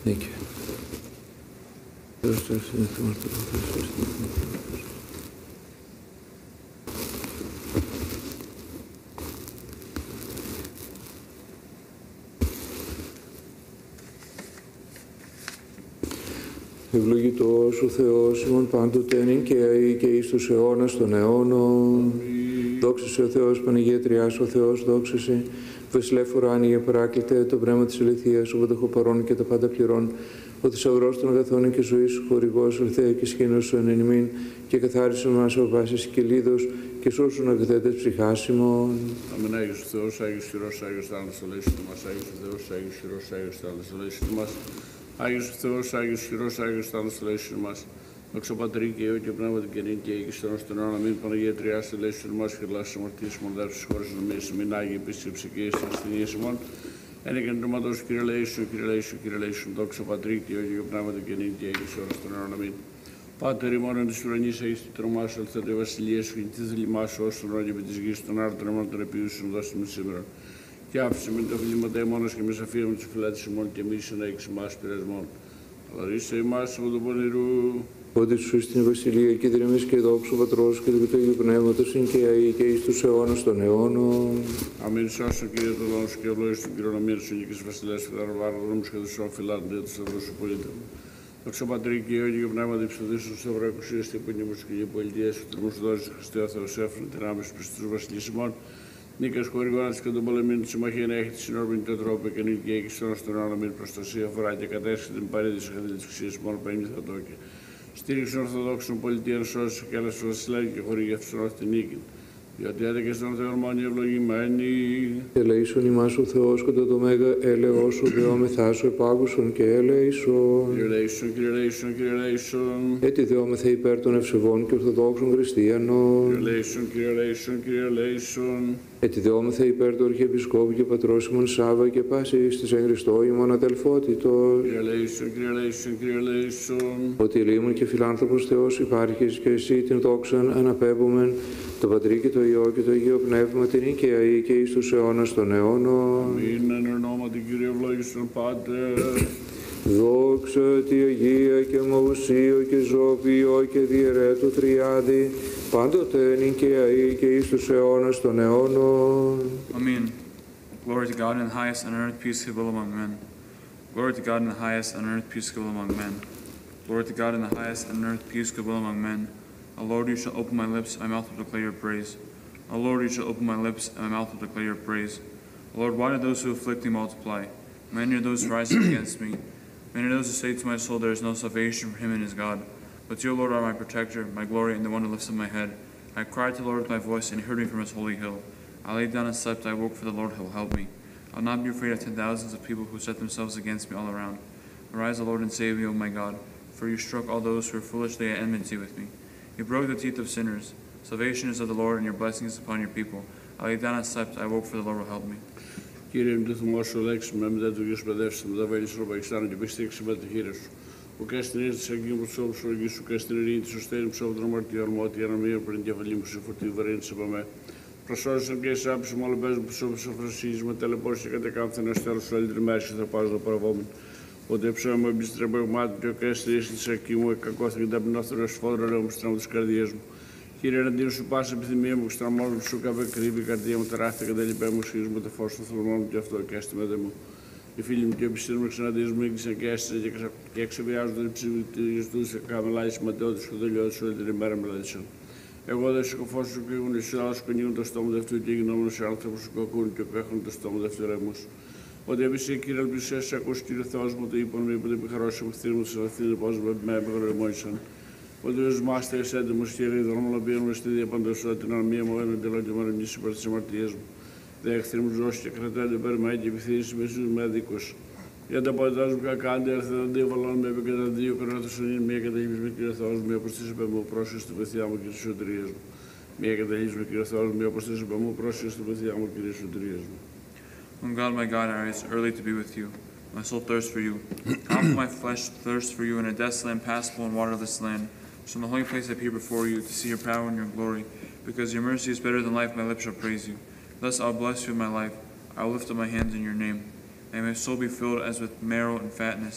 Thank you. Ευλογητός ο Θεός ημών πάντοτε νυν και αεί και εις τους αιώνας των αιώνων. Δόξα σε ο Θεός Πανηγέτριάς ο Θεός, δόξα σε Βασιλεύ ουράνιε παράκλητε, το πνεύμα της αληθείας, ο πανταχοπαρών και τα πάντα πληρών, ο θησαυρός των αγαθών και ζωής, ο χορηγός, ορθέα και σκήνος σου εν ημίν, και καθάρισον μας από πάσης κυλίδος, και σώσουν αγαθέτες ψυχάς ημών. Αμήν. Άγιος ο Θεός, Άγιος χειρός, Άγιος θάνατος ελέησον μας, Άγιος ο Θεός, Άγιος χειρός, Άγιος θάνατος ελέησον μας, Άγιος ο Θεός, Άγιος χειρός, Άγιος θάνατος ελέησον μας. Δόξα Πατρί και Υιό και Πνεύμα την Καινή και Αίγης των στον αιώνα μην Παναγία Τριάς ελέησον μας, χειρλάς της αμαρτίας ημών δέρφης χώρες νομίας μην Άγιοι επίσης ψυχής της ασθενείας ημών. Ένα και νόματος Κύριε ελέησον, Κύριε ελέησον, Κύριε ελέησον. Δόξα Πατρί και Υιό και Πνεύμα την Καινή και Αίγης των αιώνα μην. Πάτερ ημών εν της ουρανής Αγίς τη τρομάς ελθέτε η βασιλεία σου και τη θελημά σου ως τον αιώνα επί της γης των άρτων ημών των επιούσεων δώσιμο σήμερα. Και άφησε με τα βλήματα ημώνας και με σαφία με τους φυλάτες ημών και μη συνέχισε μας πειρασμών. Αλαρίστε ημάς από τον πονηρού. Ότι σου στην βασιλεία και δρυμής και δόξου Πατρός και του Αγίου Πνεύματος είναι και αεί και εις τους αιώνας των αιώνων. Αμήν σώσον Κύριε τον λόγο σου και ευλόγησον την κληρονομία σου και βασιλέας και τα ροβάρδρομους και τους οφειλάτων του σταυρού σου πολίτε. Δόξα Πατρί και Υιό και Πνεύμα την ψευδίσου του Σταυρό Εκουσίας και υπονείμου και η πολιτεία σου τριμού σου δώσει Χριστέ ο Θεός έφερε την άμεση προς τους βασιλείς ημών. Νίκας χορηγώνας και τον πολεμήν του συμμαχία να έχει τη συνόρμηνη τον τρόπο και νίκη και στον στον αιώνα μην προστασία φορά και κατέσχει την παρήδηση καθήλη της Ξίας μόνο παίμνη θα τόκει. Στήριξε ορθοδόξων πολιτείων σώσει και άλλες βασιλέγει και χορηγεί αυτούς την νίκη. Διότι έτεκε στον Θεό μόνοι ευλογημένοι. Ελέησον ημάς ο Θεός κατά το μέγα έλεος σου δεόμεθά σου επάγουσον και ελέησον. Κύριε ελέησον, Κύριε ελέησον, Κύριε ελέησον. Έτσι δεόμεθα υπέρ των ευσεβών και ορθοδόξων χριστιανών. Κύριε ελέησον, Κύριε ελέησον, Κύριε ελέησον. Έτσι δεόμεθα υπέρ του Αρχιεπισκόπου και Πατρός ημών Σάββα και πάσης της εν Χριστώ ημών αδελφότητος. Κύριε ελέησον, Κύριε ελέησον, Κύριε ελέησον. Ότι λίμων και φιλάνθρωπος Θεός υπάρχεις και εσύ την δόξαν αναπέμπομεν, το Πατρί και το Υιό και το Αγίο Πνεύμα την και αεί και εις τους αιώνας των αιώνων. Αμήν εν ονόματι Κύριε ευλόγησον Πάτερ. Δόξα τη Αγία και Μαουσίο και Ζωοποιό και Διαιρέτου Τριάδη, πάντοτε νυν και αεί και εις τους αιώνας των αιώνων. Amen. Glory to God in the highest, and on earth peace goodwill among men. Glory to God in the highest, and on earth peace goodwill among men. Glory to God in the highest, and on earth peace goodwill among men. O Lord, you shall open my lips, my mouth will declare your praise. O Lord, you shall open my lips, and my mouth will declare your praise. O Lord, why do those who afflict thee multiply? Many are those who rise up against me. Many are those who say to my soul, there is no salvation for him in his God. But you, O Lord, are my protector, my glory, and the one who lifts up my head. I cried to the Lord with my voice, and he heard me from his holy hill. I laid down and slept, I woke, for the Lord will help me. I will not be afraid of 10,000s of people who set themselves against me all around. Arise, O Lord, and save me, O my God, for you struck all those who were foolishly at enmity with me. You broke the teeth of sinners. Salvation is of the Lord, and your blessing is upon your people. I laid down and slept, I woke, for the Lord will help me. Κύριε, με το θυμό σου λέξουμε, μετά του Γιους παιδεύσαμε, τα βέλη σου ροπαϊκιστάνου και πιστήξε με τη χείρα σου. Που και στην ήρθη της αγγείου μου ψώπου σου οργή σου και στην ειρήνη της ουστέρη ψώπου των αμαρτιών μου, ότι αναμείω πριν την κεφαλή μου σε φορτή βαρύνη σε παμέ. Προσώζεσαν και εσά που μόνο παίζουν που σου αφροσίζει με τελεπώσει και κατεκάμφθεν ως τέλος σου αλυτριμές και θα πάζω το παραβόμεν. Ότι ψώμα μου εμπιστρέπω γμάτι και ο κέστρι της ακή μου εκκακώθηκε την ταπεινόθερο σφόδρο λέω μου στράμω της καρδιές μου. Κύριε, εναντίον σου πάσα επιθυμία μου, στραμμόλου σου καβεκρύβει η καρδία μου, τεράστια καταλυπέ μου, σχίζουμε το φως των θερμών μου και αυτό και έστει με δε μου. Οι φίλοι μου και εμπιστήροι μου εξαναντίες μου ήγησαν και έστησαν και εξεβιάζονται την ψυχή του σε κάμελα εις ματαιότητες και δελειώτες σου όλη την ημέρα με λάδισαν. Εγώ δεν σκοφός σου πήγουν εις άλλους που ανοίγουν το στόμα του αυτού και γινόμενος σε άνθρωπος σου κακούν και έχουν το στόμα του αυτού ρεμούς. Ότι επίσης, Κύριε, ελπισές σε ακούς, Κύριε Θεός μου, το είπαν με που την επιχαρώσει μου χθήρι μου σε αυτήν την πόσο με επαγρεμόνησαν. Ότι ως μάστερ έντιμος και ριδρομολοποιούν στη διαπαντοσία την αρμία μου έναν τελό και μαρμνήσει υπέρ της αμαρτίας μου. Δε εχθροί μου ζώσει και κρατάτε υπέρ με και επιθύσεις με στους με αδίκους. Για τα πόδιτάς μου κακάντε έρθαν αντίβαλον με επικατά δύο κράτωσον είναι μία καταλήψη με Κύριε Θεός μου, όπως της είπε μου πρόσχεση στη βοηθειά μου και της σωτηρίας μου. Μία καταλήψη με Κύριε Θεός μου, όπως της είπε μου πρόσχεση στη βοηθειά μου και της σωτηρίας μου. O God, my God, I rise early to be with you. My soul thirsts for you. How will my flesh thirst for you in a desolate, impassable, and waterless land? So in the holy place I appear before you to see your power and your glory. Because your mercy is better than life, my lips shall praise you. Thus I will bless you in my life. I will lift up my hands in your name. May my soul be filled as with marrow and fatness.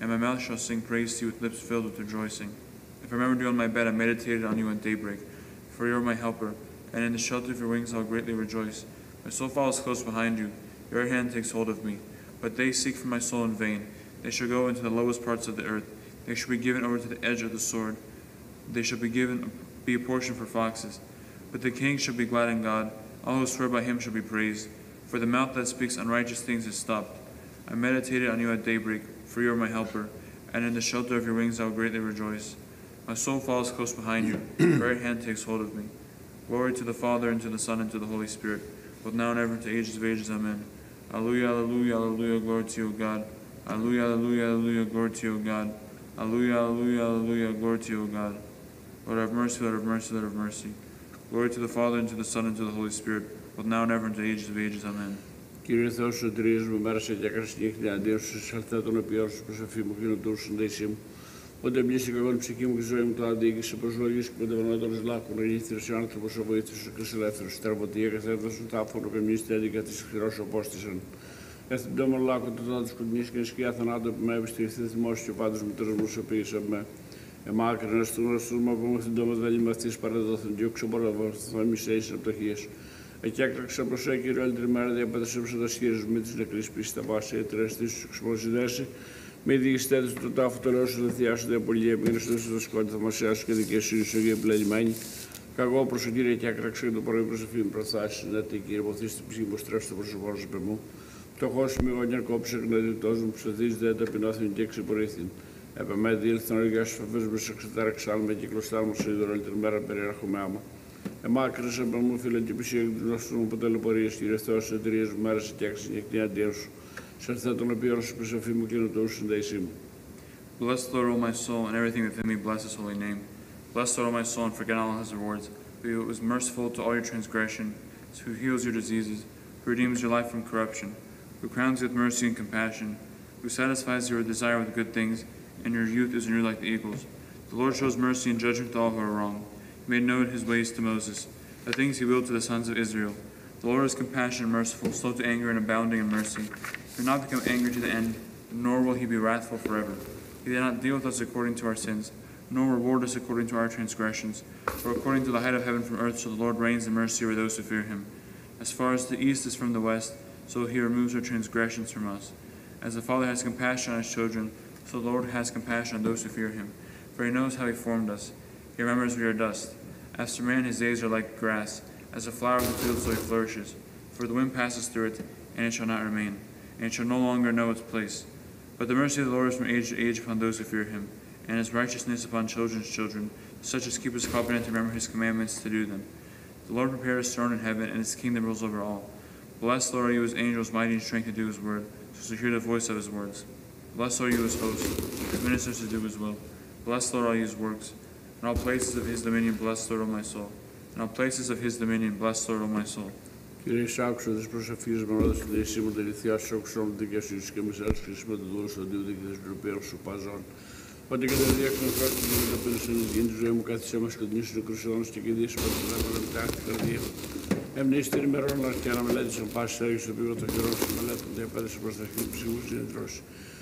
and my mouth shall sing praise to you with lips filled with rejoicing. If I remembered you on my bed, I meditated on you at daybreak. For you are my helper, and in the shelter of your wings I will greatly rejoice. My soul follows close behind you, your right hand takes hold of me. But they seek for my soul in vain. They shall go into the lowest parts of the earth. They shall be given over to the edge of the sword. They shall be a portion for foxes. But the king shall be glad in God. All who swear by him shall be praised. For the mouth that speaks unrighteous things is stopped. I meditated on you at daybreak, for you are my helper, and in the shelter of your wings I will greatly rejoice. My soul follows close behind you, your right hand takes hold of me. Glory to the Father, and to the Son, and to the Holy Spirit, both now and ever, to ages of ages. Amen. Alleluia, alleluia, alleluia, glory to you, O God. Alleluia, alleluia, alleluia, glory to you, O God. Alleluia, alleluia, alleluia, glory to you, O God. Lord have mercy, Lord have mercy, Lord have mercy. Glory to the Father, and to the Son, and to the Holy Spirit, both now and ever, and to ages of ages. Amen. Κύριε Θεό, σωτηρίζουμε μέρα σε και έκανες τη νύχτα αντίον σου, σε αλθέ των επιών σου, προσευχή μου, κοινωτού σου, συνδέσή μου. Όταν πλήσει κακόν ψυχή μου και ζωή μου, το αντίκησε, προσλογής και πεντευανό των λάκων, ελεύθερος ο άνθρωπος, ο βοήθος σου και ελεύθερος, τραυματία και θέτος σου τάφωνο και μνήση τέλεικα της χειρός οπόστησαν. Έθιν πτώμα λάκων του τάδους κοντινής και σκιά θανάτου επιμέβη στη ρηθή θυμός και ο πάντως μητέρος μου σωπήγησε με. Εμάκρυνες του γνωστούς μου από μεθύν τόμα δελημαστής παραδόθεν και οξοποραβόθεν μισέης επιτοχίες. Εκεί έκτραξα προς Κύριε όλη την ημέρα, διαπέτρεψε τα σχέσεις με τις νεκρής πίσης, τα πάση, ετρεστή σου εξπροσυδέσει. Μη διηγηστέτες του τάφου το λέω σου, δεν θειάσου διαπολία, μήνες στο σκόνη θαυμασιά σου και δικαιοσύνη σου, Αγία πλελειμμένη. Καγώ προς τον Κύριε και έκτραξα και το πρωί προσευχή μου προθάσεις. Ναι, Κύριε, βοηθήσει την ψυχή μου, στρέψει το πρόσωπό σου, μου. Το χώσου μη γόνια κόψε γνωριτός μου, ψωθείς δεν ταπεινώθην και εξυπορήθην. Επεμέ διήλθαν οργιά σου, φαβές με σε ξετάραξάλμε και κλωστάρ μου σε είδωρο όλη την ημέρα περιέρχομαι άμα. Εμάκρυσε από μου φίλε και πισί εκδηλώσου μου που τελεπορίες, Κύριε Θεός, εταιρείες μου μέρες και έξι και κτηνιαντία σου. Σε αρθέ των οποίων σου προσευχή μου και νοτούς συνδέησή μου. Bless the Lord, O my soul, and everything within me bless his holy name. Bless the Lord, O my soul, and forget all his rewards. Who is merciful to all your transgression, who heals your diseases, who redeems your life from corruption, who crowns you with mercy and compassion, who satisfies your desire with good things, and your youth is renewed like the eagles. The Lord shows mercy and judgment to all who are wrong. He made known his ways to Moses, the things he willed to the sons of Israel. The Lord is compassionate and merciful, slow to anger and abounding in mercy. He will not become angry to the end, nor will he be wrathful forever. He did not deal with us according to our sins, nor reward us according to our transgressions. For according to the height of heaven from earth, so the Lord reigns in mercy over those who fear him. As far as the east is from the west, so he removes our transgressions from us. As the Father has compassion on his children, so the Lord has compassion on those who fear him. For he knows how he formed us. He remembers we are dust. As for man, his days are like grass. As a flower of the field, so he flourishes. For the wind passes through it, and it shall not remain, and it shall no longer know its place. But the mercy of the Lord is from age to age upon those who fear him, and his righteousness upon children's children, such as keep his covenant and remember his commandments to do them. The Lord prepared his throne in heaven, and his kingdom rules over all. Blessed, Lord, are you his angels, mighty in strength to do his word, so to hear the voice of his words. Blessed are you his hosts, his ministers to do his will. Blessed, Lord, are you his works. In all places of his dominion, blessed, Lord, O my soul. In all places of his dominion, blessed, Lord, O my soul. Κύριε, άκουσα τις προσευχές μου, όλα στην δεσί μου, τελειθιά σου, όξω μου, δικαιοσύνης και μισάς χρησιμο του δούλου στον Δίου και της ντροπίας σου παζών. Ότι και τα διέξουν φράση του και τα πέντε γίνει τη ζωή μου, κάθισέ μας και νήσου του κρουσιών και κηδείς μου, ότι θα παραμετάχει την καρδία μου. Εμνείς την ημερών μας και αναμελέτησαν πάση έργης στο πίγο των χειρών σου, μελέτων και επέδεσε προς τα χείλη ψυχού συνεδρώσει.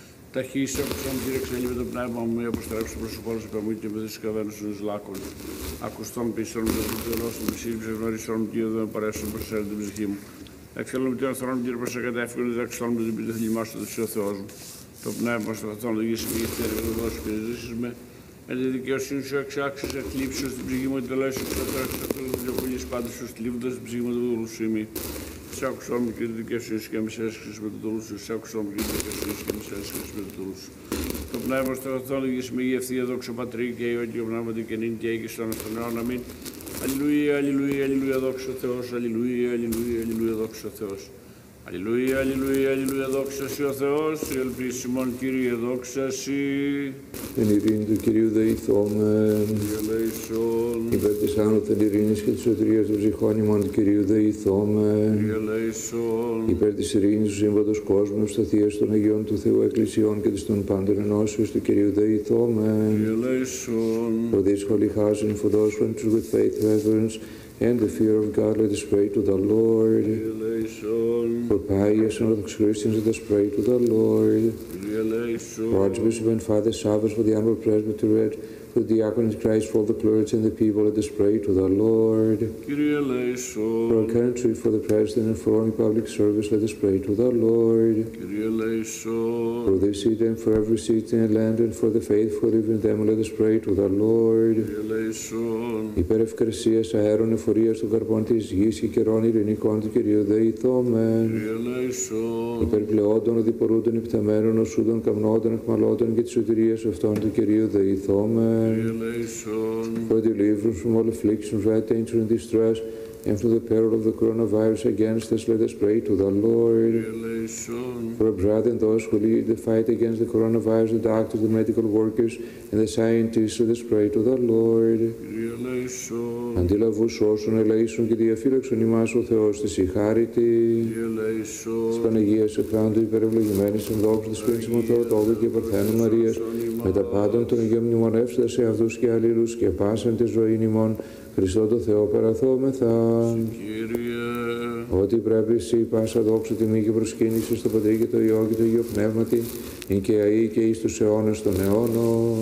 Ταχύς άκουσαν κύριε ξέλει με το πνεύμα μου, αποστρέψει το πρόσωπό σου επαμού και με τις καβαίνους στους λάκων. Ακουστών πίστων με το διτελώς μου, σύλληψε γνώρισόν μου και εδώ παρέσουν προς την ψυχή μου. Εκθέλω με την ανθρώπινη μου κύριε προς εκατεύχον, δεν ακουστών με την πίτα θλιμά σου, ο Θεός μου. Το πνεύμα στο θετόν λογίσει με γευτέρη και το δώσει και ζήσεις με. Εν τη δικαιοσύνη σου εξάξεις, εκλείψεις στην ψυχή μου, τελώς σου ξετράξεις αυτό το διοκούλεις πάντως σου, στλίβοντας την ψυχή μου του δούλου σου ημί. Σ' άκουσα μου και τη δικαιοσύνη και με έσχεσαι με το δούλου σου, σ' άκουσα μου και τη δικαιοσύνη και με έσχεσαι με το δούλου σου. Το πνεύμα στο θετόν λογίσει με γευτεία δόξα πατρί και Υιό και πνεύματι και νυν και έγκυς στον αιώνα. Αμήν. Αλληλούια, αλληλούια, αλληλούια, δόξα ο Θεός, αλληλούια, αλληλούια, αλληλούια, δόξα ο Θεός. Αλληλούια, αλληλούια, αλληλούια, δόξα σοι ο Θεός, η ελπίσιμον Κύριε, δόξα σοι. Την ειρήνη του Κυρίου δεηθόμεν. Υπέρ της άνωθεν ειρήνης και της σωτηρίας των ψυχών ημών του Κυρίου δεηθόμεν. Υπέρ της ειρήνης του σύμβατος κόσμου, ευσταθίας των Αγιών του Θεού Εκκλησιών και της των πάντων ενώσεως του Κυρίου δεηθόμεν. For this holy house and for those who enter with faith, reverence, and the fear of God, let us pray to the Lord. For pious and Orthodox Christians, let us pray to the Lord. For Archbishop and Father Savas, for the Honorable Presbyterate, for the diaconate Christ, for all the clergy and the people, let us pray to the Lord. For our country, for the President, and for all public service, let us pray to the Lord. For this city and for every city and land, and for the faithful living in them, let us pray to the Lord. Υπέρ ευκρασίας αέρων εφορίας των καρπών της γης και καιρών ειρηνικών του Κυρίου δεηθόμεν. Υπέρ πλεόντων, οδηπορούντων, υπταμένων, οσούδων, καμνόντων, εχμαλώτων και της σωτηρίας αυτών του Κυρίου δεηθόμεν. For deliverance from all afflictions, right danger and distress, and from the peril of the coronavirus against us, let us pray to the Lord. For our brethren, those who lead the fight against the coronavirus, the doctors, the medical workers, and the scientists, let us pray to the Lord. Αντιλαβούς όσων ελέησον και διαφύλαξον ημάς ο Θεός της ηχάρητη. Της Παναγίας Εχράντου υπερευλογημένης εν δόξου της Πρίνσιμου Θεοτόκου και Παρθένου Μαρίας, με τα πάντων των Αγίων μνημονεύστα σε αυτούς και αλλήλους και πάσαν τη ζωή ημών, Χριστό το Θεό παραθόμεθα. Ότι πρέπει εσύ πάσα δόξα τιμή και προσκύνηση στο Πατρί και το Υιό και το Υιό Πνεύματι, ειν και αεί και εις τους αιώνας των αιώνων.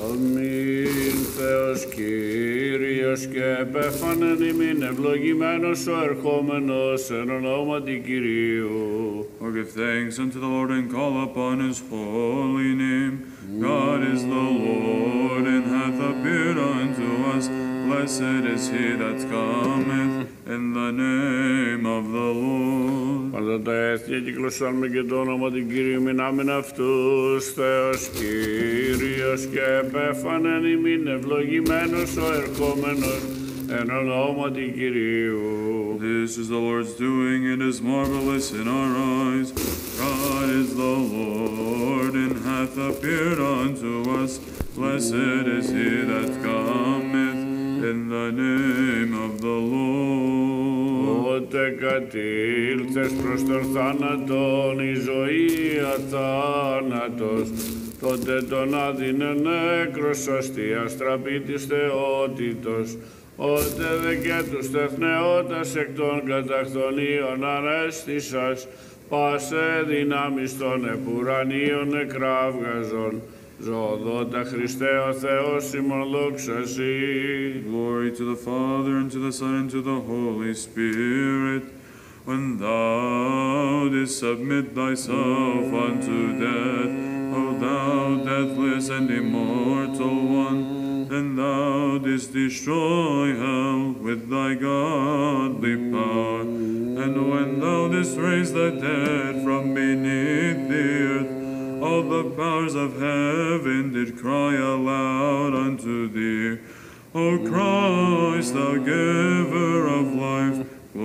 Αμήν. Θεός Κύριος και επέφανεν ημίν ευλογημένος ο ερχόμενος εν ονόματι Κυρίου. Oh, give thanks unto the Lord and call upon his holy name. God is the Lord and hath appeared unto us. Blessed is he that cometh in the name of the Lord. Πάντα τα έθνη κυκλωσάρμε και το όνομα του Κυρίου μηνάμεν αυτούς. Θεός Κύριος και επέφανεν ημίν ευλογημένος ο ερχόμενος εν ονόματι Κυρίου. This is the Lord's doing, it is marvelous in our eyes. God is the Lord and hath appeared unto us. Blessed is he that cometh in the name of the Lord. Ότε κατήλθες προς τον θάνατον, η ζωή αθάνατος, τότε τον άδεινε νέκρος αστείας τραπή της θεότητος, ότε δε και τους τεθνεώτας εκ των καταχθονίων ανέστησας, πάσε δυνάμεις των επουρανίων εκράβγαζον. Ζωδότα Χριστέ ο Θεός ημών δόξα σοι. Glory to the Father, and to the Son, and to the Holy Spirit. When thou didst submit thyself unto death, O thou deathless and immortal one, then thou didst destroy hell with thy godly power. And when thou didst raise the dead from beneath the earth, all the powers of heaven did cry aloud unto thee. O Christ, thou giver of life,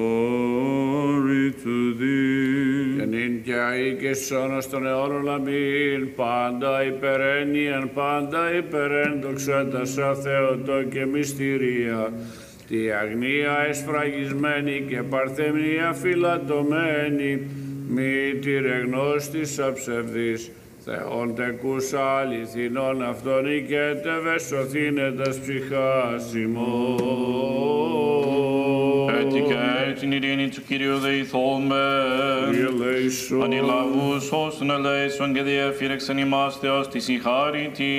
glory to thee. Και νυν και αεί και σώνος των αιώνων αμήν, πάντα υπερένιαν, πάντα υπερέντοξα Θεότο και μυστηρία, τη αγνία εσφραγισμένη και παρθεμία φυλατωμένη, μήτηρε γνώστης αψευδής, Θεόν τεκούσα αληθινών αυτόν οικέτευε σωθήνετας ψυχάς ημών. Έτσι και την ειρήνη του Κυρίου δεηθόμεν. Ανηλαβούς όσων ελέησον και διαφύρεξαν ημάς Θεός της ηχάρητη.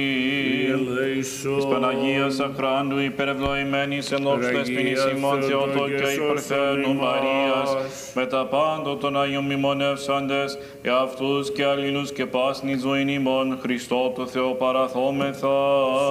Της Παναγίας Αχράντου υπερευλογημένης εν δόξου δεσποινής ημών Θεότο και υπερθένου Μαρίας, με τα πάντων των Αγίων μνημονεύσαντες, εαυτούς και αλλήλους και πάσνη ζωήν ημών, Χριστό το Θεό παραθόμεθα.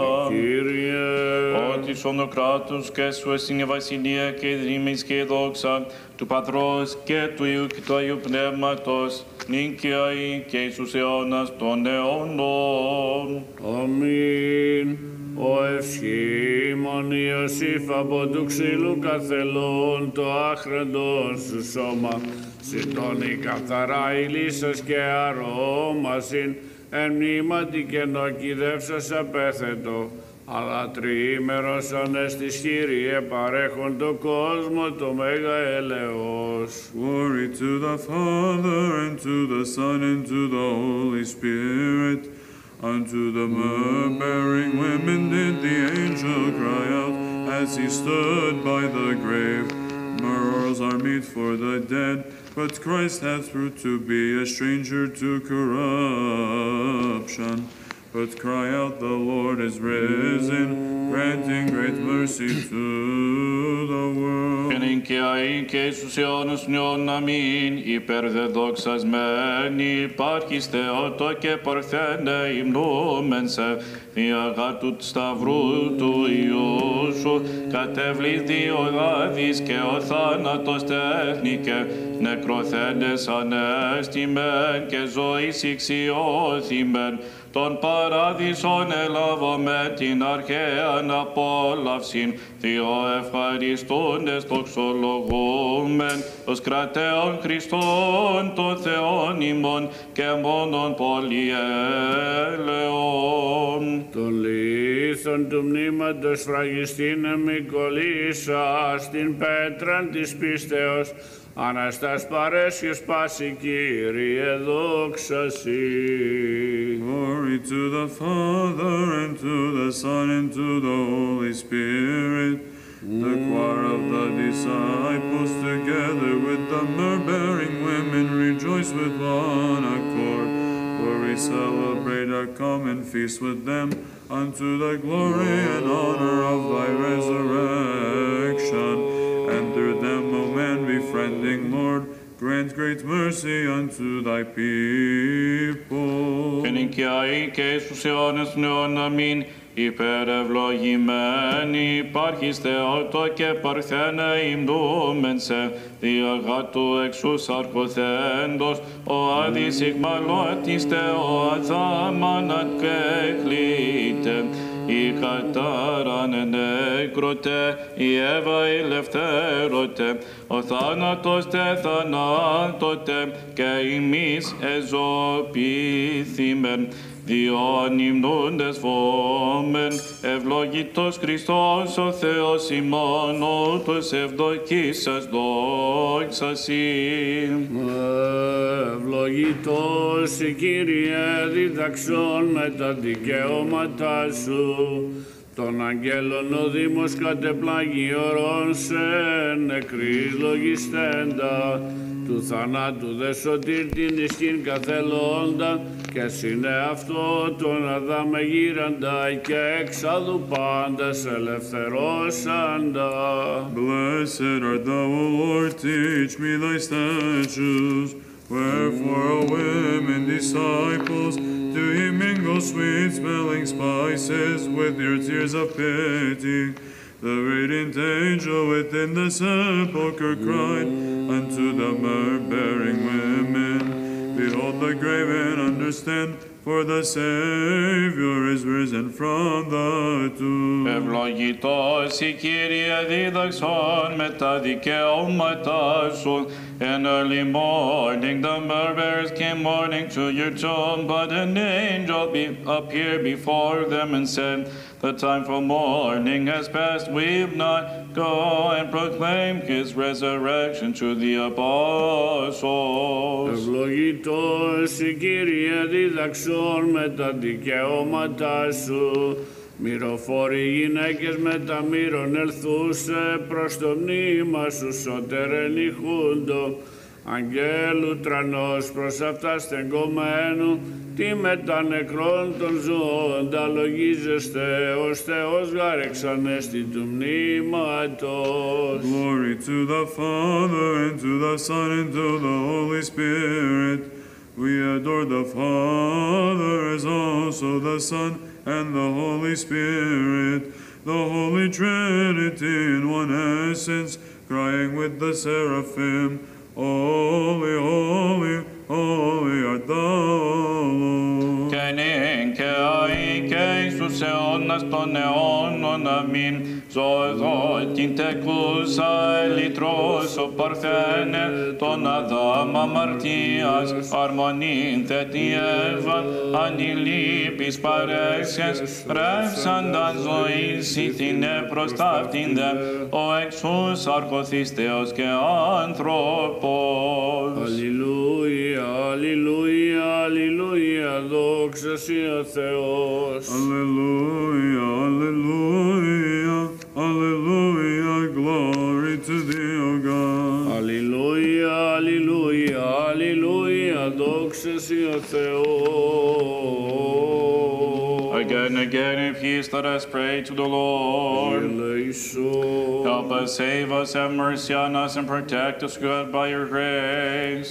Ότι σον το κράτος και σου εσύν η βασιλεία και η δρύμης και η δόξα του Πατρός και του Υιού και του Αγίου Πνεύματος, νυν και αεί και εις τους αιώνας των αιώνων. Αμήν. Ο ευχήμων Ιωσήφ από του ξύλου καθελών το άχραντον σου σώμα, συντώνει καθαρά ηλίσσας και αρώμασιν, εν μνήματι και νοκιδεύσας απέθετο, αλλά τριήμερος ανέστης Κύριε παρέχον το κόσμο το μέγα έλεος. Glory to the Father, and to the Son, and to the Holy Spirit. Unto the myrrh-bearing women did the angel cry out, as he stood by the grave. Myrrhs are meet for the dead, But Christ hath proved to be a stranger to corruption. But cry out, the Lord is risen, granting great mercy to the world. Εν εγκαίοι και εις τους αιώνους νιών αμήν, υπερδεδοξασμένοι υπάρχεις Θεότο και παρθένε υμνούμεν σε, δια γάρτου σταυρού του Υιού σου, κατέβλη διοδάδης και ο θάνατος τέχνηκε, νεκροθέντες ανέστημεν και ζωής ηξιώθημεν, τον παράδεισον ελάβαμε την αρχαίαν απόλαυσιν, διό ευχαριστούντες τοξολογούμεν, ως κρατέων Χριστών των Θεών ημών και μόνον πολυέλεον. Τον λίθον του μνήματος φραγιστήν εμικολίσα, στην πέτραν της πίστεως, Αναστάς παρέσχες πάση Κύριε δόξα Συ. Glory to the Father, and to the Son, and to the Holy Spirit. The choir of the disciples, together with the myrrh-bearing women, rejoice with one accord, for we celebrate a common feast with them, unto the glory and honor of thy resurrection. And through them, O man, befriending Lord, grant great mercy unto thy people. Εν εγκαίοι και εις τους αιώνες νεών αμήν, υπερευλογημένοι υπάρχεις Θεότο και παρθένε υμνούμεν σε, δια γάτου εξούς αρχοθέντος, ο άδης ηγμαλώτης Θεό αδάμαναν και κλείτε. Η κατάραν ενέκρωτε, η Εύα ελευθέρωτε, ο θάνατος τε θανάτωτε, και εμείς εζωπήθημεν. Διόν υμνούντες φόμεν, ευλογητός Χριστός ο Θεός ημών, ούτως ευδοκίσας δόξα Συ. Ευλογητός η Κύριε διδαξών με τα δικαιώματά Σου, των αγγέλων ο Δήμος κατεπλάγει ορών σε νεκρής λογιστέντα, του θανάτου δε σωτήρ την ισχύν καθελώντα, και συνε αυτό τον Αδάμε γύραντα, και εξάδου πάντας ελευθερώσαντα. Blessed art thou, O Lord, teach me thy statutes. Wherefore all women disciples, do ye mingle sweet-smelling spices with your tears of pity? The radiant angel within the sepulchre cried unto the myrrh-bearing women, behold the grave and understand, for the Savior is risen from the tomb. Ευλογητός η Κύριε δίδαξον με τα δικαιώματά Σου. In early morning the myrrh-bearers came mourning to your tomb, but an angel appeared before them and said, the time for mourning has passed, weep not, go and proclaim His resurrection to the apostles. Ευλογητός η Κύριε δίδαξον με τα δικαιώματά Σου, μυροφόροι γυναίκες με τα μύρων ελθούσε, προς το μνήμα Σου σώτερ ενηχούντο, αγγέλου τρανός προς αυτά στεγκωμένου, τι με τα νεκρών των ζώοντα λογίζεστε, ως Θεός γάρεξανέστη του μνήματος. Glory to the Father, and to the Son, and to the Holy Spirit. We adore the Father as also the Son and the Holy Spirit, the Holy Trinity in one essence, crying with the seraphim, Holy, holy, holy art thou, Lord. Και νυν και αεί και εις τους αιώνας των αιώνων αμήν, ζωοδό την τεκούσα ελιτρός ο παρθένε, τον Αδάμα Μαρτίας, αρμονήν θετη Εύα, ανηλείπεις παρέσχες, ρεύσανταν ζωής ηθινέ προς ταύτην δε, ο εξούς αρχοθείς Θεός και άνθρωπος. Αλληλούια, αλληλούια, αλληλούια, δόξα Συ ο Θεός. Alleluia, alleluia, alleluia, glory to thee, O God. Αλληλούια, αλληλούια, δόξαση ο Θεός. Again, again, in peace, let us pray to the Lord. Help us, save us, have mercy on us, and protect us, God, by your grace.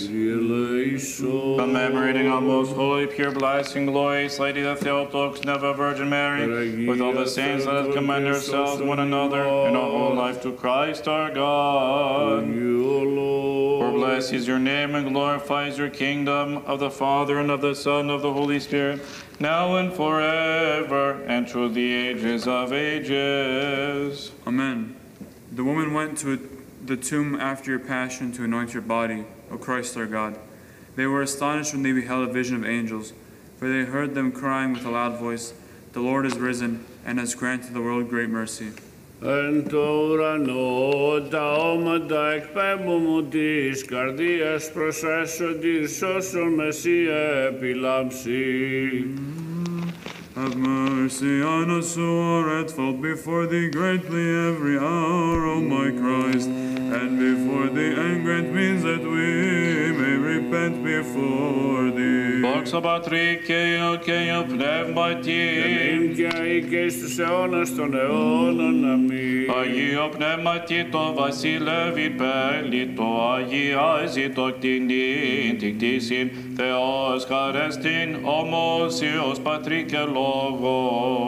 Commemorating our most holy, pure, blessed, and glorious Lady, the Theotokos, never Virgin Mary, with all the saints, let us commend ourselves, one another, and our whole life to Christ our God. For blessed is your name and glorifies your kingdom, of the Father, and of the Son, and of the Holy Spirit, now and forever, and through the ages of ages. Amen. The woman went to the tomb after your passion to anoint your body, O Christ our God. They were astonished when they beheld a vision of angels, for they heard them crying with a loud voice, "The Lord is risen, and has granted the world great mercy." Εν το ουρανό τα όματα εκπέμπουν της καρδίας προσέσονται σώσον Μεσσία επιλάμψη. Have mercy on us who are at fault before thee greatly every hour, O my Christ, and before thee, and grant means that we may repent before thee. Δόξα Πατρί και Υιό και Υιό Πνεύματι, Νυν και αεί και εις τους αιώνας των αιώνων. Αμήν. Αγίο Πνεύματι το βασιλεύει πέλη, το αγιάζει το κτηνήν, την κτήσιν, Θεός χαρέστην, ομόσιος Πατρί και Λόγο.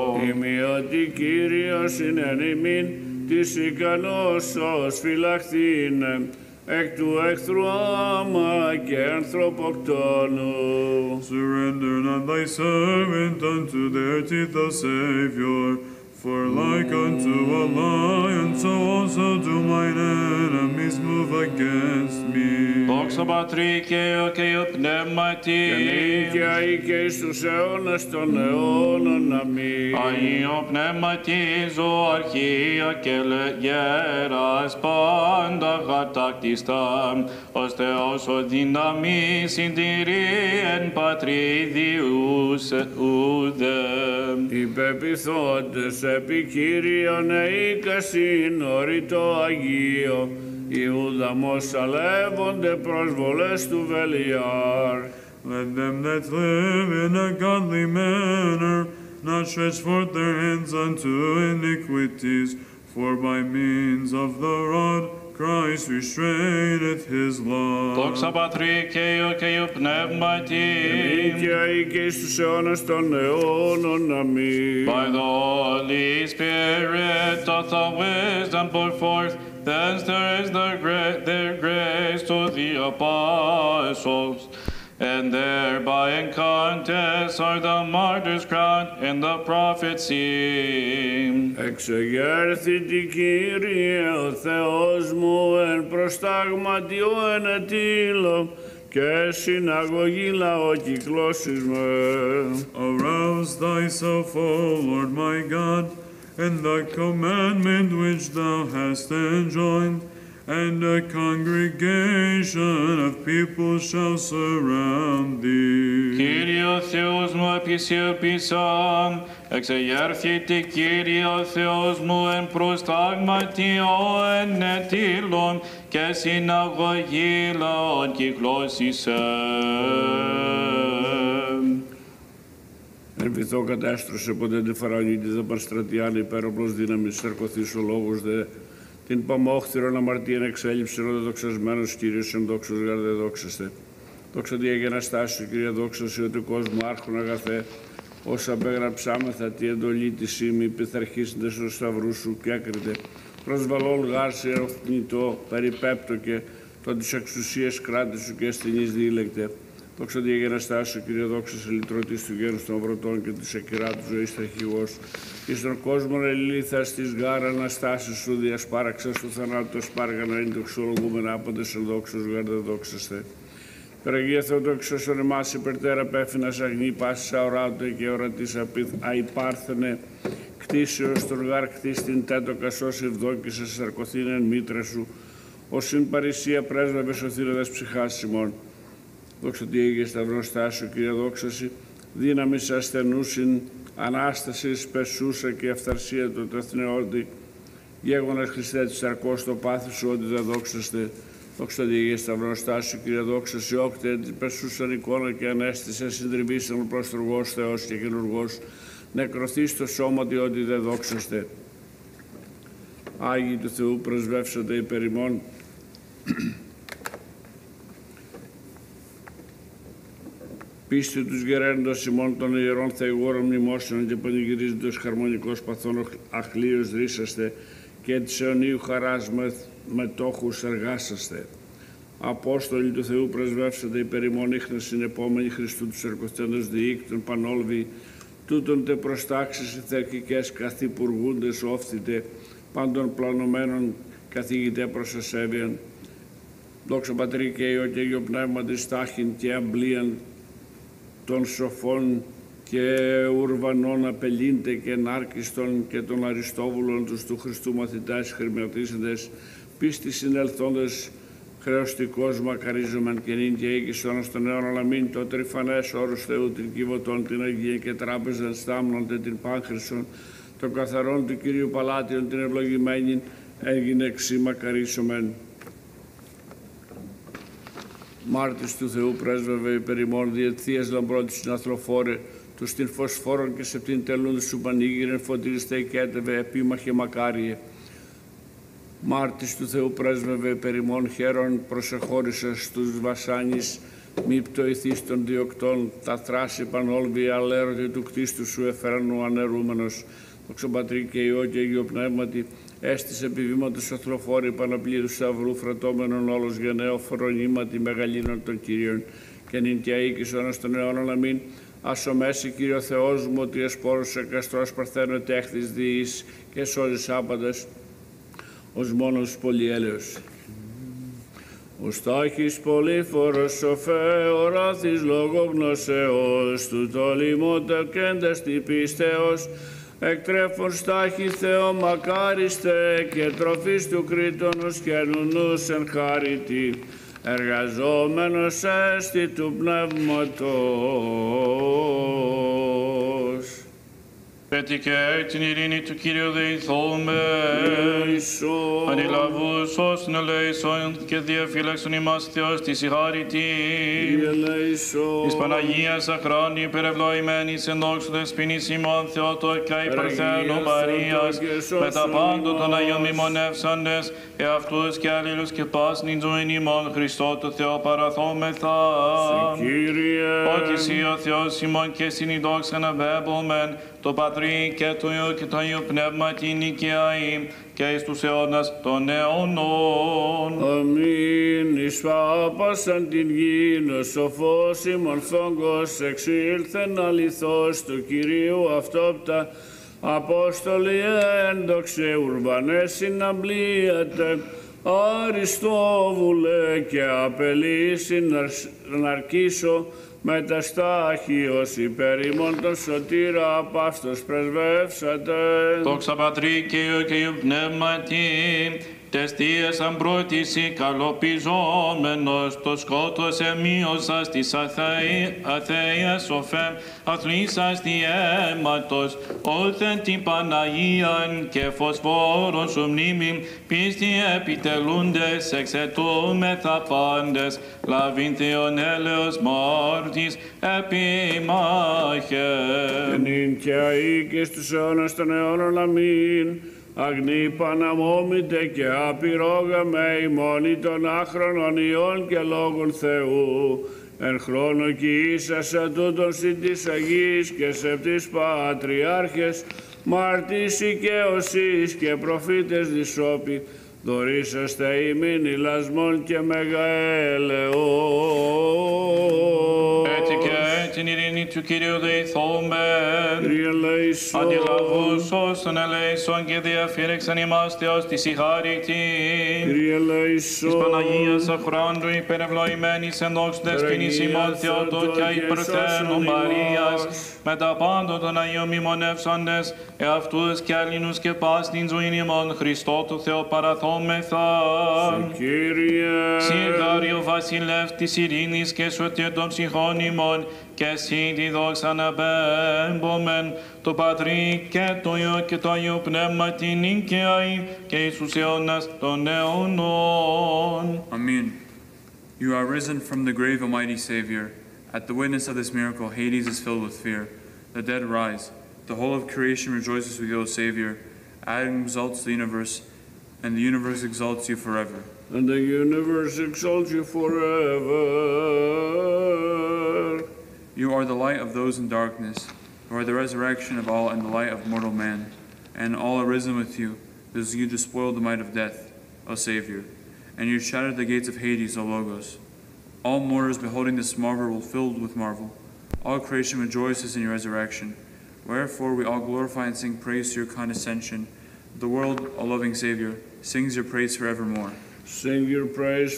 Ημιότι Κύριος είναι εν ημίν, της ικανός ως φυλαχθήνε, εκ του εχθρού άμα και ανθρωποκτόνου. Surrender not thy servant unto their teeth, O Savior, for like unto a lion, so also do mine enemies move against me. Δόξα Πατρί και Υιό και Υιό Πνεύματι, Και νυν και αεί και εις τους αιώνας των αιώνων. Αμήν. Αγίο Πνεύματι, ζωαρχία και γέρας πάντα κατακτιστά, ως Θεός ο δύναμη συντηρεί εν πατρίδιους ουδέμ. Οι πεποιθόντες επί Κύριον είκασιν ορειτό Αγίο, Ιούδαμος αλεύονται προσβολές του Βελιάρ. Let them that live in a godly manner not stretch forth their hands unto iniquities, for by means of the rod Christ restraineth his love. Δόξα Πατρί και Υιό και Υιό Πνεύματι, Νυν και αεί και εις τους αιώνας των αιώνων. Αμήν. by the Holy Spirit doth the wisdom put forth, thence there is their grace to the apostles, and thereby in contest are the martyrs crowned and the prophets seen. Εξεγέρθητη Κύριε ο Θεός μου εν προστάγματι ο ενετήλω, και συναγωγή λαό κυκλώσεις με. Arouse thyself, O Lord my God, and the commandment which thou hast enjoined, and a congregation of people shall surround thee. Κύριε ο Θεός μου επισιωπήσαμ, εξεγέρθητη Κύριε ο Θεός μου εν προστάγματι ο ενετήλων και συναγωγή λαών κυκλώσισεν. Ελπιθώ κατάστρωσε ποτέ τη φαραγγίτη δε παρστρατιάνη υπέροπλος δύναμης σαρκωθείς ο λόγος δε, την παμόχθηρον αμαρτίαν εξέλιψε ο δεδοξασμένος Κύριος εν δόξος γαρδε δόξαστε. Δόξα Δι Αγιαναστάσου, Κύριε δόξαση ότι κόσμου άρχον αγαθέ, όσα απεγραψάμεθα τη εντολή τη σήμη, πειθαρχίσντε στου σταυρού σου και έκρητε. Προσβαλών γάρση ερωθνητό, περιπέπτω και τον της εξουσίας κράτη σου και ασθενής διήλεκτε. Δόξα Δι Αγιαναστάσου, Κύριε δόξα λυτρωτής του γέρους των βρωτών και της ακυράτου ζωής τραχηγός. Εις τον κόσμον ελίληθας της γάρα αναστάσεις σου διασπάραξας του θανάτου σπάργανα είναι το ξολογούμενα άποντες εν δόξος γάρδε δόξαστε. Περαγία Θεοτόξος εμάς υπερτέρα πέφυνας αγνή πάσης αοράτου και ορατής αϊπάρθενε κτίσεως τον γάρ κτίστην τέτοκα σώση ευδόκησες σαρκωθήν εν μήτρα σου ως συν παρησία πρέσβευε σωθήνοντας ψυχάς ημών. Δόξα Τί Αγίε Σταυρός στάσου, Κύριε δόξαση, δύναμης ασθενούσιν, ανάστασης πεσούσα και αυθαρσία του τεθνεώτη, γέγονας Χριστέ της σαρκός το πάθη σου ότι δεν δόξαστε, Δόξα Διηγή Σταυρών Στάσου, Κύριε δόξα σε όκτε, πεσούσαν εικόνα και ανέστησε, συντριβήσαν ο προστουργός Θεός και καινουργός, νεκρωθεί στο σώμα διότι δεν δόξαστε. Άγιοι του Θεού πρεσβεύσατε υπέρ ημών. Πίστη τους γερέντος ημών των ιερών θεηγόρων μνημόσυνων και πανηγυρίζοντος χαρμονικός παθών αχλίους ρίσαστε και της αιωνίου χαράς μετόχους εργάσαστε. Απόστολοι του Θεού πρεσβεύσατε υπέρ ημών ίχνας συνεπόμενοι Χριστού τους ερκοστέντος διήκτων πανόλβοι, τούτον τε προστάξεις οι θερκικές καθυπουργούντες όφθητε, πάντων πλανωμένων καθηγητέ προς ασέβειαν. Δόξα Πατρί και Υιό και Υιό Πνεύματι Στάχην και Αμπλίαν των σοφών και ουρβανών απελίντε και νάρκιστων και των Αριστόβουλων τους του Χριστού μαθητάς χρηματίσαντες, πίστη συνελθόντες χρεωστικός μακαρίζομεν και νυν και οίκης όνος των αιών αλαμήν, το τρυφανές όρους Θεού την Κιβωτών, την Αγία και τράπεζαν στάμνονται την Πάνχρυσον, το καθαρόν του Κυρίου Παλάτιον την ευλογημένη έγινε εξή μακαρίσομεν. Μάρτης του Θεού πρέσβευε υπέρ ημών, διεθείας λαμπρότης συναθροφόρε, τους την φωσφόρων και σε την τελούντες σου πανήγυρεν φωτιριστέ και έτευε επίμαχε μακάριε. Μάρτης του Θεού πρέσβευε υπέρ ημών, χαίρον προσεχώρησας στους βασάνεις, μη πτωηθείς των διοκτών, τα θράση πανόλβοι αλέρωτη του κτίστου σου εφέραν ο αναιρούμενος. Δόξα Πατρί και Υιό και Υιό Πνεύματι, έστησε επιβήματος οθροφόρη παναπλήρου σταυρού φρατώμενον όλος γενναίο φρονήματι μεγαλύνων των Κυρίων και νυν και αίκης όνος των αιώνων αμήν. Ασομέσει Κύριο Θεός μου ότι εσπόρους εκαστρός παρθένω τέχθης διείς και σώζεις άπαντες ως μόνος πολυέλεος. Ο Στάχης πολύφορος σοφέ, οράθης λογογνωσεώς, του το λιμότερο κέντες την πίστεως, εκτρέφων Στάχη Θεό μακάριστε και τροφής του κρήτονος και νουνούς εν χάρητη, εργαζόμενος έστι του πνεύματος. Πέτυχε την ειρήνη του Κύριου δεηθώμε, ανηλαβούς όσων ελέησον και διαφύλαξον ημάς Θεός της συγχάρητη. Της Παναγίας αχράνη υπερευλοημένης εν δόξου δεσποινής ημών Θεότο και υπερθένου Μαρίας, με τα πάντων των Αγίων μνημονεύσαντες, εαυτούς και αλλήλους και πάσιν εις ζωήν ημών Χριστό το Θεό παραθόμεθα. Ότι εσύ ο Θεός ημών και στην η δόξα να βέμπομεν, το Πατρί και το Υιό και το Αγίο Πνεύμα την νικιαή και εις τους αιώνας των αιώνων. Αμήν. Εις πάπασαν την γην ο σοφός ημών φόγκος εξήλθεν αληθώς του Κυρίου αυτόπτα. Απόστολοι έντοξε ουρβανές συναμπλίατε, Αριστόβουλε και Απελείς Ναρκίσω, με τα Στάχιος υπέρ ημών τον σωτήρα απάστος πρεσβεύσατε. Δόξα Πατρί και Υιό και Υιό Πνεύματι, τεστίες αμπρότηση καλοπιζόμενος, το σκότος εμείωσας της αθέιας οφέμ, αθλήσας τη αίματος, όθεν την Παναγίαν και φωσφόρον σου μνήμην, πίστη επιτελούντες, εξαιτούμεθα πάντες, λαβήν Θεον έλεος μάρτης, Επιμάχε. Νυν και αεί και στους αιώνας των αιώνων αμήν. Αγνή Παναμόμητε και απειρόγαμε ημώνη των άχρονων ιών και λόγων Θεού. Εν χρόνο κοιήσασα τούτον συν της Αγίας και σε τις Πατριάρχες, μάρτης οικαίωσης και προφήτες δισόπι, δωρήσαστε ημίν ηλασμόν και μεγαέλεος. Έτσι και την ειρήνη του Κυρίου δεηθόμεν, αντιλαβούς όσων ελέησον και διαφύρεξαν ημάς Θεός της συγχάρητη. Της Παναγίας αχράντου υπερευλοημένης εν δόξου δεσποινής ημών Θεότο και υπερθένου Μαρίας, με τα πάντων των Αγίων μνημονεύσαντες, εαυτούς και Έλληνους και πας την ζωήν ημών Χριστό του Θεό παραθόμεθα. Συγχάριο βασιλεύ της ειρήνης και σωτήρ των ψυχών ημών, και εσύ τη δόξα να πέμπομεν, το Πατρί και το Υιό και το Αγίο Πνεύμα την νίκαια και εις τους αιώνας των αιώνων. Amen. You are risen from the grave, Almighty Savior. At the witness of this miracle, Hades is filled with fear. The dead rise. The whole of creation rejoices with you, O Savior. Adam exalts the universe, and the universe exalts you forever. And the universe exalts you forever. You are the light of those in darkness. You are the resurrection of all and the light of mortal man. And all are risen with you, because you despoiled the might of death, O Savior. And you shattered the gates of Hades, O Logos. All mourners beholding this marvel will filled with marvel. All creation rejoices in your resurrection. Wherefore we all glorify and sing praise to your condescension. The world, O loving Savior, sings your praise forevermore. Sing your praise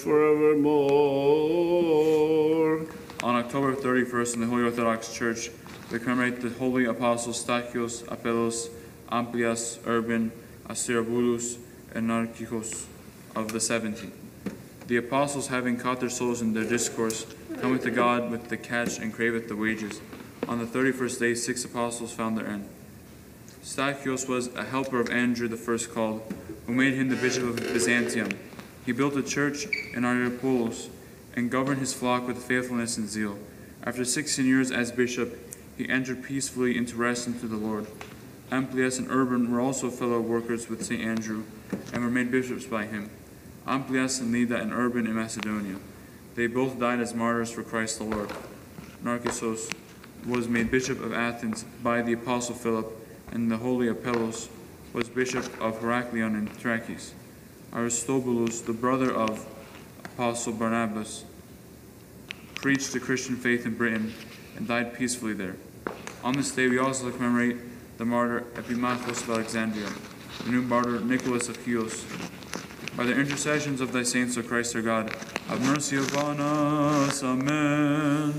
forevermore. On October 31st in the Holy Orthodox Church, we commemorate the holy apostles Stachys, Apelles, Amplias, Urban, Aristobulus, and Narcissus of the 70. The apostles, having caught their souls in their discourse, cometh to God with the catch and craveth the wages. On the 31st day, 6 apostles found their end. Stachys was a helper of Andrew the first called, who made him the bishop of Byzantium. He built a church in Apelles and governed his flock with faithfulness and zeal. After 16 years as bishop, he entered peacefully into rest unto the Lord. Amplias and Urban were also fellow workers with St. Andrew, and were made bishops by him. Amplias and Lida and Urban in Macedonia. They both died as martyrs for Christ the Lord. Narcissus was made bishop of Athens by the apostle Philip, and the holy Apelles was bishop of Heraclion and Stachys. Aristobulus, the brother of apostle Barnabas, preached the Christian faith in Britain and died peacefully there. On this day we also commemorate the martyr Epimachus of Alexandria, the new martyr Nicholas of Chios. By the intercessions of thy saints, O Christ our God, have mercy upon us. Amen.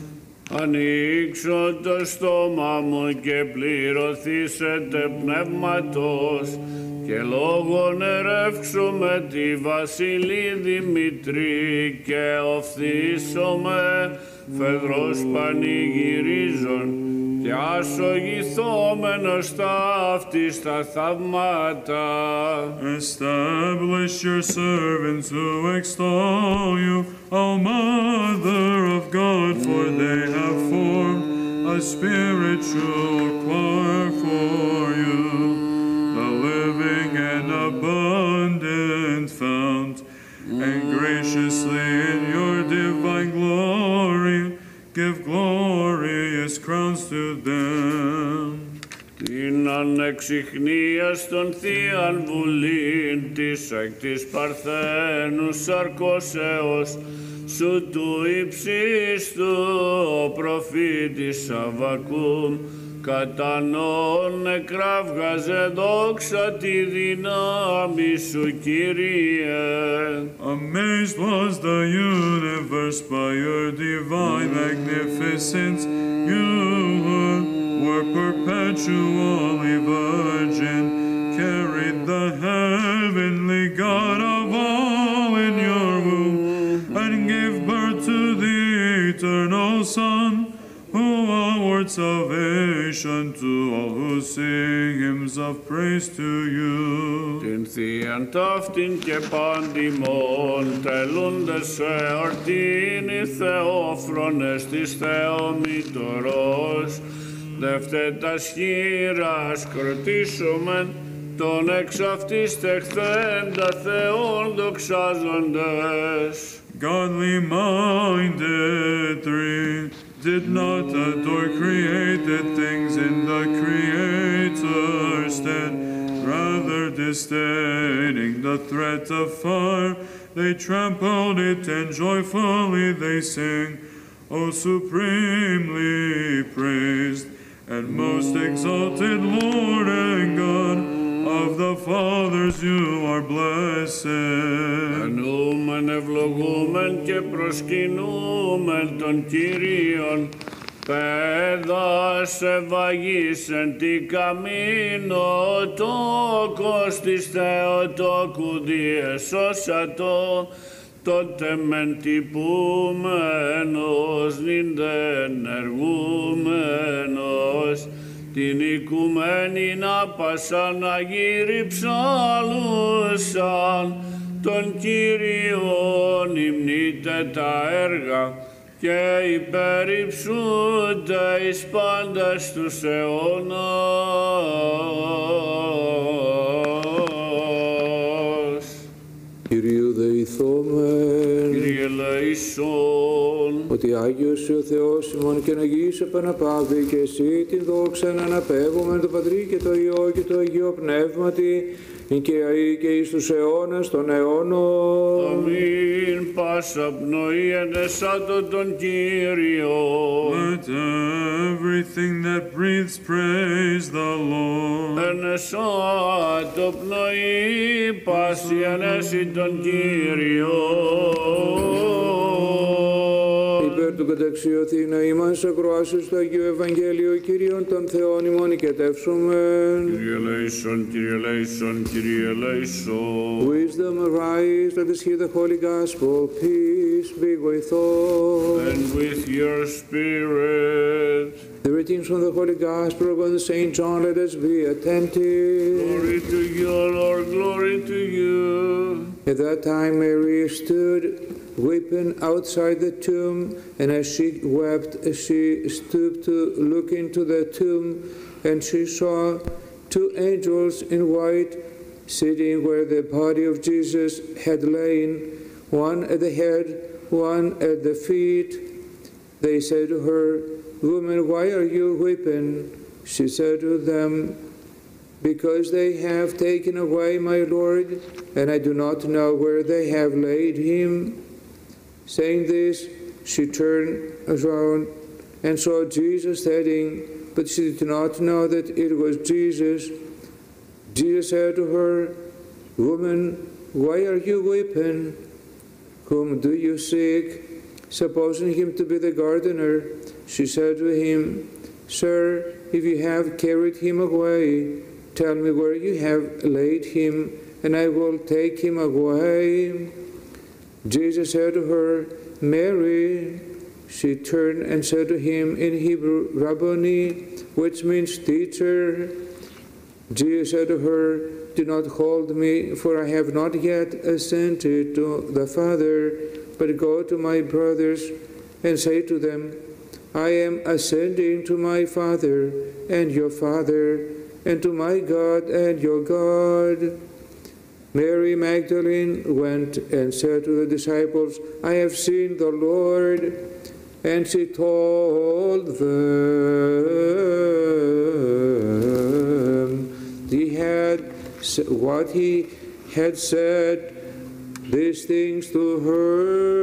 Ανοίξω το στόμα μου και πληρωθήσετε πνεύματος και λόγον ερεύξομαι τη Βασιλή Δημητρή και οφθήσομαι φεδρός πανηγυρίζων και ασογηθόμενος ταύτης τα θαυμάτα. Establish your servants who extol you, O Mother of God, for they have formed a spiritual choir for you, the living and abundant fount, and graciously in your divine glory give glorious crowns to them. Την ανεξιχνία στον Θείαν Βουλήν της εκ της Παρθένου σαρκώσεως σου του υψίστου ο προφήτης Αββακούμ κατά νόν εκραύγαζε δόξα τη δύναμη σου, Κύριε. Amazed was the universe by your divine magnificence. You were perpetually virgin, carried the heavenly God of all in your womb, and gave birth to the eternal Son, who award salvation to all who sing hymns of praise to you. Την Θείαν ταύτην και πάντιμον τελούντες εορτήν οι θεόφρονες της Θεομητορός, δευτέτας χείρας κροτήσομεν τον εξ αυτής τεχθέντα Θεόν δοξάζοντες. Godly minded three did not adore created things in the Creator's stead, rather disdaining the threat of fire, they trampled it and joyfully they sing, O supremely praised and most exalted Lord and God, of the fathers you are blessed. Ενούμεν ευλογούμεν και προσκυνούμεν τον Κύριον, παιδας ευαγήσεν τι καμίνο τόκος της Θεοτόκου διεσώσατο, τότε μεν τυπούμενος νυν δε ενεργούμενος, την οικουμένη να πασαν αγύρι ψαλούσαν, τον Κύριον υμνείτε τα έργα και υπερυψούνται εις πάντας τους αιώνας. Κυρίου δεηθόμεν, Κύριε ελέησον, ότι Άγιος ο Θεός ημών και να γης επαναπάβει και εσύ την δόξα να αναπέμπουμε το Πατρί και το Υιό και το Αγίο Πνεύματι, και αεί και εις τους αιώνας των αιώνων. αμήν. Πάσα πνοή ενεσάτω τον Κύριο. Let everything that breathes praise the Lord. Ενεσάτω πνοή, πάση ενέσει τον Κύριο. Υπέρ του καταξιωθήνα ημάς ακροάσεις του Αγίου Ευαγγέλιο Κύριον των Θεών ημών νικετεύσομεν. Κύριε ελέησον, Κύριε ελέησον, Κύριε ελέησον. Wisdom arise, let us hear the Holy Gospel. Peace be with all. And with your spirit. The readings from the Holy Gospel of St. John, let us be attentive. Glory to you, Lord, glory to you. At that time Mary stood weeping outside the tomb, and as she wept, she stooped to look into the tomb, and she saw two angels in white sitting where the body of Jesus had lain, one at the head, one at the feet. They said to her, "Woman, why are you weeping?" She said to them, "Because they have taken away my Lord, and I do not know where they have laid him." Saying this, she turned around and saw Jesus standing, but she did not know that it was Jesus. Jesus said to her, "Woman, why are you weeping? Whom do you seek?" Supposing him to be the gardener, she said to him, "Sir, if you have carried him away, tell me where you have laid him, and I will take him away." Jesus said to her, "Mary." She turned and said to him in Hebrew, "Rabboni," which means teacher. Jesus said to her, "Do not hold me, for I have not yet ascended to the Father, but go to my brothers and say to them, I am ascending to my Father and your Father, and to my God and your God." Mary Magdalene went and said to the disciples, "I have seen the Lord," and she told them what he had said, these things to her.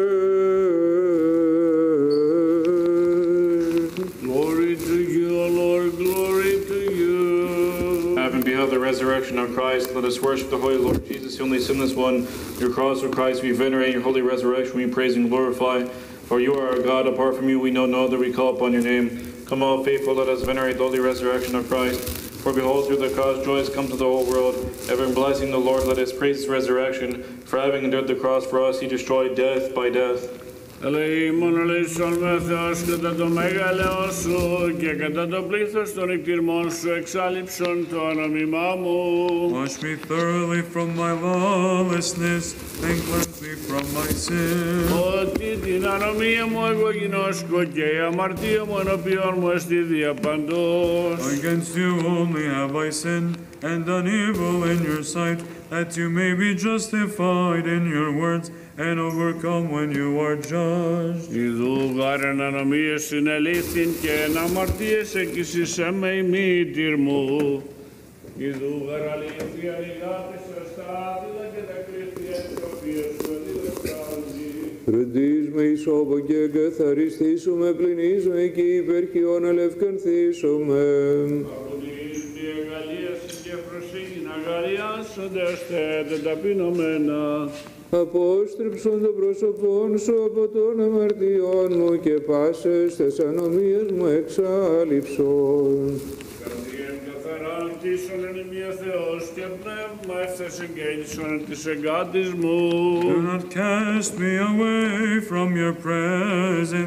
Glory to you, O Lord, glory to you. Having beheld the resurrection of Christ, let us worship the Holy Lord Jesus, the only sinless one. Your cross, O Christ, we venerate. Your holy resurrection we praise and glorify. For you are our God. Apart from you we know no other. We call upon your name. Come, all faithful, let us venerate the holy resurrection of Christ. For behold, through the cross joy has come to the whole world. Ever in blessing the Lord, let us praise his resurrection. For having endured the cross for us, he destroyed death by death. Ελεήμον ελεήσον με Θεός κατά το μέγαλεό σου και κατά το πλήθος των εκτιρμών σου εξάλληψον το ανομιμά μου. Wash me thoroughly from my lawlessness and cleanse me from my sin. Ότι την ανομία μου εγώ γινώσκω και η αμαρτία μου ενώπιον μου εστί διαπαντός. Against you only have I sinned and done evil in your sight, that you may be justified in your words and overcome when you are judged. Ιδού γάρεν ανομίες συνελήφθην και εν αμαρτίες εκεισίσαι με ημίτηρ μου. Ιδού γαραλήθη ανηγάτης αστάθητα και τα κρύφθη εντροπίες σου εδιδοσκάλει. Φροντίζουμε ισόβο και εγκαθαριστήσουμε, πληνίζουμε και υπερχιών αλευκανθίσουμε. Αποδείστη εγαλίαση και προσήγην αγαλιάσονται ώστε δεν ταπεινωμένα. Απόστρεψον το πρόσωπόν σου από των αμαρτιών μου και πάσες τες ανομίες μου εξάλληψον. Καρδιέν καθαράν κτίσον εν ημία Θεός και πνεύμα έφθεσεν και έλυσον της εγκάτης μου. Do not cast me away from your presence,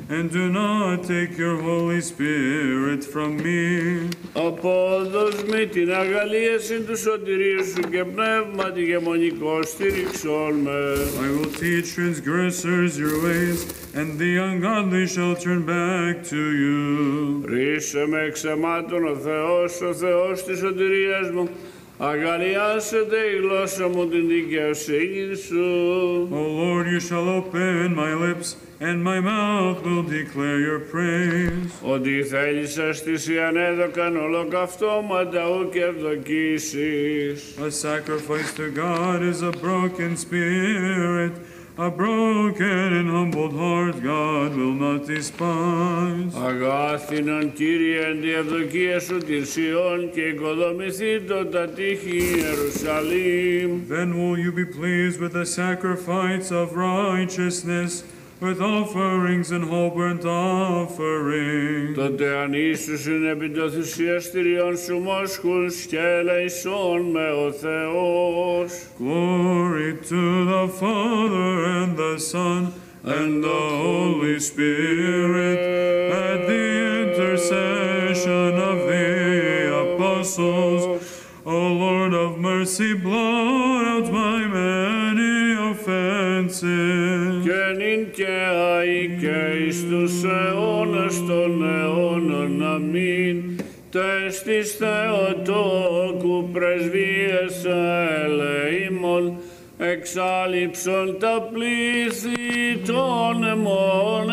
and do not take your Holy Spirit from me. Απόδος μη την αγαλίαση του σωτηρίου σου και πνεύματι και μονικό στήριξον με. I will teach transgressors your ways, and the ungodly shall turn back to you. Ρίσε με εξαιμάτων ο Θεός της σωτηρίας μου, αγαλιάσετε η γλώσσα μου την δικαιοσύνη σου. O Lord, you shall open my lips, and my mouth will declare your praise. Ότι θέλησας της ανέδωκαν ολοκαυτώματα ου και ευδοκίσεις. A sacrifice to God is a broken spirit. A broken and humbled heart God will not despise. Αγάθινον Κύριε εν τη ευδοκία σου την Σιών και οικοδομηθήτω τα τείχη Ιερουσαλήμ. Then will you be pleased with the sacrifice of righteousness, with offerings and whole burnt offerings. Τότε ανήσουσιν επί το θυσιαστηριόν σου μόσχους και ελεησόν με ο Θεός. Glory to the Father and the Son and the Holy Spirit, at the intercession of the apostles. O Lord of mercy, blot out my many offenses. Και νυν και αεί και εις τους αιώνας των αιώνων. Αμήν. Τες της Θεοτόκου πρεσβείας ελεήμων, εξάλειψον τα πλήθη των εμών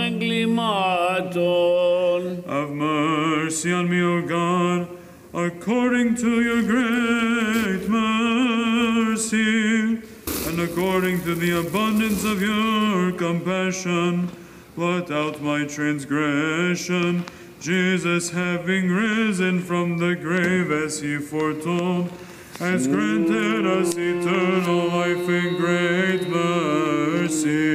εγκλημάτων. Have mercy on me, O God, according to your great mercy, and according to the abundance of your compassion, blot out my transgression. Jesus, having risen from the grave as he foretold, has granted us eternal life in great mercy.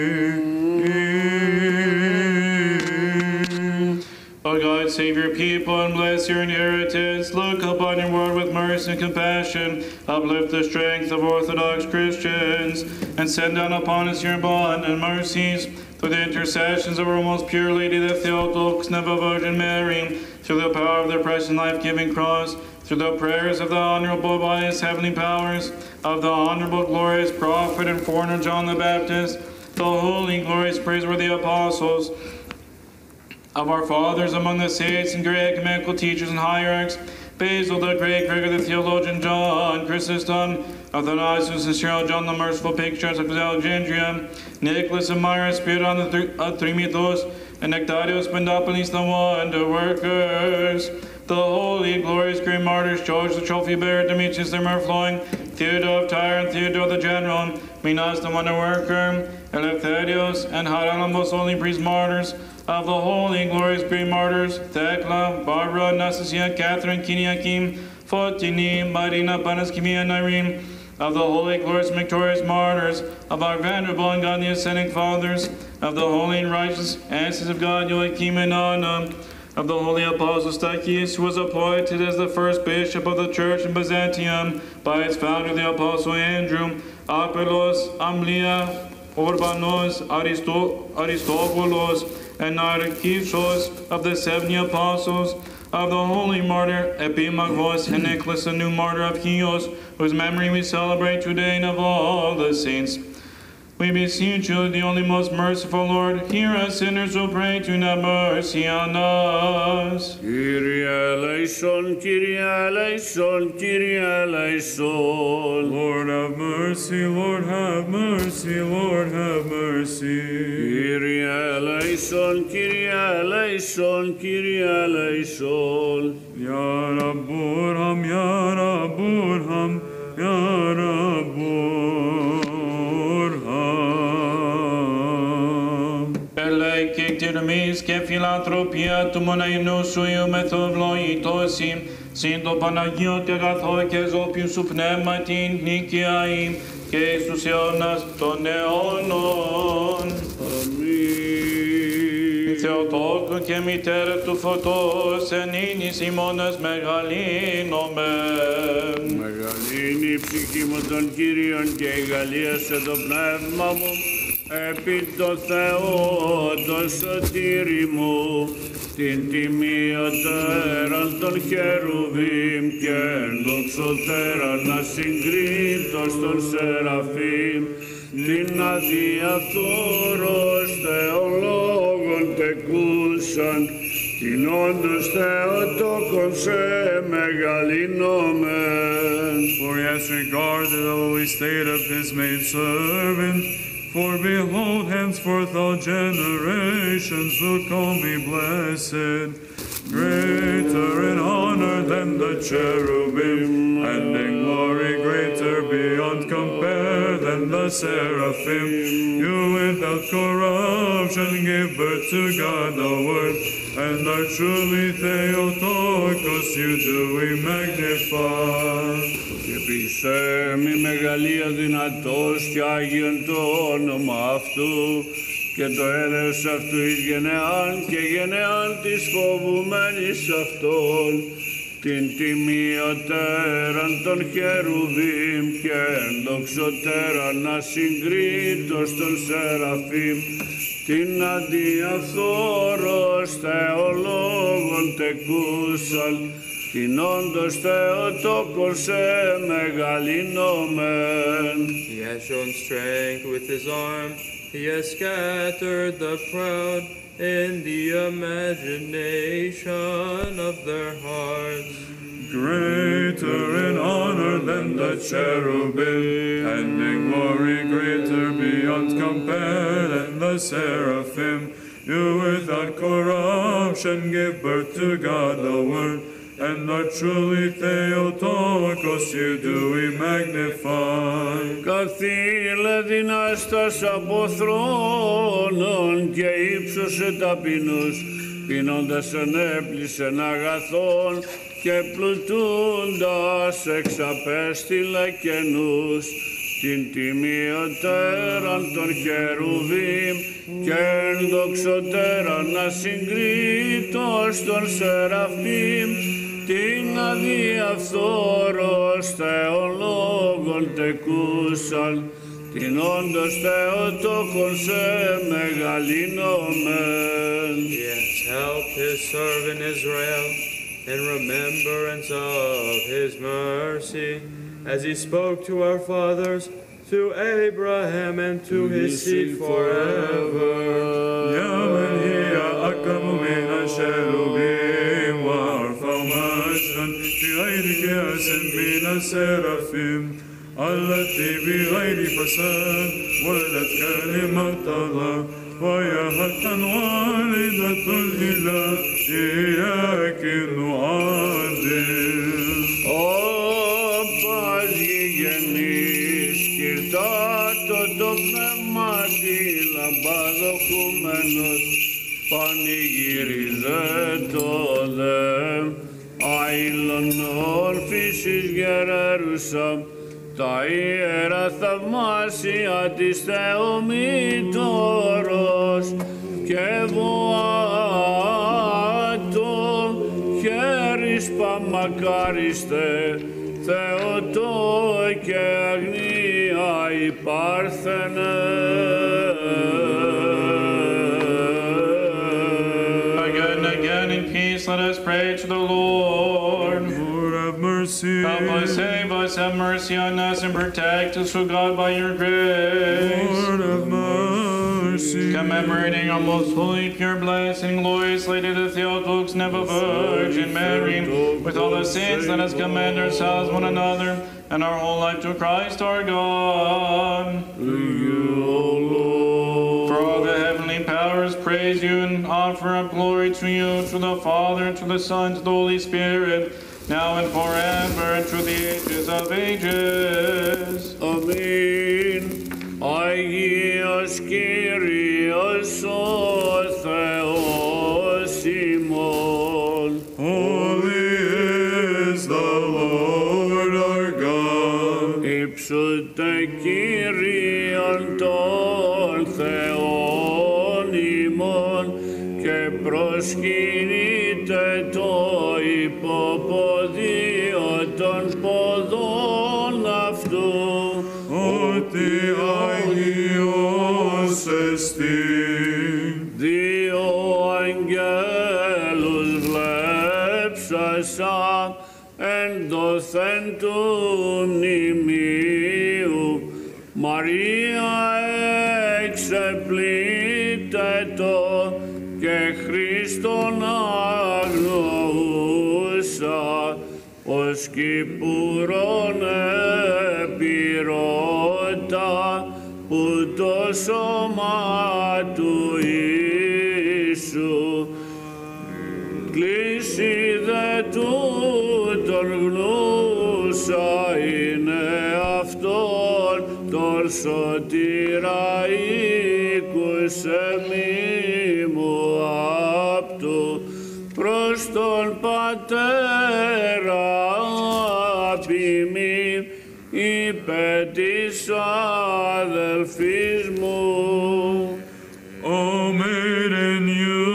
O God, save your people and bless your inheritance. Look upon your word with mercy and compassion. Uplift the strength of Orthodox Christians, and send down upon us your bond and mercies through the intercessions of our most pure Lady, the Theotokos and of the Virgin Mary, through the power of the precious and life-giving cross, through the prayers of the honorable by his heavenly powers, of the honorable glorious prophet and foreigner John the Baptist, the holy, glorious, praiseworthy apostles, of our fathers among the saints and great ecumenical teachers and hierarchs, Basil the Great, Gregor the Theologian, John Chrysostom, Athanasius and Cyril, John the Merciful, Patriarchs of Alexandria, Nicholas and Myra, Spiridon the Trimithos, and Nectarios, Pendopolis, the wonder workers, the holy, glorious, great martyrs, George the trophy bearer, Demetrius the myrrh-flowing, Theodore of Tyre, and Theodore the general, Minas the wonder worker, Eleftherios, and Hieronymus, holy priest martyrs, of the holy, glorious, great martyrs, Thecla, Barbara, Anastasia, Catherine, Kiniakim, Fotini, Marina, Panaskimia, and Irene, of the holy, glorious, victorious martyrs, of our venerable and godly ascending fathers, of the holy and righteous asses of God, Joachim and Anna, of the holy apostle Stachys, who was appointed as the first bishop of the church in Byzantium by its founder, the apostle Andrew, Apelles, Amplias, Urbanos, Aristobulus, and Narcissus, of the 70 apostles, of the holy martyr Epimachus, and Nicholas, the new martyr of Chios, whose memory we celebrate today, and of all the saints. We beseech you, the only most merciful Lord, hear us sinners who pray to have mercy on us. Kyrie eleison, Kyrie eleison, Kyrie eleison. Lord have mercy, Lord have mercy, Lord have mercy. Kyrie eleison, Kyrie eleison, Kyrie eleison. Ya Rabburham, Ya Rabburham, Ya Rabburham. Ελέη και φιλανθρωπία του μοναϊνού σου μεθοβλοητώσει, συν το Παναγίο και αγαθό και ζώπιου σου πνεύμα την νικιαή και εις τους αιώνας των αιώνων. Αμήν. Θεοτόκο και μητέρα του φωτός, εν ίνης ημώνας μεγαλύνομεν. Μεγαλύνει η ψυχή μου των Κύριων και η γαλλίασε το πνεύμα μου. επί το Θεό το σωτήρι μου, την τιμιωτέραν των χερουβίμ και δοξωτέραν ασυγκρίτως των σεραφείμ, την αδιαφθόρος θεολόγων τεκούσαν, την όντως Θεοτόκον σε μεγαλυνόμεν. For he has regarded the lowly state of his maidservant. For behold, henceforth all generations will call me blessed. Greater in honor than the cherubim, and in glory greater beyond compare than the seraphim. You without corruption give birth to God the Word, and are truly Theotokos, you do we magnify. Και μη μεγαλεία δυνατός και Άγιον το όνομα αυτού, και το έλεος αυτού εις γενεάν και γενεάν της φοβουμένης αυτών, την τιμιωτέραν των χερουβίμ και ενδοξωτέραν ασυγκρίτως των σεραφείμ, την αδιαφθόρος θεολόγων τεκούσαν, την όντως Θεοτόκον σε μεγαλυνόμεν. He has shown strength with his arm, he has scattered the proud in the imagination of their hearts. Greater in honor than the cherubim, and in glory greater beyond compare than the seraphim. You without corruption give birth to God the Word, and are truly Theotokos, you do we magnify. Καθήλε δυνάστας από θρόνων και ύψωσε ταπεινούς, πίνοντας ενέπλησεν αγαθών και πλουτούντας εξαπέστειλε καινούς, την τιμιωτέραν των χερουβίμ και ενδοξωτέραν ασυγκρίτως των σεραφείμ, την αδιαφθόρος θεολόγων τεκούσαν, την όντως Θεοτόκον σε μεγαλυνόμεν. He has helped his servant Israel in remembrance of his mercy, as he spoke to our fathers, to Abraham and to his seed forever. التي بغير فساد ولد كلمة الله ويا حقا والدة الإله إياك نعادل. Πας γηγενής κυρτάτο το πνεύματι λαμπαδοχούμενος, πανηγυριζέτο δε άειλον όρφησης γερέρουσα, τα ιερά θαυμάσια της Θεομήτωρος και βοάτο χέρις παμακάριστε, Θεοτό και αγνία υπάρθενε. Again in peace let us pray to the Lord. Lord have mercy. Help us, save us, have mercy on us, and protect us, O God, by your grace. Lord have mercy. Commemorating our most holy, pure, blessed, and glorious Lady the Theotokos, never Virgin Mary, with all the saints, let us commend ourselves one another and our whole life to Christ our God. To you, O Lord. For all the heavenly powers praise you and offer up glory to you, to the Father, to the Son, to the Holy Spirit, now and forever, and through the ages of ages. Amen. Αγίος Κύριος ο Θεός ημών. Holy is the Lord our God. Υψούτε Κύριον των Θεών ημών και προσκυνείτε το υποποδίο των ποδών αυτού. Ότι Άγιος αγγέλους βλέψασα εν δοθέν του μνημείου. Μαρία εξεπλήτετο και Χριστόν αγνοούσα, ως Κυπουρόν επιρώτα που το σώμα του Ιησού. Κλείσει δε τούτον γνούσα είναι αυτόν τον σωτήρα ήκουσε μη μου απτού προς τον Πατέρα ποιμή είπε της αδελφής μου. Omen you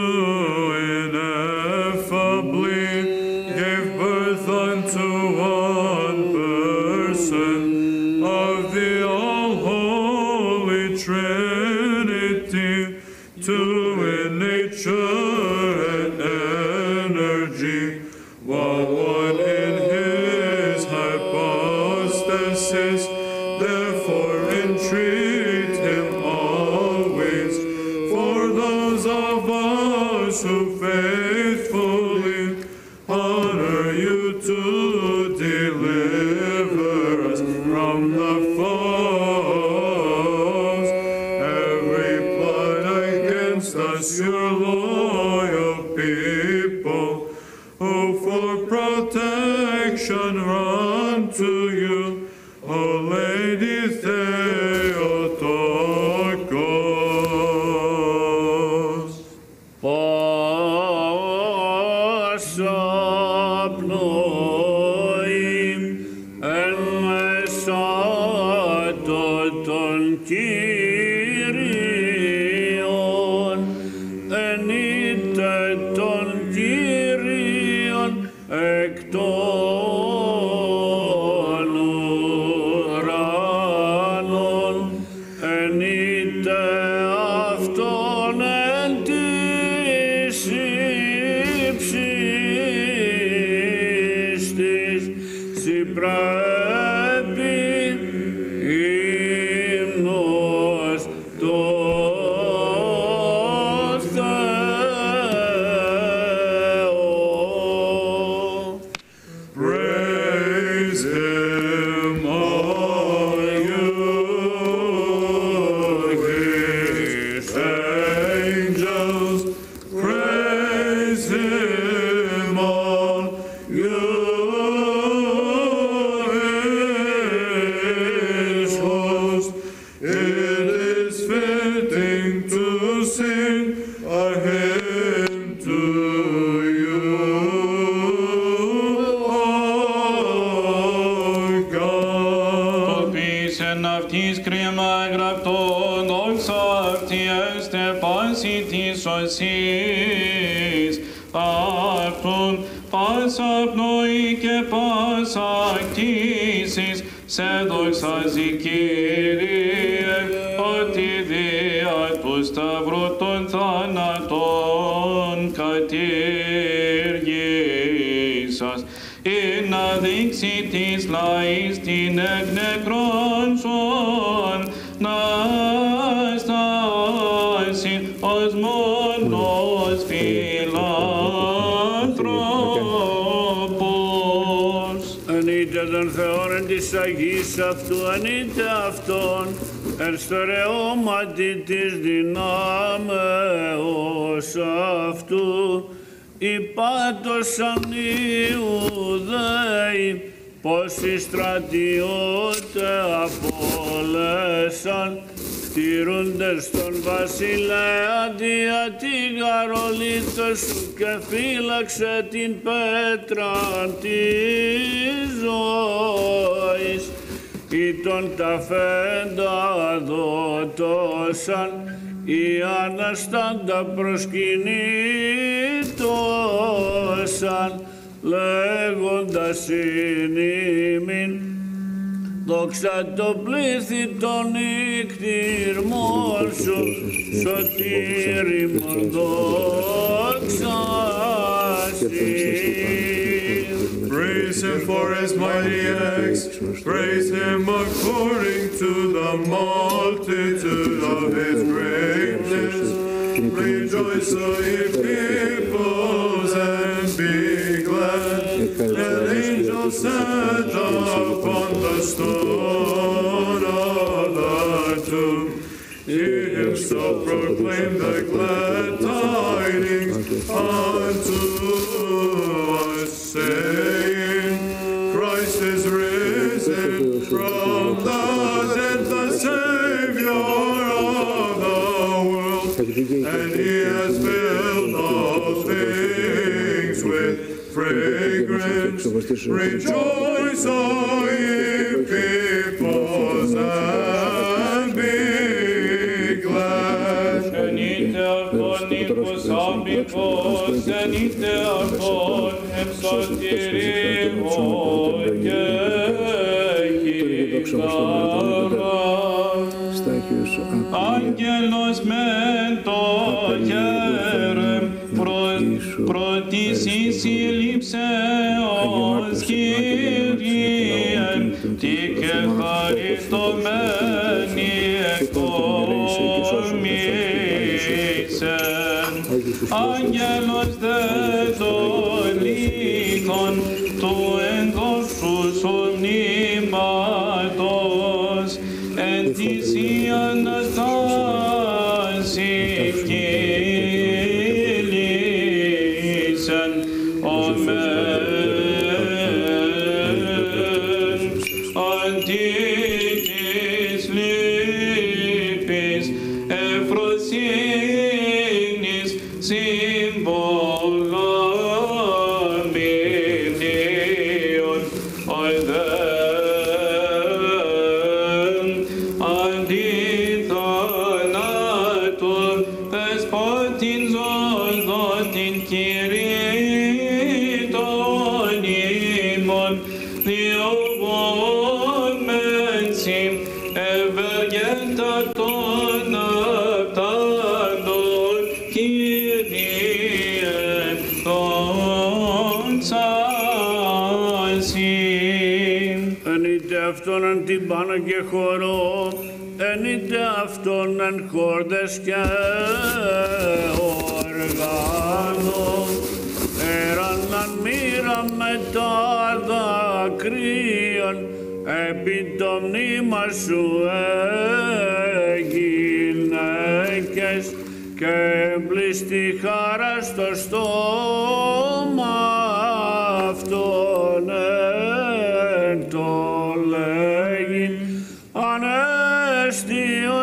ineffably gave birth unto one person of the all-holy Trinity, two in nature and energy, while one in his hypostasis. Therefore entreat him always for those of us who faithfully honor you to deliver us from the foes. Every plot against us, your loyal people, who for protection run to you, O Lady Theotokos. Πόσα πνοή εν μέσα των Κύριων, εν είτε των Κύριων εκ των ουρανών, εν είτε αυτόν εν της ύψης της συμπρέπει ύμνος το Θεό. Praise him, all you his angels. Praise him, all you his host. It is fitting to sing a hymn to you, O God. Πίσεν αυτής κρίμα γραπτών, δόξα αυτή έστε πάση της σωσής αυτούν, πάσα πνοή και πάσα κτήσης, σε δοξάζει Κύριε, ότι δια του σταυρού των θάνατων κατήργησας, ή να δείξει της λαής την εκ νεκρών σων, να στάσει ως μόνος φιλάνθρωπος. Εν είτε τον Θεόν εν της Αγής αυτού, εν είτε αυτόν, εν στερεώματι της δυνάμεως αυτού, υπάτωσαν οι Ιουδαίοι, πως οι στρατιώτε απόλεσαν, τηρούντες τον βασιλέα δια την καρολίτα σου και φύλαξε την πέτρα της ζωής. Ήτον τα φέντα δότωσαν, οι αναστάντα προσκυνήτωσαν, λέγοντας ημίν, δόξα το πλήθη των νύκτηρμών σου, σωτήρι μορδόκισε. for his mighty acts. Praise him according to the multitude of his greatness. Rejoice, O ye peoples, and be glad. Let angels stand upon the stone of the tomb. He himself proclaimed the glad tidings unto us, saying, Christ is risen from the dead, the Savior of the world, and he has filled all things with fragrance. Rejoice, O ye peoples, and be glad. Venite acon nicus ambicus, venite acon exaltirimo Στάχιος, Άγγελος μεν το γέρεμ πρωτής συλλήψεως Κύριε, τι και χαριστωμένη εκτομίσεν. Άγγελος δε των λύκων του εγκόσου σου μνήματος εν της Αναστάση κυλήσεν. Αμέν. Αντί της λύπης ευφροσύνης σύμβολον μηνύων οιδέν. Αντί θανάτου δεσπότην ζωγότην κηρύττων ημών διωγόμεν συμ ευεργέτα των απτάντων Κύριε δόξασιν. Εν είτε αυτόν εν την πάνω και χορό, εν είτε αυτόν εν χόρδες και οργάνο, έραναν μοίρα με τα δακρύων, επί το μνήμα σου γυναίκες, και εμπλήστη χαρά στο στόμα αυτόν εν το λέγειν, ανέστη ο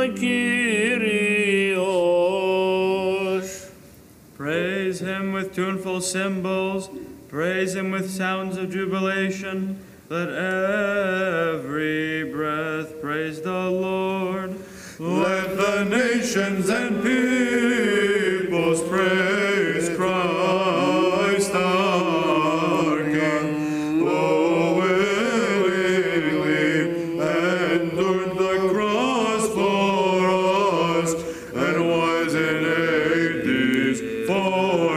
Κύριος. Praise him with tuneful cymbals, praise him with sounds of jubilation. Let every breath praise the Lord. Let the nations and peoples praise Christ our King, who willingly endured the cross for us, and was in Hades for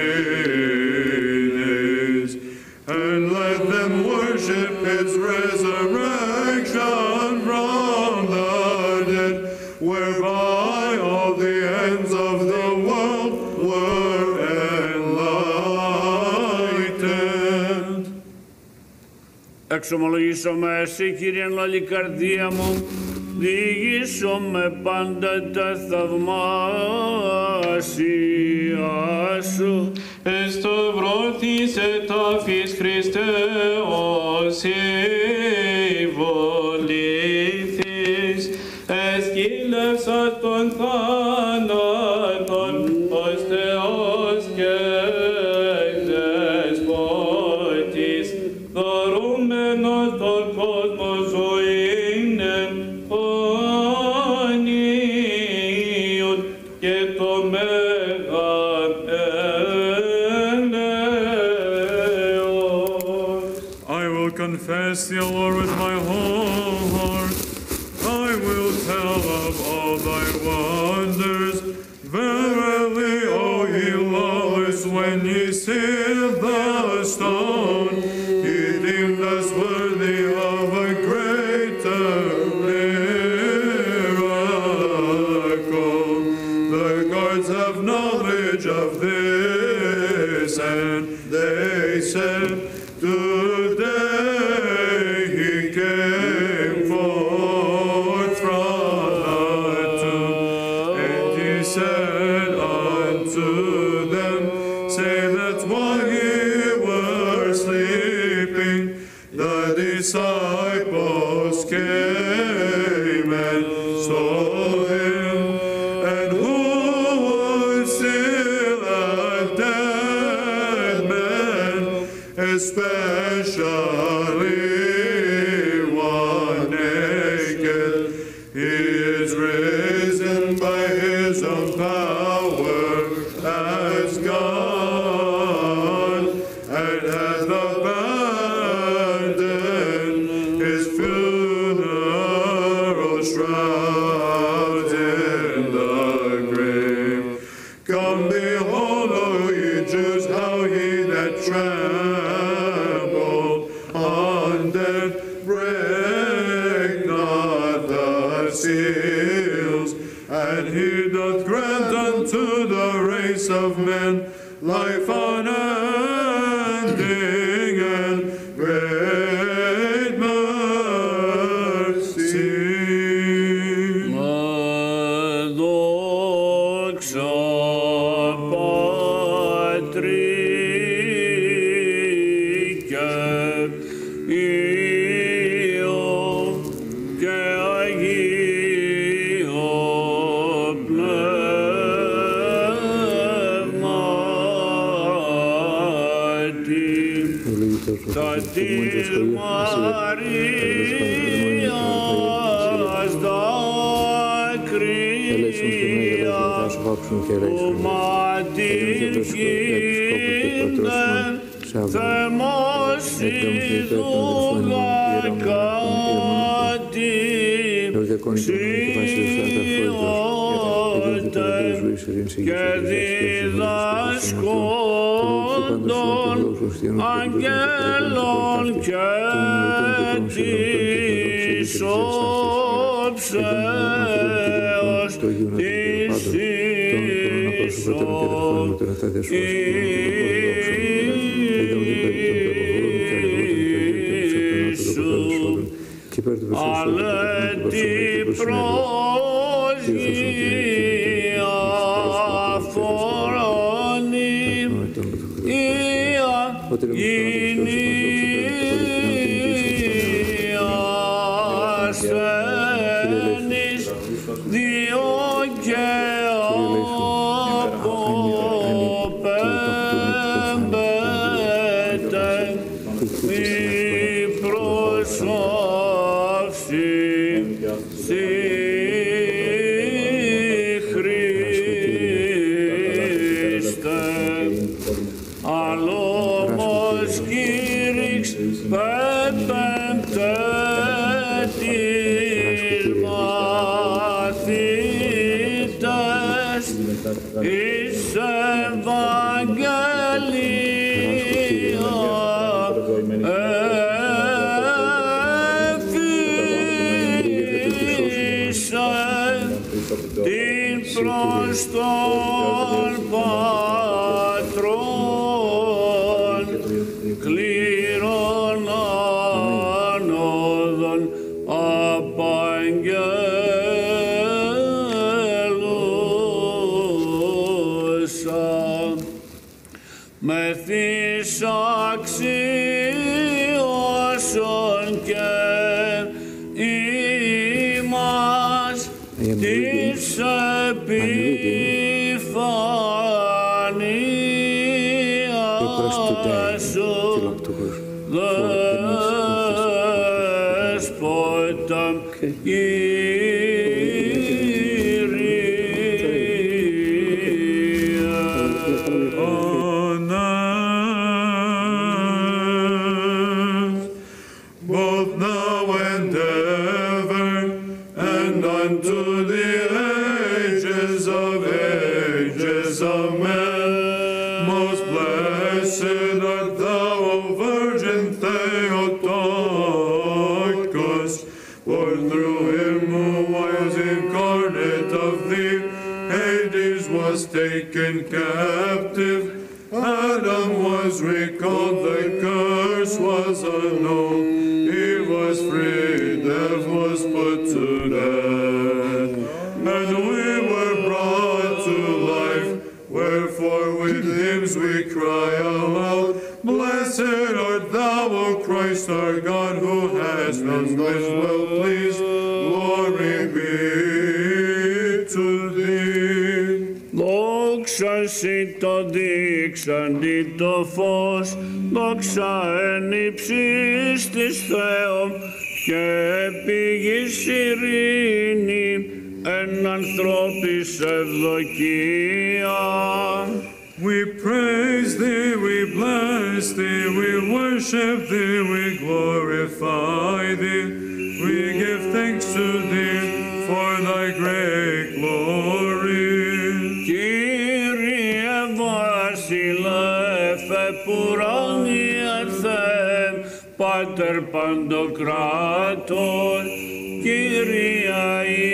3 days. And let them worship his resurrection from the dead, whereby all the ends of the world were enlightened. Εξομολογήσομαι εσύ, Κύριε, εν όλη καρδία μου, διηγήσομαι πάντα τα θαυμάσια σου. Εσταυρώθης ετάφης Χριστέ ως υπολήθης, εσκύλευσας των θάνατον ως Θεός και Δεσπότης, δωρούμενος τον κόσμο ζωήν αιώνιον και το μέγαν έλεος. I will confess the Lord with my whole heart. I will tell of all thy wonders. Verily, O ye lawless, when ye see the stone, ye deem and they said, Today he came forth from the tomb. And he said unto them, Say that while ye were sleeping, the disciples came and saw him, and who was still a dead man, especially one naked. He is risen by his own power as God, and hath abandoned his funeral shroud in the grave. Come, behold, O ye Jews, how he that trembled on death break not the seals, and he doth grant unto the race of men life unending and great mercy. Και ελέησον με, Adam was recalled, the curse was annulled. Eve was freed, death was put to death. And we were brought to life, wherefore with hymns we cry aloud. Blessed art thou, O Christ our God, who hast done this well pleased. Glory be to thee. Δόξα σοι το δείξαντι το φως, δόξα εν ύψης της Θεόν και πηγής ειρήνη εν ανθρώπης ευδοκία. We praise thee, we bless thee, we worship thee, we glorify thee. We give thanks to thee for thy great glory. Κύριε βασιλεύ επουράνιερθεν, Πάτερ Παντοκράτορ, Κύριε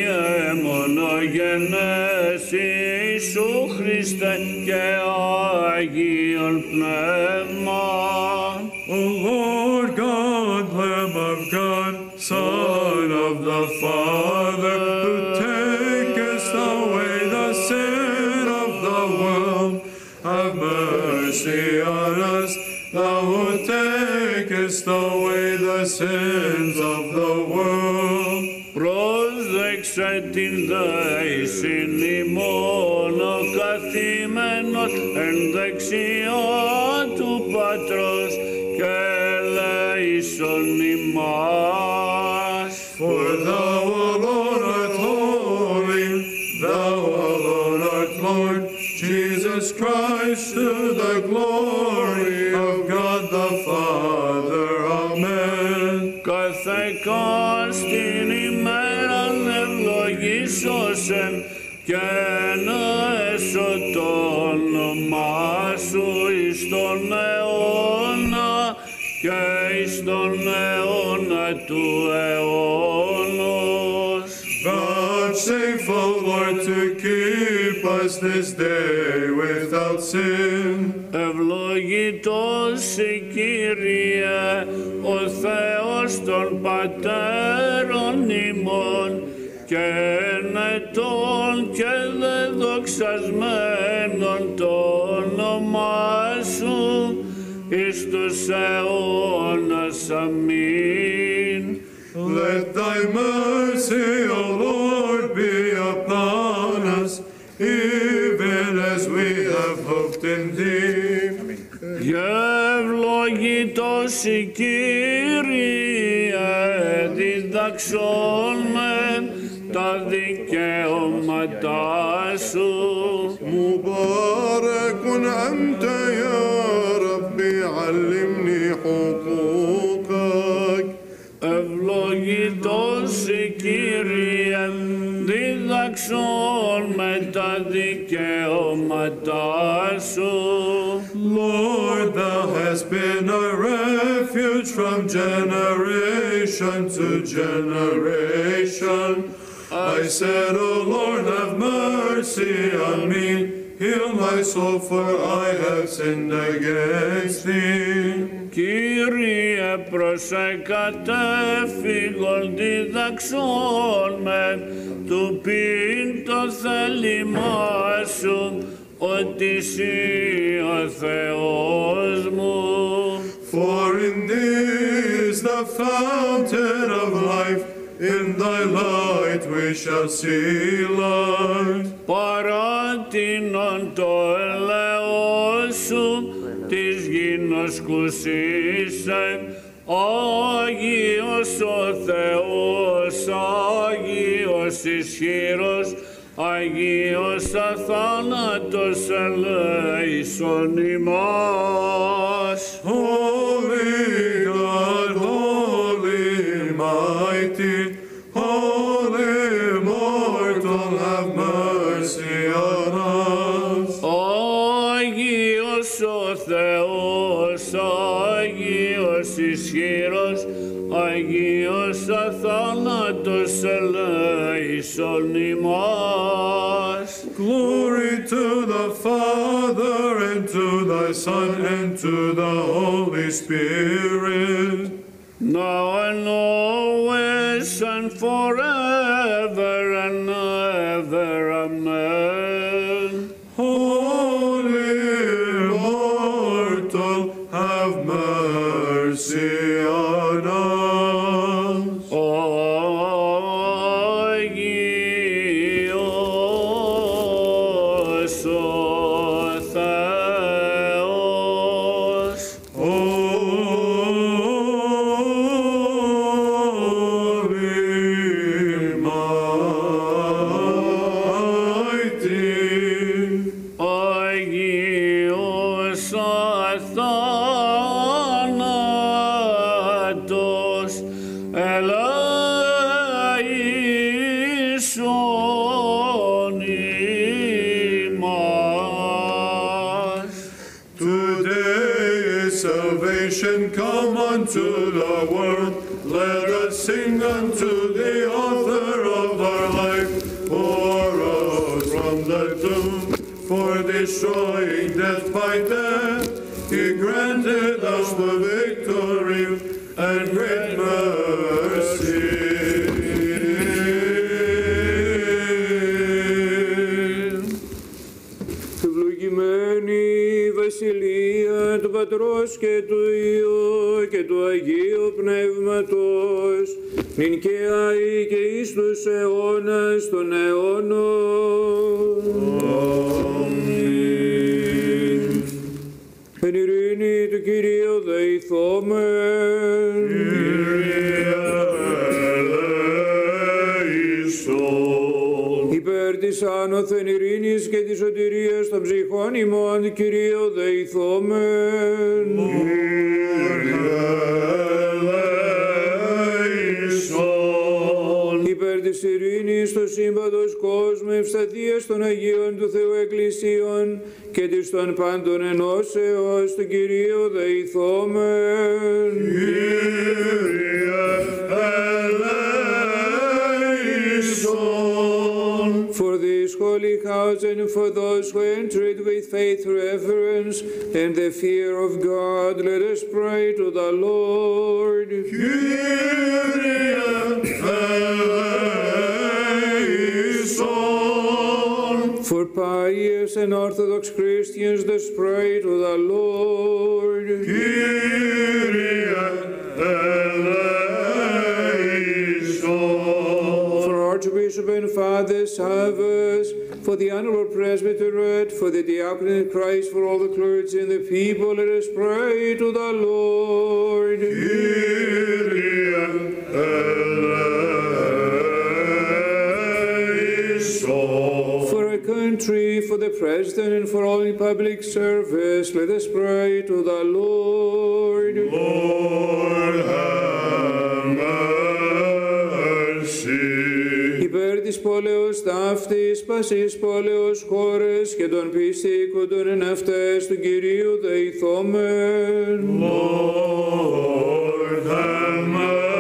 μονογενές Ιησού Χριστέ και Άγιον Πνεύμα. O Lord God, Lamb of God, Son of the Father, who takest away the sin of the world, have mercy on us. Thou who takest away the sins of the world. Πρόσδεξε την δέησιν ημών ο καθήμενος εν δεξιά του Πατρός και ελέησον ημάς. For thou alone art holy, thou alone art Lord, Jesus Christ, to the glory of God the Father. Amen. Καθεκάς την ημέραν ευλογήσωσεν και να έσω το όνομά σου εις τον αιώνα και εις τον αιώνα του αιώνος. Vouchsafe, O Lord, to keep us this day without sin. Ευλογητός η Κύριε, ο Θεός των πατέρων ημών, και ενετών και δεδοξασμένων το όνομά σου, εις τους αιώνας. Αμήν. Let thy mercy, O Lord, be upon us, even as we have hoped in thee. Ευλογητός η Κύριε, διδαξών μεν τα δικαιώματά σου. Mubarakun anta ya Rabbi, allimni hukukak. Ευλογητός η Κύριε, διδαξών με τα δικαιώματά σου. Lord, thou hast been a refuge from generation to generation. I said, O Lord, have mercy on me. Heal my soul, for I have sinned against thee. Κύριε, προσεκατέφυγον διδαξών με του πειν το θέλημά σου, ότι εσύ ο Θεός μου. For in thee is the fountain of life, in thy light we shall see light. Παράτηνον το ελαιό σου, της γήνος κουσίσεν, Άγιος ο Θεός, Άγιος ισχυρός, Αγίος αθάνατος ελέησον ημάς. Holy God, holy mighty, holy immortal, have mercy on us. Άγιος ο Θεός, Άγιος ισχυρός, Αγίος αθάνατος ελέησον ημάς. Glory to the Father, and to the Son, and to the Holy Spirit. Now and always and forever and ever. Amen. Holy Immortal, have mercy on us. O Chios, O Theos, come unto the world, let us sing unto the author of our life, who arose from the tomb, for destroying death by death. He granted us the victory and great mercy. Ευλογημένη Βασιλεία του Πατρός και του Υιού και του Αγίου Πνεύματος, νυν και αεί και εις τους αιώνας των αιώνων. Αμήν. Εν ειρήνη του Κυρίου δεηθόμεν. Κύριε ελέησον. Υπέρ της άνωθεν ειρήνης και της σωτηρίας των ψυχών ημών, Κυρίου δεηθόμεν. Υπέρ της ειρήνης του σύμπαντος κόσμου, ευσταθίας των Αγίων του Θεού Εκκλησίων και της των πάντων ενώσεως του Κυρίου δεηθόμεν. For this holy house and for those who enter it with faith, reverence, and the fear of God, let us pray to the Lord. For pious and Orthodox Christians, let's pray to the Lord. Archbishop and Fathers, Savers, for the Honorable Presbyterate, for the Diaconate in Christ, for all the clergy and the people, let us pray to the Lord. For our country, for the President, and for all in public service, let us pray to the Lord. Lord, have mercy. Υπέρ της πόλεως ταύτης, πασής πόλεως χώρες και των πιστήκοντων εν αυτές του Κυρίου δεηθόμεν. Lord, have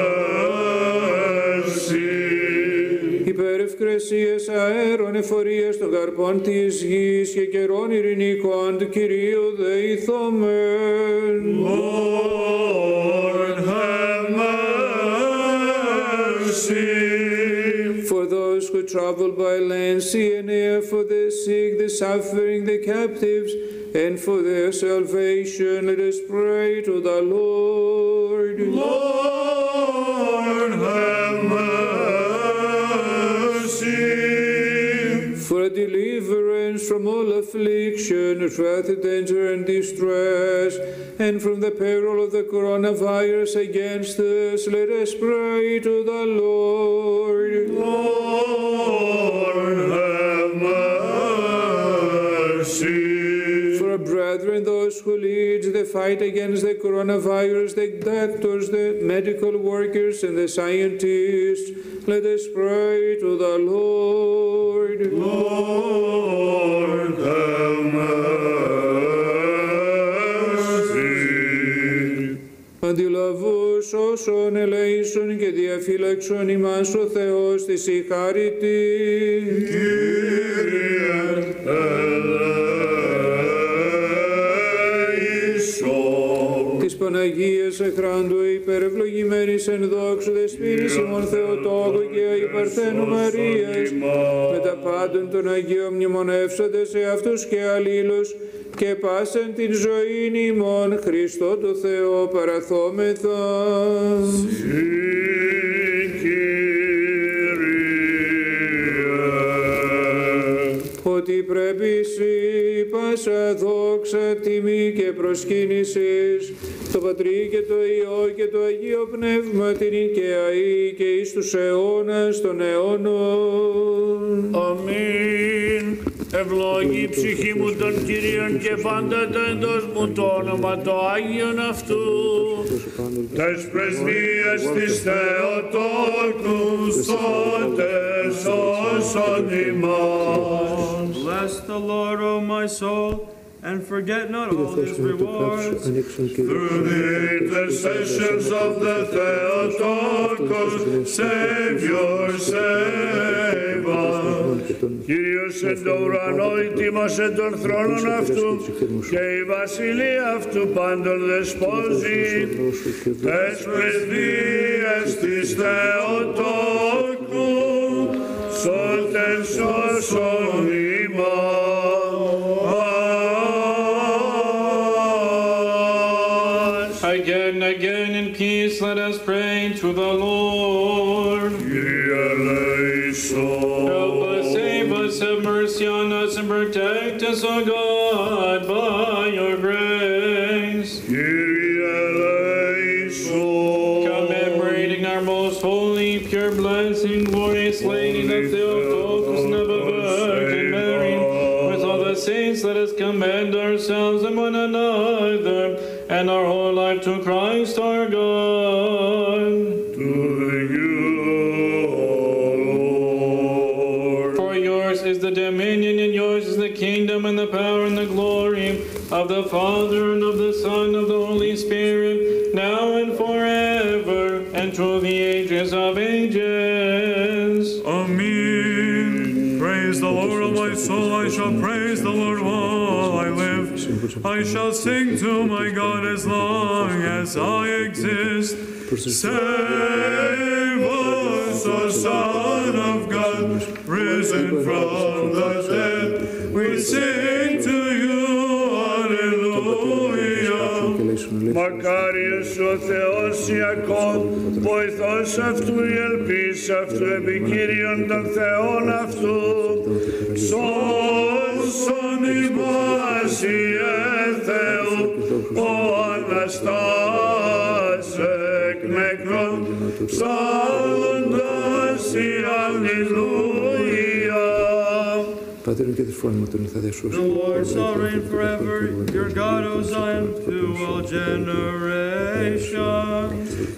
mercy. Υπέρ ευκρεσίας αέρων εφορίας των καρπών της γης και καιρών ειρηνικών του Κυρίου δεηθόμεν. Lord, have mercy. For those who travel by land, sea and air, for the sick, the suffering, the captives, and for their salvation, let us pray to the Lord. Lord, have mercy. For deliverance from all affliction, wrath, danger, and distress, and from the peril of the coronavirus against us, let us pray to the Lord. Lord, have mercy. For our brethren, those who lead the fight against the coronavirus, the doctors, the medical workers, and the scientists, let us pray to the Lord. Lord, have mercy. And αντιλαβούς όσων ελέησον και διαφύλαξον ημάς ο Θεός της η χάρητη. Της Παναγίας εχράντου υπερευλογημένης εν δόξου δεσποίνης ημών Θεοτόκου και η Παρθένου Μαρίας, με τα πάντων των Αγίων μνημονεύσαντες σε αυτούς και αλλήλους, και πάσαν την ζωήν ημών Χριστό το Θεό παραθόμεθα. Ότι πρέπει εσύ πάσα δόξα, τιμή και προσκύνησης το Πατρί και το Υιό και το Αγίο Πνεύμα την οικαιαή και εις τους αιώνας των αιώνων. Αμήν. Ευλόγη η ψυχή μου των Κυρίων και πάντα το εντός μου το όνομα το Άγιον αυτού. Τες πρεσβείες της Θεοτόκου σώτες όσων ημάς. Bless the Lord, O my soul, and forget not all his rewards. Through the intercessions of the Theotokos, Savior, save us. Κύριος εν το ουρανό ητήμασε των θρόνων αυτού και η βασιλεία αυτού πάντων δεσπόζει. Τες πρεσβείες της Θεοτόκου σώτες όσων ημάς. Again in peace let us pray to the Lord. Kyrie eleison. Help us, save us, have mercy on us, and protect us, O God, by your grace. Kyrie eleison. Commemorating our most holy, pure, blessed, glorious Lady, the Theotokos and of a Virgin Mary, with all the saints, let us commend ourselves and one another, and our whole life to Christ our God. To you, O Lord. For yours is the dominion, and yours is the kingdom, and the power, and the glory of the Father, and of the Son, and of the Holy Spirit, now and forever, and to the ages of ages. Amen. Praise the Lord, O my soul. I shall praise the Lord while I live. I shall sing to my God as long as I exist. Save us, O Son of God, risen from the dead. We sing to you, Alleluia. Μακάριος ο Θεός Ιακώβ, βοηθός αυτού η ελπίς αυτού, επικύριον των Θεών αυτού. Σώσον ημάς Ιε Θεού, ο Αναστάς εκ νεκρών, ψάλλοντας η Αλληλούια. Πατέρων και αδερφών μου, τον θα δεσούς. The Lord shall reign forever, your God, O Zion, to all generations.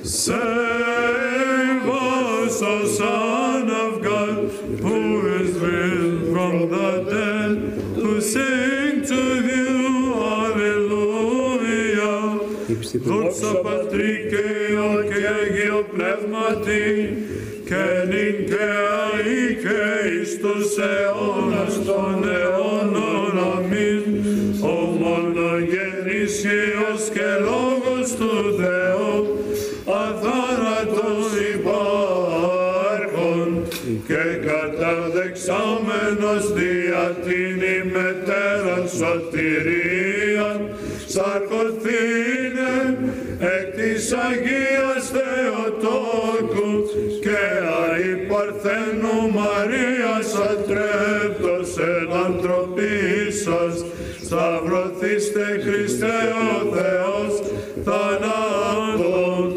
Save us, O Son of God, who is risen from the dead, to sing to you, Alleluia. Δόξα Πατρί και Υιό και Αγίο Πνεύματι, και νυν και αεί και εις τους αιώνας των αιώνων. Αμήν. Ο μονογενής Υιός και Λόγος του Θεού, αθάνατος υπάρχων και καταδεξάμενος δια την ημετέραν σωτηρίαν, σαρκωθήνε εκ της Αγίας Θεοτόκου και αη Παρθένου Μαρίας ατρέπτος εν ανθρωπίσας, σταυρωθήστε Χριστέ ο Θεός, θανάτων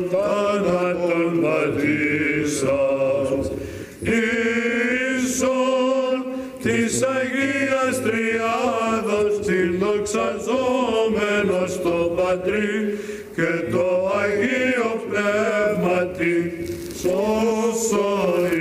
πατήσας. Ίσον της Αγίας Τριάδος, συντοξαζόμενος το Πατρί και το Αγίο Πνεύματι, σώσον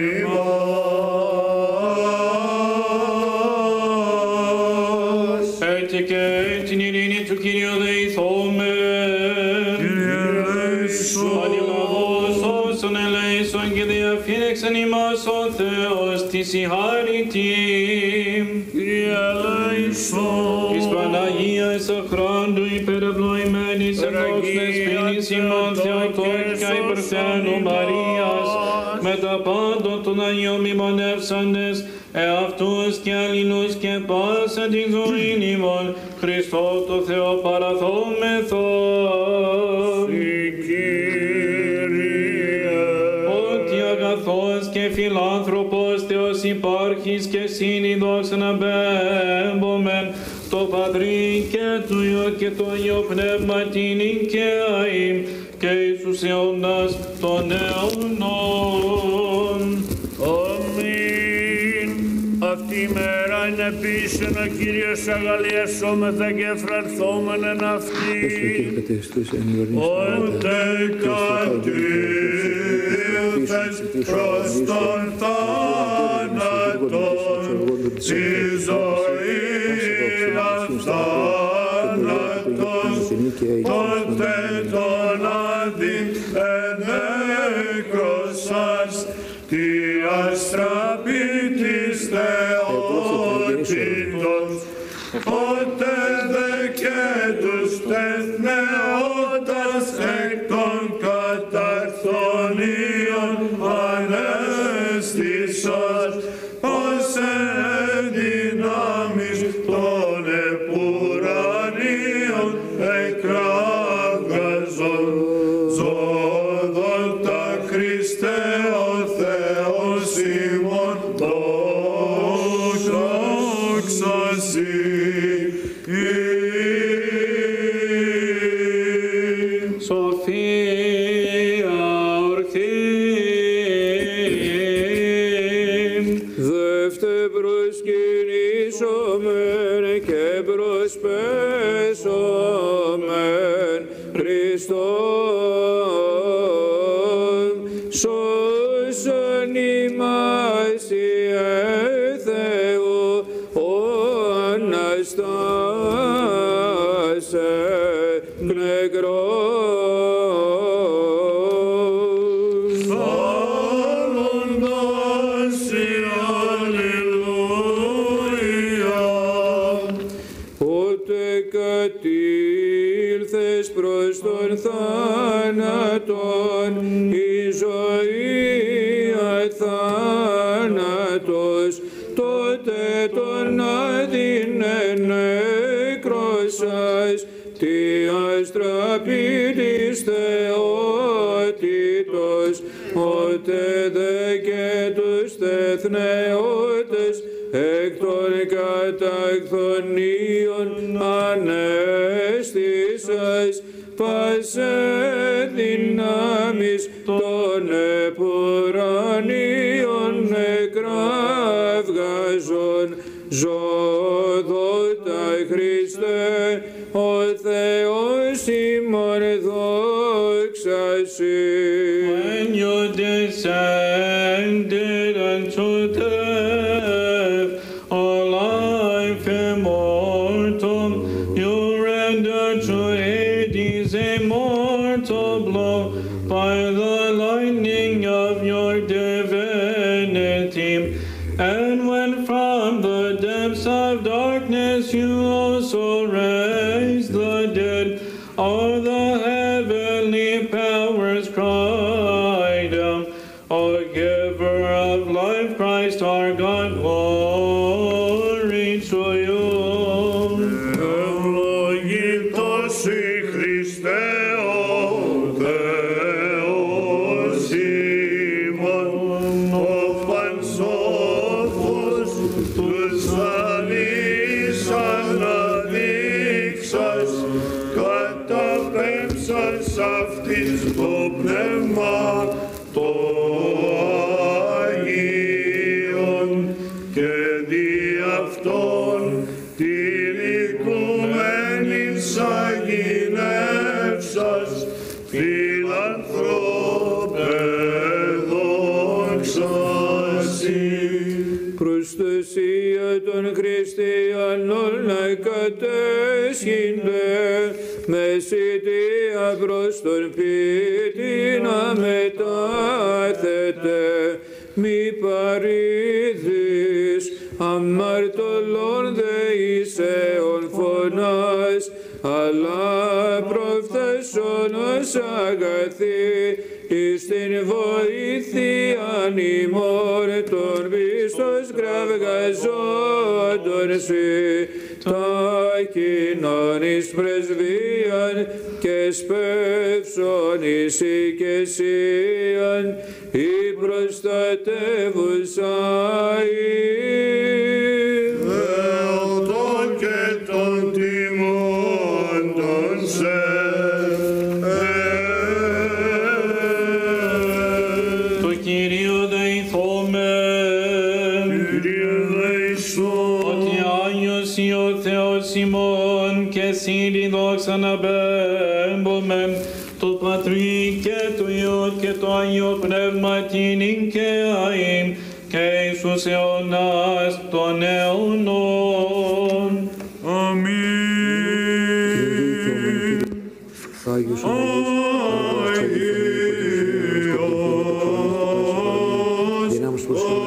ημάς. Έτσι και την ειρήνη του Κυρίου δεηθώμεν. Kyrie eleison. Αντιλαβώς όσων ελέησον και διαφύλαξεν ημάς ο Θεός της η χάρητη. Κύριε ελέησον. Της Παναγίας αχράντου υπερευλογημένης ευλόξνες πίνης ημών Θεοτόκια υπερθένου Μαρίας, με τα πάντων των Αγίων μνημονεύσαντες, εαυτούς και αλληνούς και πάσα την ζωήν ημών, Χριστό το Θεό παραθόμεθο. Ότι αγαθός και φιλάνθρωπος Θεός υπάρχεις και συνειδός να μπέμπομεν, το Πατρί και του Υιό και το Υιό Πνεύμα την οικαίαη και εις τους αιώνας των αιώνων. Αμήν. Αυτή η μέρα είναι επίσης ο Κύριος αγαλιασόμεθα και φραρθόμεν εν αυτή. Ότε κατήλθες προς τον θάνατο, τη ζωή αθάνατος, τότε τον άδει ενέκρωσας, τη αστραπή της θεότητος, τότε δε και τους τεθνεώτας εκ των καταρθωνίων ανέστησας, ως δυνάμεις των επουρανίων εκράβγαζον. Ζώδοτα Χριστέ ο Θεός ημών, δόξα σοι. Σοφία ορθή. Δεύτε προσκυνήσομεν και προσπέσομεν Χριστόν, σώσον ημάς Ιε Θεού, ο Αναστάσε νεκρός. Σάλλοντας η Αλληλούια. Ότε κατήλθες προς τον θάνατον, η ζωή αθάνατος, τότε τον άδειν ενέκρωσας, τη αστραπή της θεότητος, ότε δε και τους τεθνεώτες εκ των καταχθονίων ανέστησας, πάσε δυνάμεις των επουρανίων εκράβγαζον. Ζώδοτα Χριστέ ο Θεός ημών, δόξα σοι. When you descended unto death, O life immortal, you rendered to Hades a mortal blow by the lightning of your divinity. And when from the depths of darkness you also raised the dead, all the heavenly powers cried out, O giver of life, Christ our God, glory to you. Ευλογητός η Χριστέ ο Θεός ημών, ο πανσόφος τους αλείς αναδείξας, καταπέμψας αυτής το πνεύμα το Αγίον και δι' αυτόν την οικουμένης αγινεύσας, φιλανθρώπε δόξα σοι. Προστασία των χριστιανών να κατέσχυνται με αισθητία προς τον ποιητή να μετάθετε, μη παρήδεις αμαρτωλών δεησέων φωνάς, αλλά προφθασόνος αγαθή εις την βοήθειαν ημών των πίστος κραυγαζόντων σοι, τάκινον εις πρεσβείαν και σπεύσον εις οικεσίαν, η προστατεύουσα Θεότων και των τιμών των σε. Το Κύριο δεηθόμεν, ότι Άγιος ή ο Θεός ημών και εσύ τη δόξα να πέμπομεν, το Πατρί και το Υιό και το Άγιο Πνεύμα την και αΐν και εις τους αιώνας των αιώνων. Αμήν. Άγιος ο δυνάμος προς τον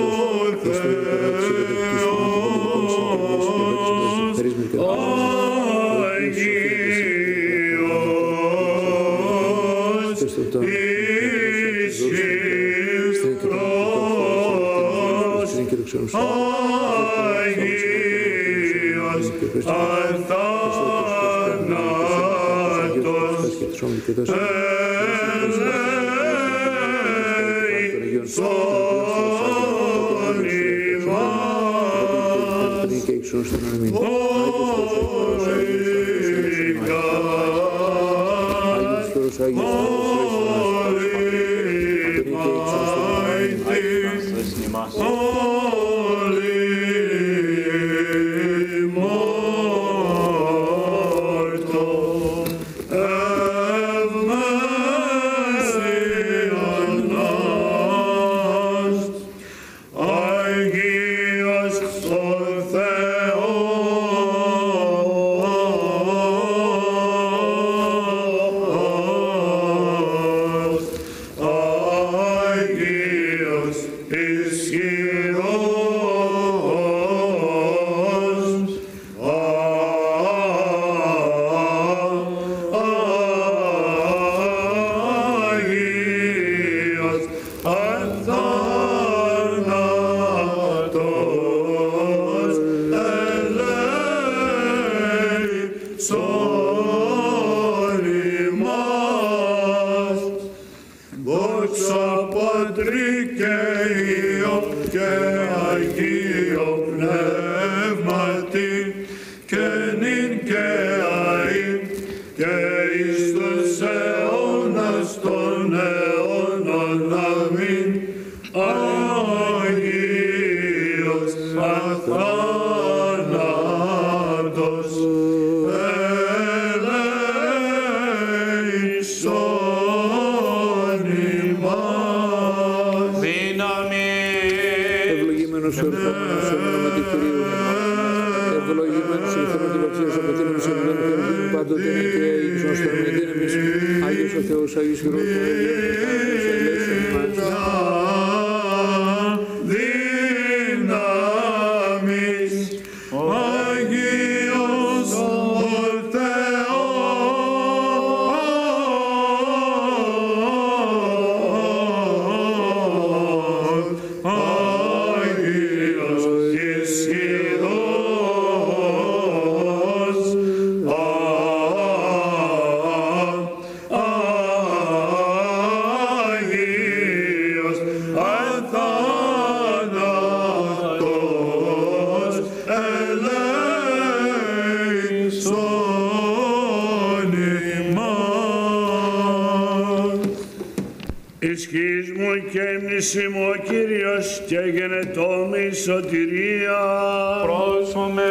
Ισχύς μου και ύμνησή μου ο Κύριος και γενετόμη σωτηρία. Πρόσωμεν.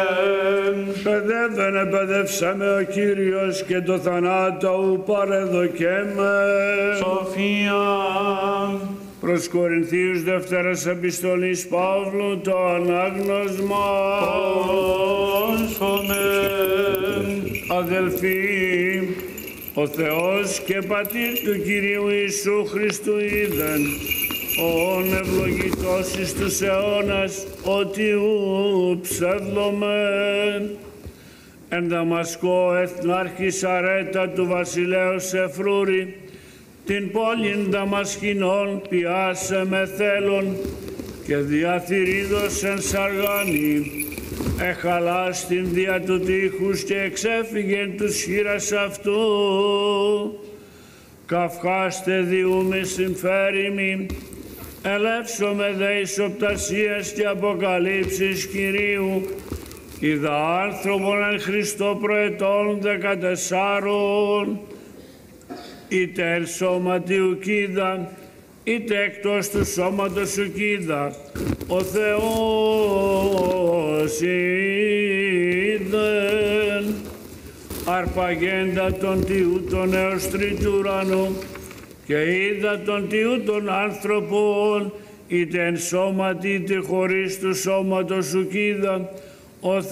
Παιδεύδεν επαιδεύσαμε ο Κύριος και το θανάτο ου παρεδοκέμε. Σοφία. Προς Κορινθίους Δευτέρας Επιστολής Παύλου το ανάγνωσμα. Πρόσωμεν. Αδελφοί, ο Θεός και Πατήρ του Κυρίου Ιησού Χριστού είδεν, ον ευλογητός εις τους αιώνας, ότι ου ψεύδομεν. Εν Δαμασκό εθνάρχης αρέτα του βασιλέως Εφρούρη, την πόλην Δαμασκηνών πιάσε με θέλον, και διαθυρίδος εν σαργάνη, εχαλάς την δια του τείχους και εξέφυγεν τους χείρας αυτού. Καυχάστε διούμε συμφέριμη, ελεύσομαι δε εις οπτασίας και αποκαλύψεις Κυρίου, είδα άνθρωπον εν Χριστώ προετών 14, είτε εν σώματι ουκίδα, είτε εκτός του σώματος ουκίδα, ο Θεός είδεν. Αρπαγέντα των τιούτων έως τρίτου ουρανού, και είδα των τιούτων άνθρωπων, είτε εν σώματι είτε χωρίς του σώματος ουκίδα, ο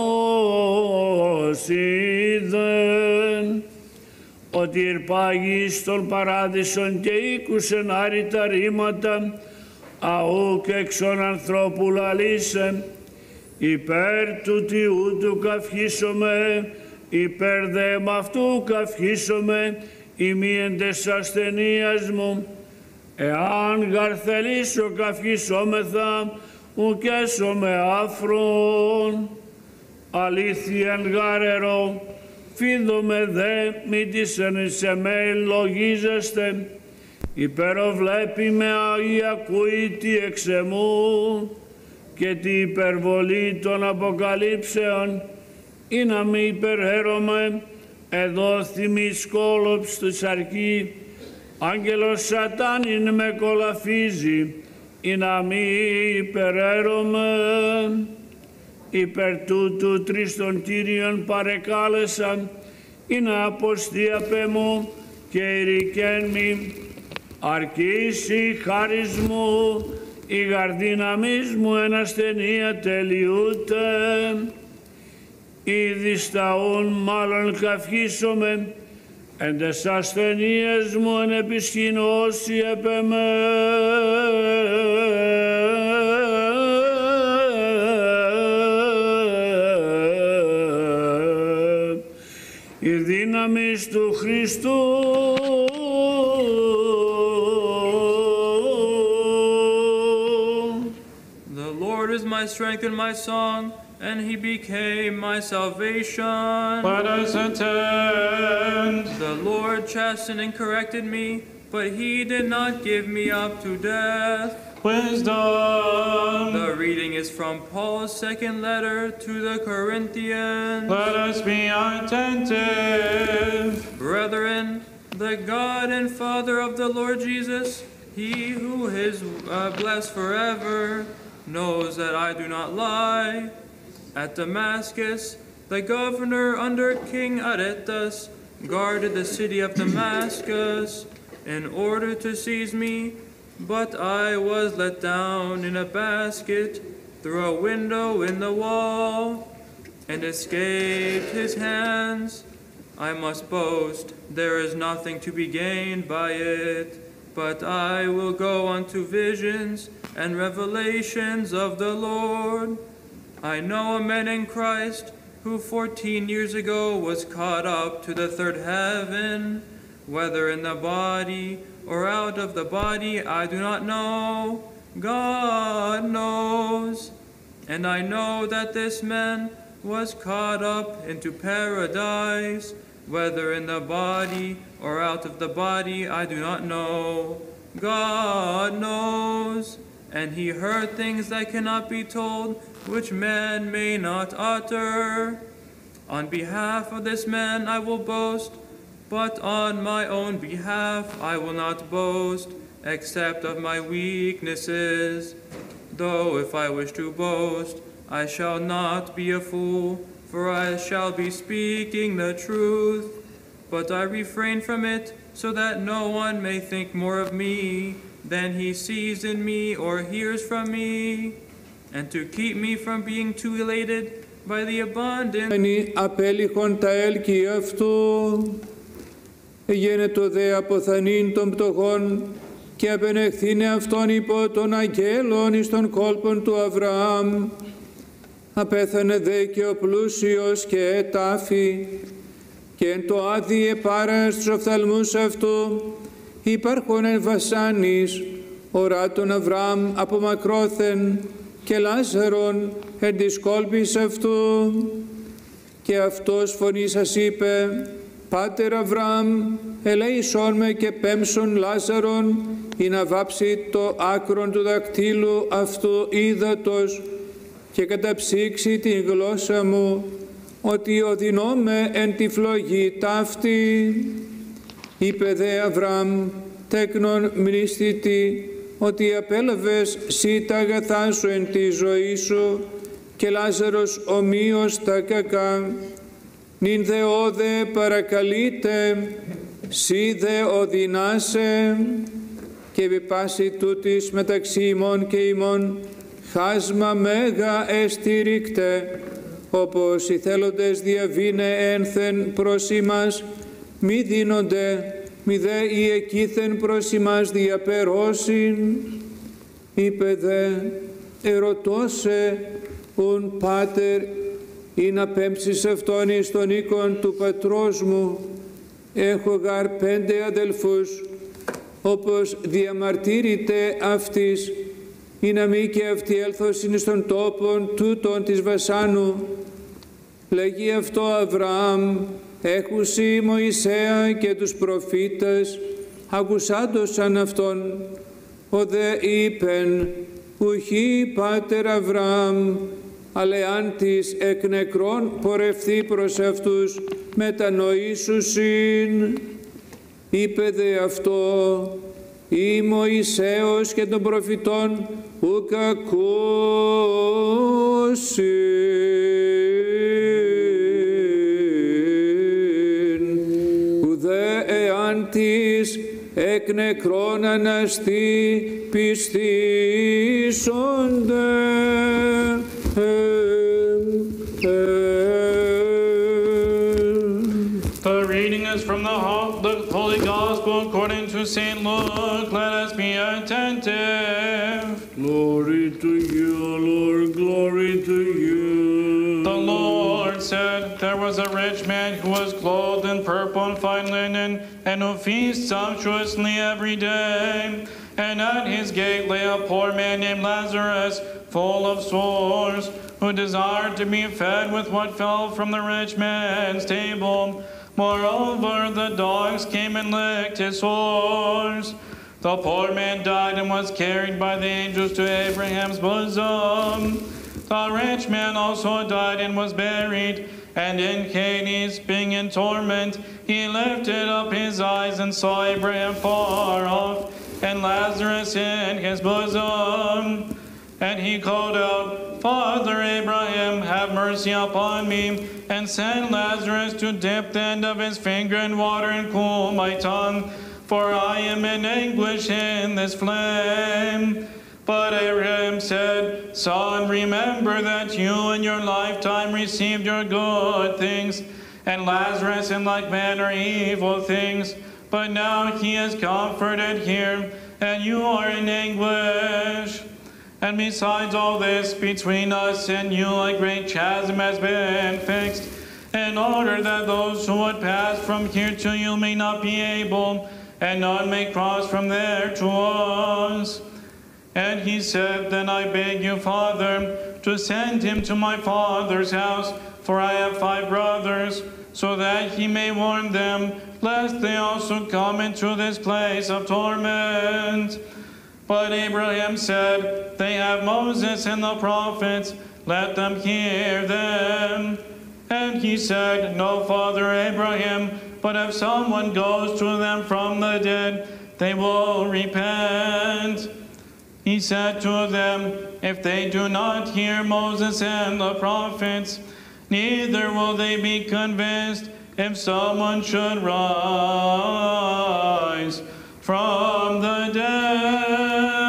Θεός είδεν. Ότι ηρπάγει στον παράδεισον και ήκουσεν άρρητα ρήματα, αούκ εξών ανθρώπου λαλήσε, υπέρ του Τιού του καυχήσομαι, υπέρ δε μ' αυτού καυχήσομαι, ημίεντες ασθενείας μου. Εάν γαρ θελήσω καυχήσομεθα, ουκ έσομαι άφρον. Αλήθειαν γάρερο, φίδομαι δε, μη της εν σε με λογίζεστε, υπεροβλέπει με ακούει τι εξεμού, και τι υπερβολή των αποκαλύψεων, ή να μη υπεραίρομαι, εδώ θυμή σκόλοψ του σαρκή, άγγελος σατάνιν με κολαφίζει, ή να μη υπεραίρομαι. Υπέρ τούτου τρεις των Κύριων παρεκάλεσαν, ή να αποστεί απ' εμού και ηρικέν μη, αρκείς η χάρις μου, η γαρδύναμις μου εν ασθενεία τελειούται. Ήδη σταούν μάλλον καυχήσομαι, εν τες ασθενείες μου εν επισχυνώσει επ' εμέ. Η δύναμις του Χριστού. The Lord is my strength and my song, and he became my salvation. Let us attend. The Lord chastened and corrected me, but he did not give me up to death. Wisdom. The reading is from Paul's second letter to the Corinthians. Let us be attentive. Brethren, the God and Father of the Lord Jesus, he who is blessed forever, knows that I do not lie. At Damascus, the governor under King Aretas guarded the city of Damascus in order to seize me, but I was let down in a basket through a window in the wall and escaped his hands. I must boast, there is nothing to be gained by it, but I will go unto visions and revelations of the Lord. I know a man in Christ who 14 years ago was caught up to the third heaven, whether in the body or out of the body I do not know. God knows. And I know that this man was caught up into paradise, whether in the body or out of the body I do not know. God knows. And he heard things that cannot be told, which man may not utter. On behalf of this man I will boast, but on my own behalf I will not boast, except of my weaknesses. Though if I wish to boast, I shall not be a fool, for I shall be speaking the truth. But I refrain from it, so that no one may think more of me than he sees in me or hears from me. And to keep me from being too elated, by the abundant απέλυχον τα έλκη αυτού. Γένετο δε αποθανήν των πτωχών και απενεχθήνε αυτόν υπό των αγγέλων εις των κόλπων του Αβραάμ. Απέθανε δε και ο πλούσιος και ετάφη και εν το άδει επάρα στους οφθαλμούς αυτού υπάρχον εν βασάνης ορά τον Αβραάμ από μακρόθεν και Λάζαρον εν της κόλπης αυτού. Και αυτός φωνήσας είπε, Πάτερ Αβραάμ, ελέησόν με και πέμψον Λάζαρον, ή να βάψει το άκρον του δακτύλου αυτού ύδατος και καταψύξει την γλώσσα μου, ότι οδυνόμαι εν τη φλογή ταύτη. Είπε δε Αβραάμ, τέκνον μνήστητη, ότι απέλαβες σύ τα αγαθά σου εν τη ζωή σου και Λάζαρος ομοίως τα κακά. Νυν δε όδε παρακαλείτε, σύ δε οδυνάσαι, και επί πάση τούτης μεταξύ ημών και ημών χάσμα μέγα εστηρίκτε, όπως οι θέλοντες διαβήνε ένθεν προς ημάς, μη δίνονται, μη δε οι εκείθεν προς ημάς διαπερώσιν. Είπε δε, ερωτώσε ουν πάτερ, ή να πέμψεις αυτόν εις τον οίκον του πατρός μου. Έχω γαρ 5 αδελφούς, όπως διαμαρτύρητε αυτής, ή να μη και αυτοί έλθωσιν εις τον τόπον τούτον της βασάνου. Λέγει αυτό Αβραάμ, έχουσι Μωυσέα και τους προφήτες, ακουσάντωσαν αυτόν. Ο δε είπεν, ουχή πάτερ Αβραάμ, αλλά αν της εκ νεκρών πορευθεί προς αυτούς, μετανοήσουσιν. Είπε δε αυτό, ή Μωυσέος και των προφητών ουκ ακούσιν, ουδέ εάν της εκ νεκρών αναστεί πιστήσονται. The reading is from the Holy Gospel according to St. Luke. Let us be attentive. Glory to you, O Lord, glory to you. The Lord said, there was a rich man who was clothed in purple and fine linen, and who feasted sumptuously every day. And at his gate lay a poor man named Lazarus, full of sores, who desired to be fed with what fell from the rich man's table. Moreover, the dogs came and licked his sores. The poor man died and was carried by the angels to Abraham's bosom. The rich man also died and was buried, and in Hades, being in torment, he lifted up his eyes and saw Abraham far off, and Lazarus in his bosom. And he called out, Father Abraham, have mercy upon me, and send Lazarus to dip the end of his finger in water and cool my tongue, for I am in anguish in this flame. But Abraham said, Son, remember that you in your lifetime received your good things, and Lazarus in like manner evil things. But now he is comforted here, and you are in anguish. And besides all this, between us and you a great chasm has been fixed, in order that those who would pass from here to you may not be able, and none may cross from there to us. And he said, Then I beg you, Father, to send him to my father's house, for I have 5 brothers, so that he may warn them, lest they also come into this place of torment. But Abraham said, They have Moses and the prophets, let them hear them. And he said, No, Father Abraham, but if someone goes to them from the dead, they will repent. He said to them, If they do not hear Moses and the prophets, neither will they be convinced if someone should rise from the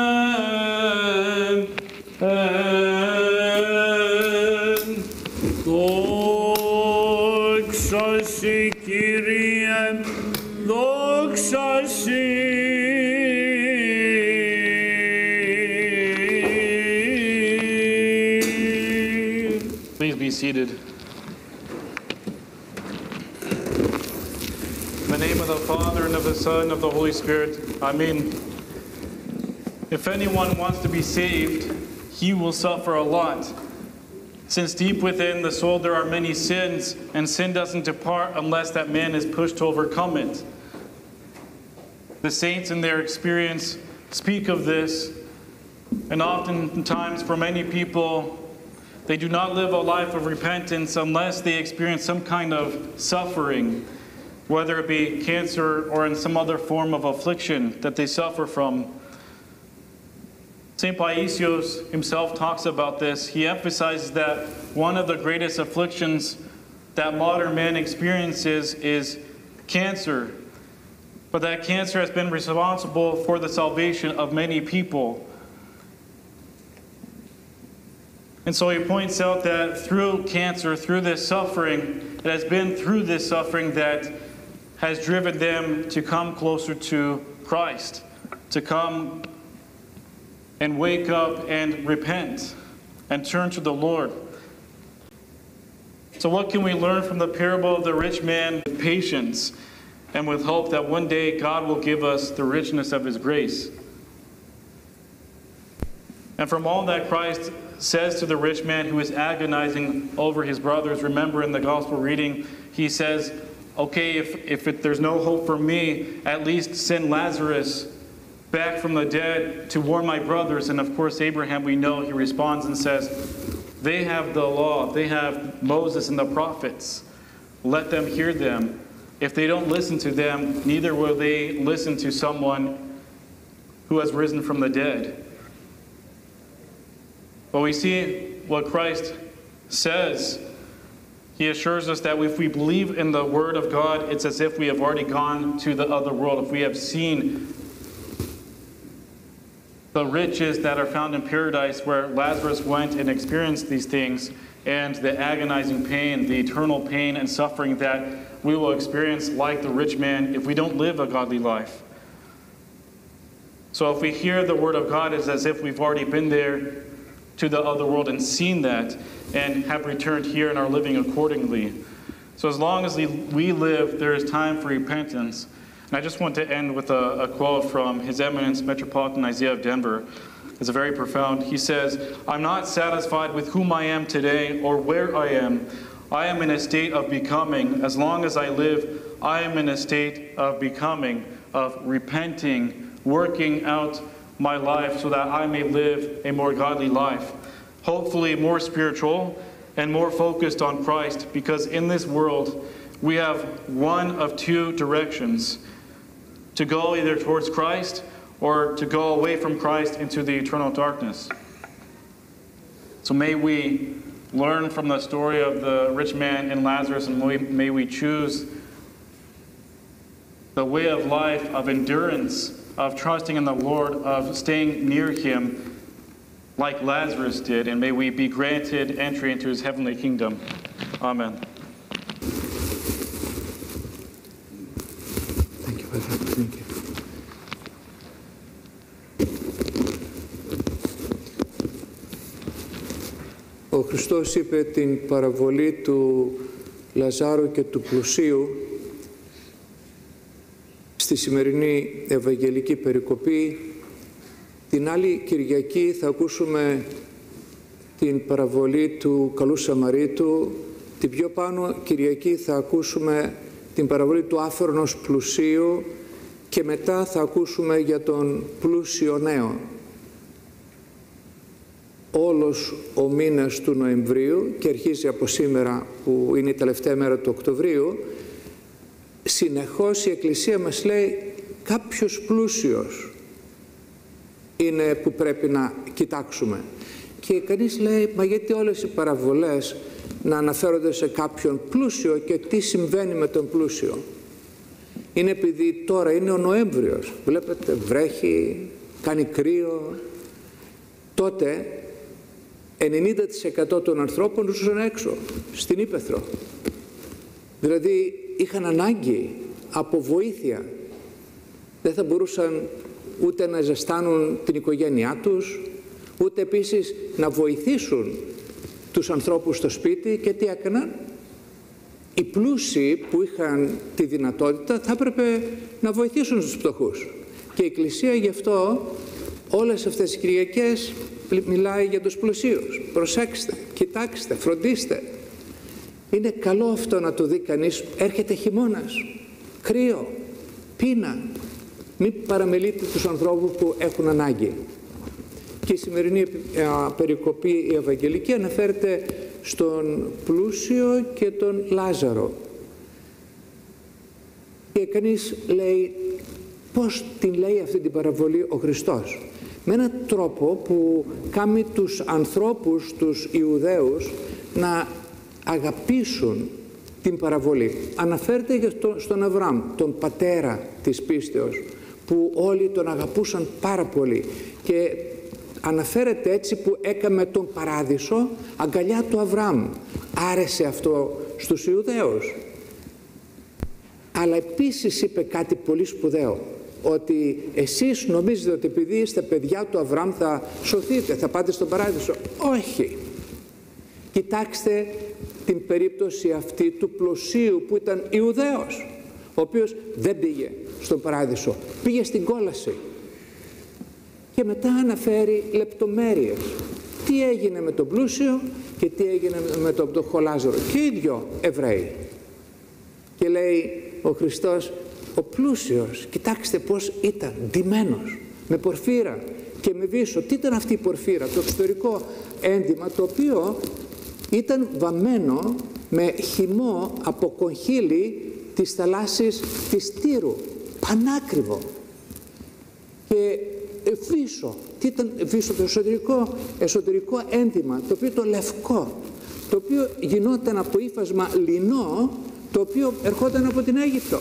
dead. δόξα Συ. Please be seated. In the name of the Father, and of the Son, and of the Holy Spirit. Amen. If anyone wants to be saved, he will suffer a lot. Since deep within the soul there are many sins, and sin doesn't depart unless that man is pushed to overcome it. The saints in their experience speak of this, and oftentimes for many people, they do not live a life of repentance unless they experience some kind of suffering, whether it be cancer or in some other form of affliction that they suffer from. St. Paisios himself talks about this. He emphasizes that one of the greatest afflictions that modern man experiences is cancer, but that cancer has been responsible for the salvation of many people. And so he points out that through cancer, through this suffering, it has been through this suffering that has driven them to come closer to Christ, to come and wake up and repent and turn to the Lord. So what can we learn from the parable of the rich man? With patience and with hope that one day God will give us the richness of His grace. And from all that Christ says to the rich man who is agonizing over his brothers, remember in the gospel reading, he says, okay, if there's no hope for me, at least send Lazarus back from the dead to warn my brothers. And of course, Abraham, we know, he responds and says, they have the law, they have Moses and the prophets. Let them hear them. If they don't listen to them, neither will they listen to someone who has risen from the dead. But we see what Christ says. He assures us that if we believe in the Word of God, it's as if we have already gone to the other world. If we have seen the riches that are found in paradise where Lazarus went and experienced these things, and the agonizing pain, the eternal pain and suffering that we will experience like the rich man if we don't live a godly life. So if we hear the Word of God, it's as if we've already been there to the other world and seen that and have returned here and are living accordingly. So as long as we live, there is time for repentance. And I just want to end with a quote from His Eminence Metropolitan Isaiah of Denver. It's very profound. He says, I'm not satisfied with whom I am today or where I am. I am in a state of becoming. As long as I live, I am in a state of becoming, of repenting, working out my life so that I may live a more godly life. Hopefully more spiritual and more focused on Christ, because in this world we have one of two directions: to go either towards Christ or to go away from Christ into the eternal darkness. So may we learn from the story of the rich man and Lazarus, and may we choose the way of life of endurance, of trusting in the Lord, of staying near Him like Lazarus did, and may we be granted entry into His heavenly kingdom. Amen. Thank you, Father. Thank you. Ο Χριστός είπε την παραβολή του Λαζάρου και του πλουσίου στη σημερινή Ευαγγελική περικοπή. Την άλλη Κυριακή θα ακούσουμε την παραβολή του Καλού Σαμαρίτου. Την πιο πάνω Κυριακή θα ακούσουμε την παραβολή του άφρονος πλουσίου και μετά θα ακούσουμε για τον πλούσιο νέο. Όλος ο μήνας του Νοεμβρίου και αρχίζει από σήμερα που είναι η τελευταία μέρα του Οκτωβρίου, συνεχώς η Εκκλησία μας λέει κάποιος πλούσιος είναι που πρέπει να κοιτάξουμε. Και κανείς λέει, μα γιατί όλες οι παραβολές να αναφέρονται σε κάποιον πλούσιο και τι συμβαίνει με τον πλούσιο? Είναι επειδή τώρα είναι ο Νοέμβριος, βλέπετε βρέχει, κάνει κρύο. Τότε 90% των ανθρώπων ζούσαν έξω, στην Ήπεθρο. Δηλαδή είχαν ανάγκη από βοήθεια. Δεν θα μπορούσαν ούτε να ζεστάνουν την οικογένειά τους, ούτε επίσης να βοηθήσουν τους ανθρώπους στο σπίτι. Και τι έκαναν? Οι πλούσιοι που είχαν τη δυνατότητα θα έπρεπε να βοηθήσουν τους φτωχούς. Και η Εκκλησία γι' αυτό όλες αυτές τις Κυριακές μιλάει για τους πλουσίους. Προσέξτε, κοιτάξτε, φροντίστε. Είναι καλό αυτό να το δει κανείς. Έρχεται χειμώνας, κρύο, πείνα. Μην παραμελείτε τους ανθρώπους που έχουν ανάγκη. Και η σημερινή περικοπή η Ευαγγελική αναφέρεται στον πλούσιο και τον Λάζαρο. Και κανείς λέει, πώς την λέει αυτή την παραβολή ο Χριστός? Με έναν τρόπο που κάνει τους ανθρώπους, τους Ιουδαίους, να αγαπήσουν την παραβολή. Αναφέρεται στον Αβραάμ, τον πατέρα της πίστεως, που όλοι τον αγαπούσαν πάρα πολύ. Και αναφέρεται έτσι που έκαμε τον παράδεισο αγκαλιά του Αβραάμ. Άρεσε αυτό στους Ιουδαίους. Αλλά επίσης είπε κάτι πολύ σπουδαίο, ότι εσείς νομίζετε ότι επειδή είστε παιδιά του Αβραάμ θα σωθείτε, θα πάτε στον παράδεισο. Όχι. Κοιτάξτε την περίπτωση αυτή του πλουσίου που ήταν Ιουδαίος, ο οποίος δεν πήγε στον παράδεισο, πήγε στην κόλαση. Και μετά αναφέρει λεπτομέρειες. Τι έγινε με τον πλούσιο και τι έγινε με τον φτωχό Λάζαρο. Και οι δυο Εβραίοι. Και λέει ο Χριστός, ο πλούσιος, κοιτάξτε πώς ήταν ντυμένος, με πορφύρα και με βύσσο. Τι ήταν αυτή η πορφύρα? Το εξωτερικό ένδυμα, το οποίο ήταν βαμμένο με χυμό από κονχύλι της θαλάσσης της Τύρου. Πανάκριβο. Και βύσσο. Τι ήταν βύσσο? Το εσωτερικό ένδυμα, το οποίο το λευκό, το οποίο γινόταν από ύφασμα λινό, το οποίο ερχόταν από την Αίγυπτο.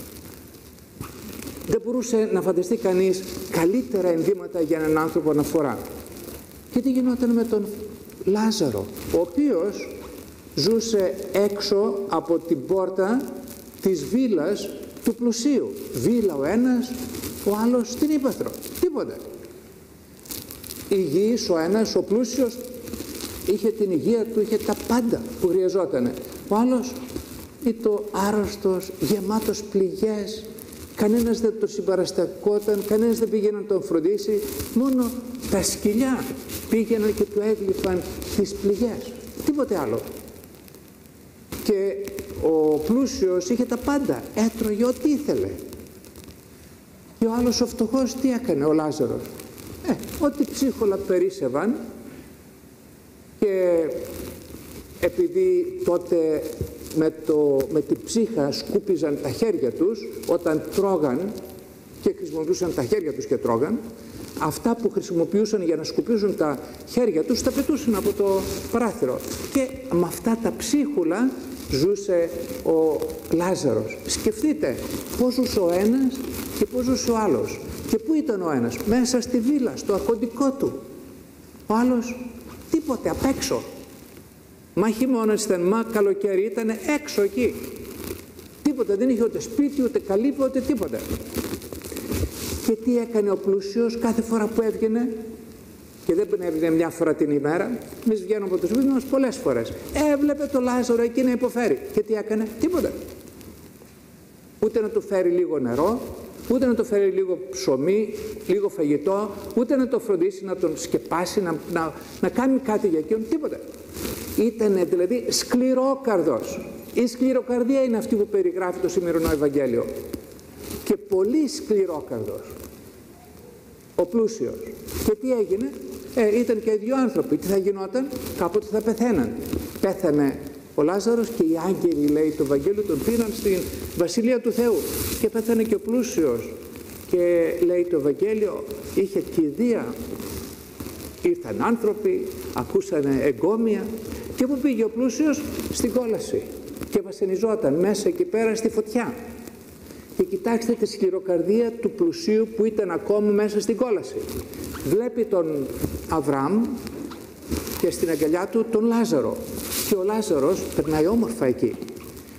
Δεν μπορούσε να φανταστεί κανείς καλύτερα ενδύματα για έναν άνθρωπο να φορά. Και τι γινόταν με τον Λάζαρο, ο οποίος ζούσε έξω από την πόρτα της βίλας του πλουσίου. Βίλα ο ένας, ο άλλος στην ύπαθρο. Τίποτε. Υγιής ο ένας, ο πλούσιος είχε την υγεία του, είχε τα πάντα που χρειαζόταν. Ο άλλος ήταν άρρωστος, γεμάτος πληγές. Κανένας δεν τον συμπαραστακόταν, κανένας δεν πήγαινε να τον φροντίσει. Μόνο τα σκυλιά πήγαιναν και του έγλυφαν τις πληγές. Τίποτε άλλο. Και ο πλούσιος είχε τα πάντα. Έτρωγε ό,τι ήθελε. Και ο άλλος ο φτωχός τι έκανε, ο Λάζαρος? Ό,τι ψίχολα περίσσευαν. Και επειδή τότε με την ψύχα σκούπιζαν τα χέρια τους όταν τρώγαν, και χρησιμοποιούσαν τα χέρια τους και τρώγαν, αυτά που χρησιμοποιούσαν για να σκουπίζουν τα χέρια τους τα πετούσαν από το παράθυρο. Και με αυτά τα ψίχουλα ζούσε ο Λάζαρος. Σκεφτείτε πώς ζούσε ο ένας και πώς ζούσε ο άλλος. Και πού ήταν ο ένας? Μέσα στη βίλα, στο αφεντικό του. Ο άλλος τίποτε, απ' έξω. Μα χειμώνας ήταν, μα καλοκαίρι ήταν, έξω εκεί. Τίποτα, δεν είχε ούτε σπίτι, ούτε καλύπη, ούτε τίποτα. Και τι έκανε ο πλούσιος κάθε φορά που έβγαινε? Και δεν έβγαινε μια φορά την ημέρα. Εμείς βγαίνουμε από το σπίτι μας πολλές φορές. Έβλεπε το Λάζαρο εκεί να υποφέρει. Και τι έκανε? Τίποτα. Ούτε να του φέρει λίγο νερό, ούτε να του φέρει λίγο ψωμί, λίγο φαγητό, ούτε να το φροντίσει, να τον σκεπάσει, να κάνει κάτι για εκείνον. Τίποτα. Ήτανε δηλαδή σκληρόκαρδος. Η σκληροκαρδία είναι αυτή που περιγράφει το σημερινό Ευαγγέλιο. Και πολύ σκληρόκαρδος ο πλούσιος. Και τι έγινε? Ήταν και οι δύο άνθρωποι. Τι θα γινόταν? Κάποτε θα πεθαίναν. Πέθανε ο Λάζαρος και οι άγγελοι, λέει το Ευαγγέλιο, τον πήραν στην Βασιλεία του Θεού. Και πέθανε και ο πλούσιος. Και λέει το Ευαγγέλιο, είχε κηδεία. Ήρθαν άνθρωποι, ακούσανε εγκόμια. Και πού πήγε ο πλούσιος? Στην κόλαση. Και βασανιζόταν μέσα εκεί πέρα στη φωτιά. Και κοιτάξτε τη σκληροκαρδία του πλουσίου που ήταν ακόμα μέσα στην κόλαση. Βλέπει τον Αβραάμ και στην αγκαλιά του τον Λάζαρο. Και ο Λάζαρος περνάει όμορφα εκεί.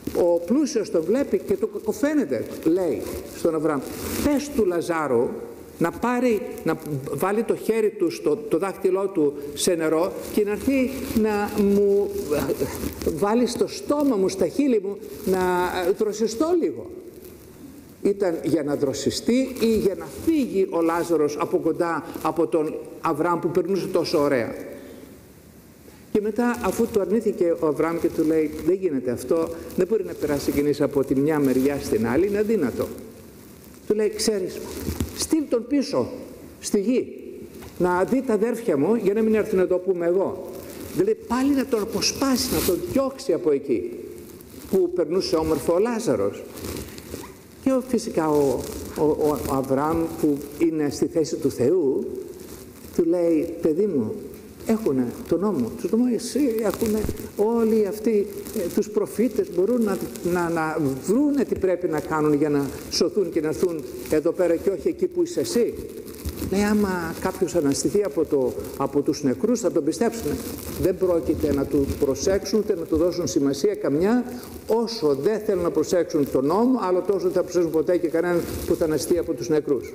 ο πλούσιος τον βλέπει και του κακοφαίνεται. Λέει στον Αβραάμ, πες του Λαζάρου να βάλει το χέρι του, το δάχτυλό του σε νερό και να έρθει να μου βάλει στο στόμα μου, στα χείλη μου, να δροσιστώ λίγο. Ήταν για να δροσιστεί ή για να φύγει ο Λάζαρος από κοντά από τον Αβραάμ που περνούσε τόσο ωραία. Και μετά, αφού το αρνήθηκε ο Αβραάμ και του λέει, δεν γίνεται αυτό, δεν μπορεί να περάσει κανείς από τη μια μεριά στην άλλη, είναι αδύνατο. Του λέει, ξέρεις, στείλ τον πίσω στη γη να δει τα αδέρφια μου για να μην έρθει να το πούμε εγώ. Δηλαδή πάλι να τον αποσπάσει, να τον διώξει από εκεί που περνούσε όμορφο ο Λάζαρος. Και φυσικά ο Αβραάμ, που είναι στη θέση του Θεού, του λέει, παιδί μου, έχουν τον νόμο, τους νόμο εσύ, έχουν όλοι αυτοί τους προφήτες, μπορούν να βρουν τι πρέπει να κάνουν για να σωθούν και να έρθουν εδώ πέρα και όχι εκεί που είσαι εσύ. Λέει, άμα κάποιος αναστηθεί από τους νεκρούς θα τον πιστέψουν. Δεν πρόκειται να του προσέξουν ούτε να του δώσουν σημασία καμιά, όσο δεν θέλουν να προσέξουν τον νόμο, άλλο τόσο δεν θα προσέξουν ποτέ και κανέναν που θα αναστηθεί από τους νεκρούς.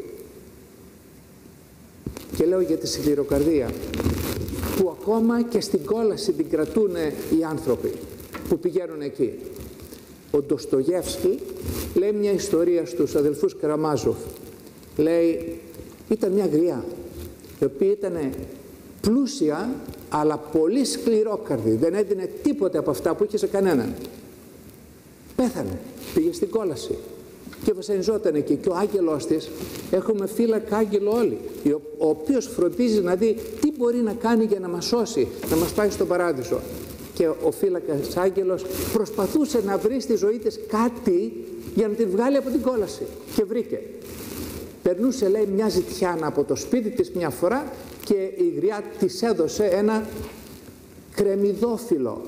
Και λέω για τη σκληροκαρδία, που ακόμα και στην κόλαση την κρατούν οι άνθρωποι που πηγαίνουν εκεί. Ο Ντοστογεύσκι λέει μια ιστορία στους αδελφούς Καραμάζοφ. Λέει, ήταν μια γριά η οποία ήταν πλούσια αλλά πολύ σκληρόκαρδη, δεν έδινε τίποτε από αυτά που είχε σε κανέναν. Πέθανε, πήγε στην κόλαση και βασανιζόταν εκεί, και ο άγγελός της, έχουμε φύλακα άγγελο όλοι, ο οποίος φροντίζει να δει τι μπορεί να κάνει για να μας σώσει, να μας πάει στον παράδεισο. Και ο φύλακας άγγελος προσπαθούσε να βρει στη ζωή της κάτι για να την βγάλει από την κόλαση, και βρήκε. Περνούσε, λέει, μια ζητιάνα από το σπίτι της μια φορά και η γριά της έδωσε ένα κρεμμυδόφυλλο.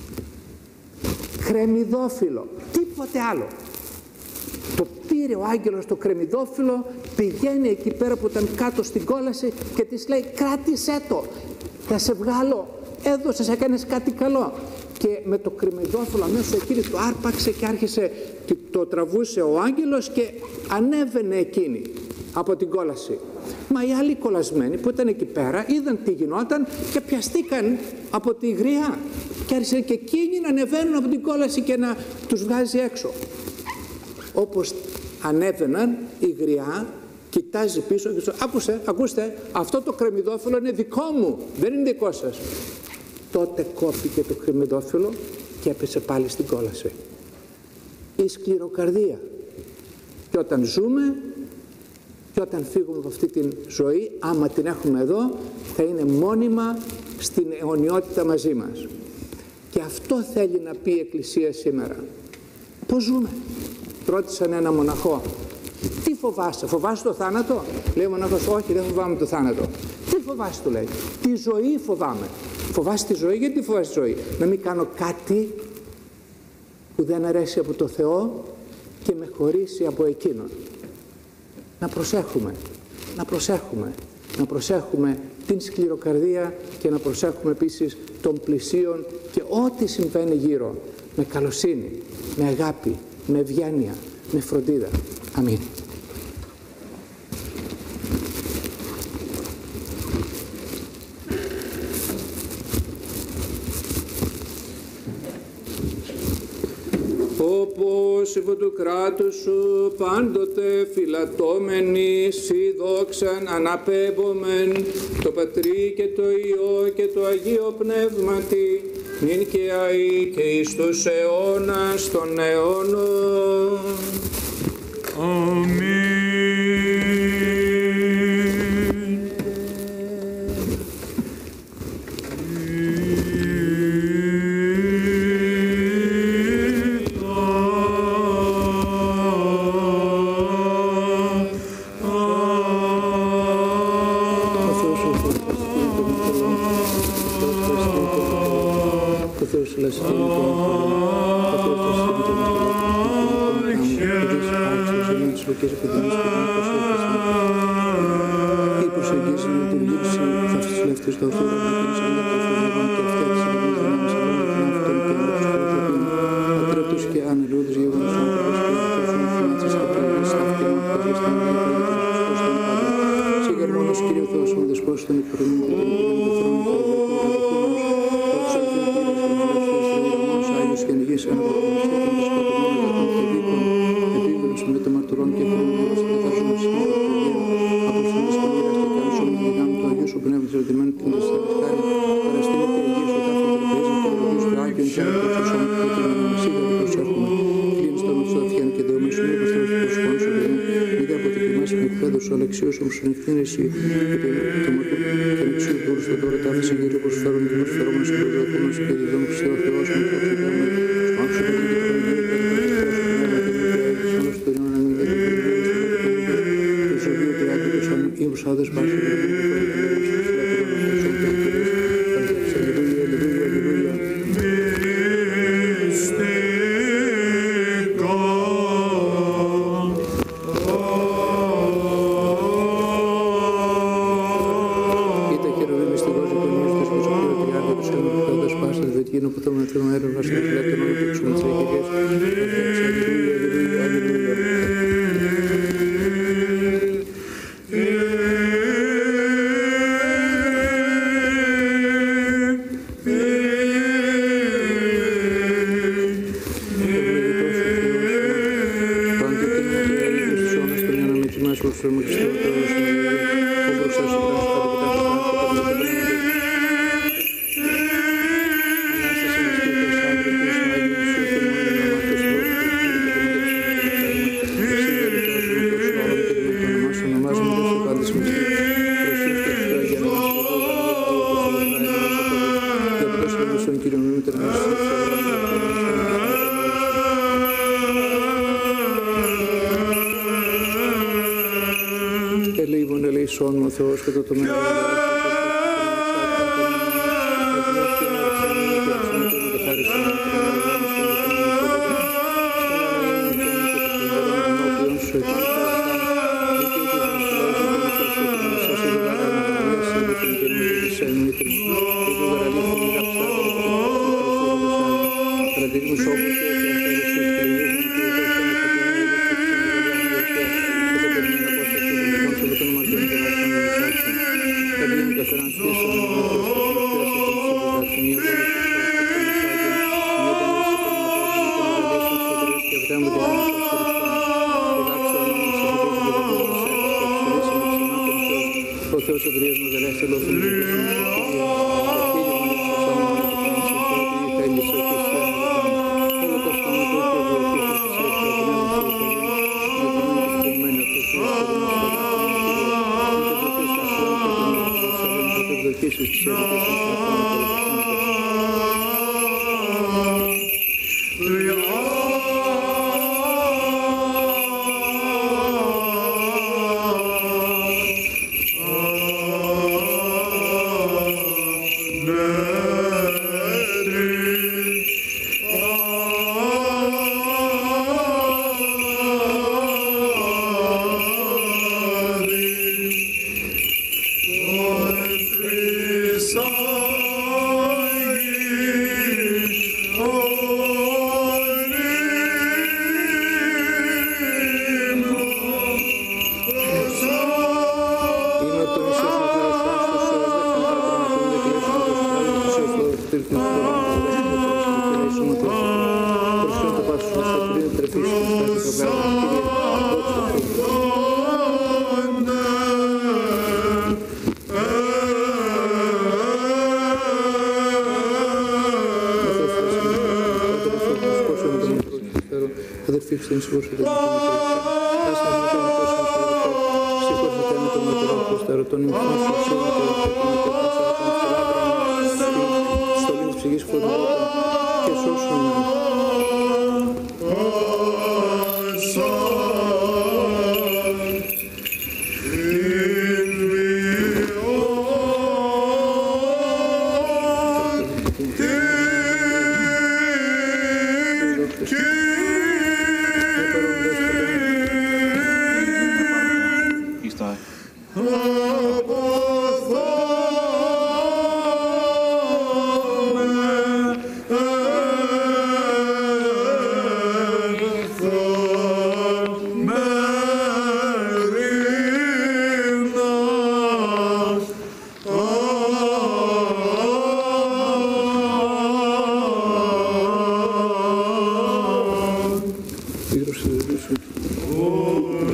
Κρεμμυδόφυλλο, τίποτε άλλο. Το πήρε ο άγγελος το κρεμμυδόφυλλο, πηγαίνει εκεί πέρα που ήταν κάτω στην κόλαση και της λέει, κράτησέ το, θα σε βγάλω, έδωσες, έκανες κάτι καλό. Και με το κρεμμυδόφυλλο αμέσως εκείνη το άρπαξε και άρχισε, το τραβούσε ο άγγελος και ανέβαινε εκείνη από την κόλαση. Μα οι άλλοι κολλασμένοι που ήταν εκεί πέρα είδαν τι γινόταν και πιαστήκαν από τη γριά και άρχισαν και εκείνοι να ανεβαίνουν από την κόλαση και να τους βγάζει έξω. Όπως ανέβαιναν, η γριά κοιτάζει πίσω και ακούστε, αυτό το κρεμμυδόφυλλο είναι δικό μου, δεν είναι δικό σας. Τότε κόπηκε το κρεμμυδόφυλλο και έπεσε πάλι στην κόλαση. Η σκληροκαρδία. Και όταν ζούμε και όταν φύγουμε από αυτή την ζωή, άμα την έχουμε εδώ, θα είναι μόνιμα στην αιωνιότητα μαζί μας. Και αυτό θέλει να πει η Εκκλησία σήμερα. Πώς ζούμε? Ρώτησαν ένα μοναχό, τι φοβάσαι, φοβάσαι το θάνατο? Λέει ο μοναχός, όχι, δεν φοβάμαι το θάνατο. Τι φοβάσαι, του λέει? Τη ζωή φοβάμαι. Φοβάσαι τη ζωή? Γιατί φοβάσαι τη ζωή? Να μην κάνω κάτι που δεν αρέσει από το Θεό και με χωρίσει από Εκείνον. Να προσέχουμε, να προσέχουμε την σκληροκαρδία και να προσέχουμε επίσης των πλησίων και ό,τι συμβαίνει γύρω, με καλοσύνη, με αγάπη, με ευγένεια, με φροντίδα. Αμήν. Όπως υπό του κράτους σου πάντοτε φυλατώμενοι σοι δόξαν αναπέμπομεν το Πατρί και το Υιό και το Αγίο Πνεύματι νυν και αεί και εις τους αιώνας των αιώνων. Αμήν. Σίγαρ μόνος Κύριο Θεός μου δεσπόσει τον εκπρονήν και τον εκπρονήν του θρόνου και του Άγιος και ανοιγείς αναπροπονιστή και των σκοτωμών αγαθών και δίκων, επίβελος με των μαρτυρών και χρονιώρος και καθαρσόμος της μόνος αποστολής και μοίρας και καλωσόμουν τη δυνάμει του Αγίου σου Πνεύματος ερωτημένου και της Θεραπτικάρη, παραστήνει και Αγίου σου τάφη τραπέζι και Αγίου του Άγιον και Άγιον του Σώμα και την Σίγα του προσέρχομαι, κλείνεις τον όσο αφιάνει και δεωμέσου μη αποστολής του προσφώνου σου βρενέ, μήτε από τη κλιμάση με εκπαίδωσου Αλεξίος όμως σου νυχθήν εσύ και το μακού και ανεξίου δούλου στον τώρα τάφηση γύρω προσφέρον και προσφερόμενος και προσδοκούμενος και διδόν Χριστό Θεός μου και οξυγάμε στο άξιο του και τον Αγίου και τον Χριστός του Πνεύμα και του Θεού και στον Ιωάννη και τον Αγίου και στον Ιωάννη ή ουσάδες πάσου και τον Θεός και το τομέα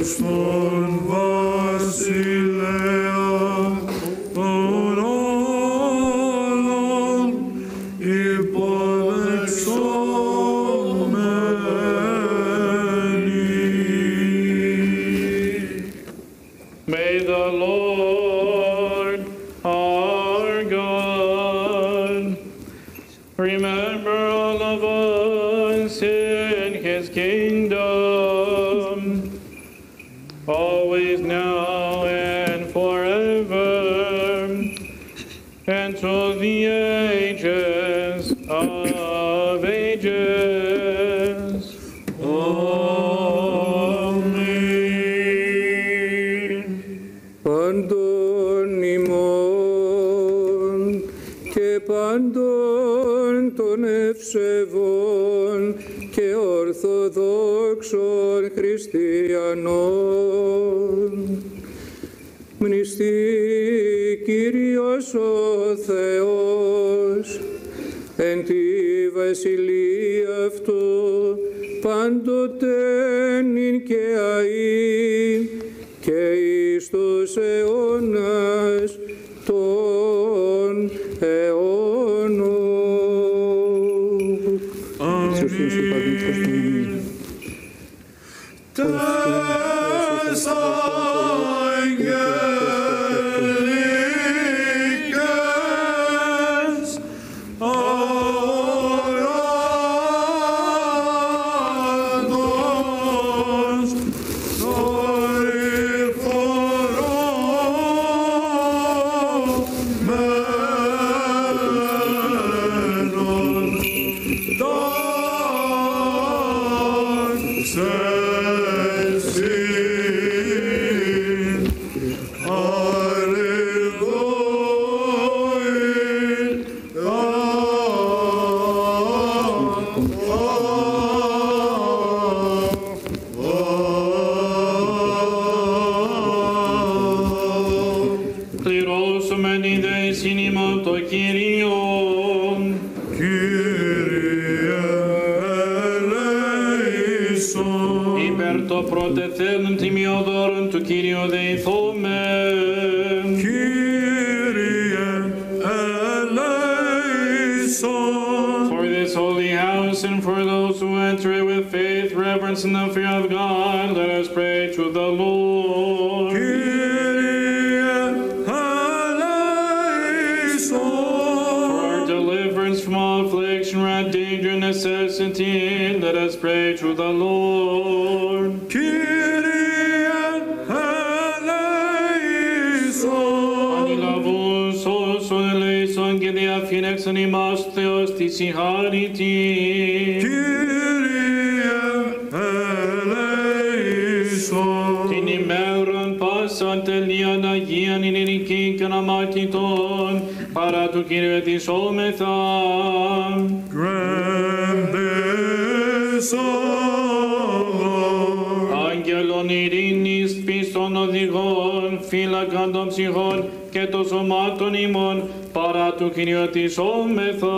Θεός των βασιλέα των όλων υποδεξόμενοι. May the Lord our God remember all of us in his kingdom, always now and forever, and to the ages of ages. Amen. Πάντων ημών και πάντων των ευσεβών και ορθοδόξων χριστιανών. Μνηστεί Κύριος ο Θεός εν τη βασιλεία αυτού πάντοτε νυν και αεί και εις τους αιώνας των αιώνων. Αμήν. Τες αγγελικές αοράτος Πληρώσομεν δε σύνημα το Κύριο. Υπέρ το πρωτεθέλν τιμιοδόρων του Κύριου δεηθόμεν. For this holy house and for those who enter it with faith, reverence, and the fear of God, let us pray to the Lord. For our deliverance from all affliction, wrath, danger, and necessity, let us pray to the Lord. Ανηλαβούς όσων ελέησον και διαφήνεξον ημάς Θεός της συγχάρητη. Την ημέραν πάσαν τελείαν Αγίαν ειρηνική και αναμάρτητον παρά του Κύριου ετισόμεθα. Άγγελον ειρήνης πίστων οδηγών, φύλακαν των ψυχών και των σωμάτων ημών παρά του Κυρίου ετισόμεθα.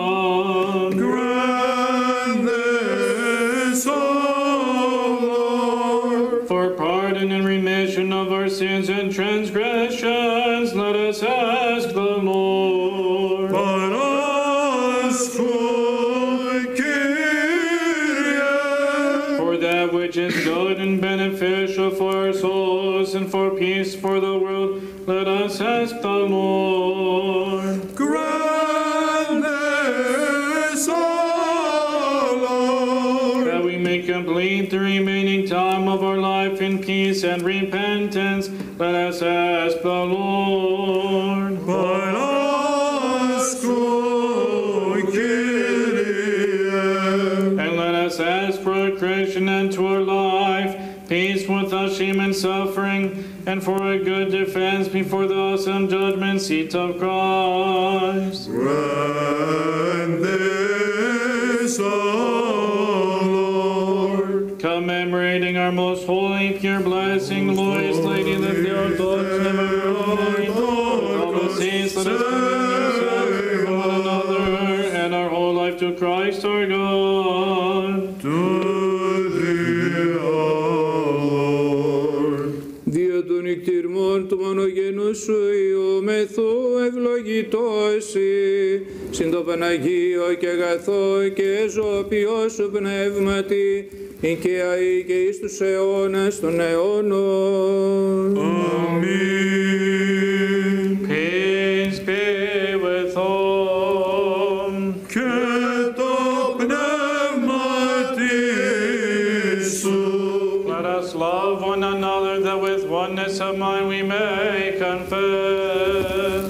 For pardon and remission of our sins and transgressions, let us ask the Lord. For that which is good and beneficial for our souls and for peace for the world, let us ask the Lord. That we may complete the remaining time of our life in peace and repentance, let us ask the Lord. And let us ask for a Christian end to our life, peace without shame and suffering, and for a good defense before the awesome judgment seat of Christ. Grant this, O Lord. Commemorating our most holy, pure, blessing, glorious Lady, the Theotokos, never gloried, all the saints, let us commend one another and our whole life to Christ our God. To thee, O Lord. τυρμών του μονογενού σου Υιού μεθού ευλογητώσει, συν το Παναγίο και αγαθό και ζωοποιό σου πνεύματι, και αεί και εις τους αιώνας των αιώνων. Αμήν. Peace be with all. Και το πνεύμα σου. Let us love one another, that with oneness of mind we may confess.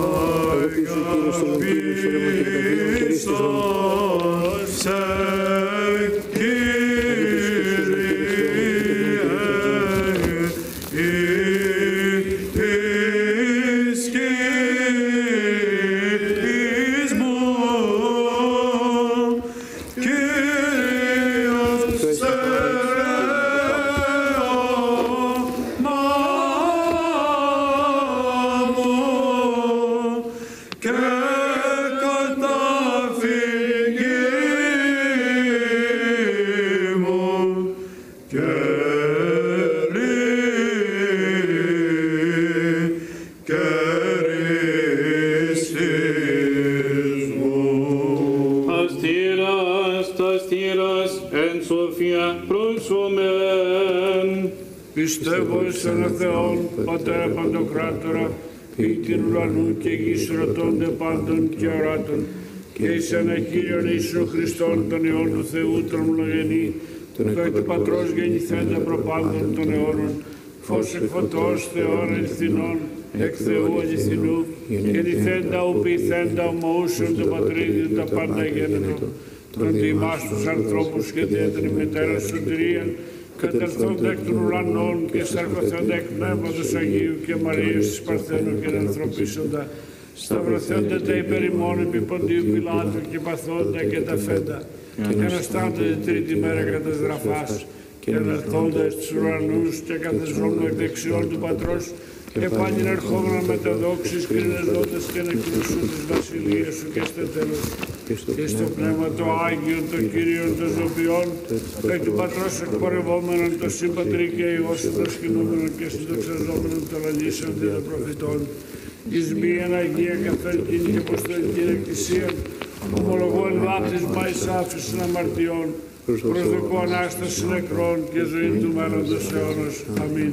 Πιστεύω εις έναν Θεόν, Πατέρα Παντοκράτορα, ή την ουρανού και γης ρωτώνται πάντων και οράτων, και εις έναν Κύριον Ιησού Χριστόν, τον Υιόν του Θεού, τον ομολογενή, το εκ του Πατρός γεννηθέντα προπάντων των αιώνων, φως εκ φωτός Θεών ελθινών, εκ Θεού αληθινού, γεννηθέντα οποιηθέντα ομοούσιον το Πατρίδιο τα πάντα γένετο, τον ημάς τους ανθρώπους και διέτρη μετέρα σωτηρίαν, κατελθόντα εκ των ουρανών και σαρκωθόντα εκ πνεύματος Αγίου και Μαρίας της Παρθένου και ανθρωπίσοντα, σταυρωθέντα τα υπέρ ημών επί Ποντίου Πιλάτου και παθόντα και τα φέντα, και αναστάντα την τρίτη μέρα κατά δραφάς, και ανελθόντα εις τους ουρανούς και καθεζόμενο εκ δεξιών του Πατρός, και πάλι ερχόμενα με τα δόξης κρίνεζοντας και νεκρούσου της βασιλείας σου και στο τέλος. Και στο πνεύμα το Άγιο, το Κύριο των Ζωπιών, εκ του Πατρός εκπορευόμενον, το Συμπατρί και Υιός προσκυνούμενον και συντοξαζόμενον των αλήσεων και των προφητών, εις μίαν Αγία Καθολική και Αποστολική Εκκλησία, ομολογώ εν βάπτισμα εις άφησιν αμαρτιών, προσδοκώ Ανάσταση νεκρών και ζωή του μέλλοντος αιώνος. Αμήν.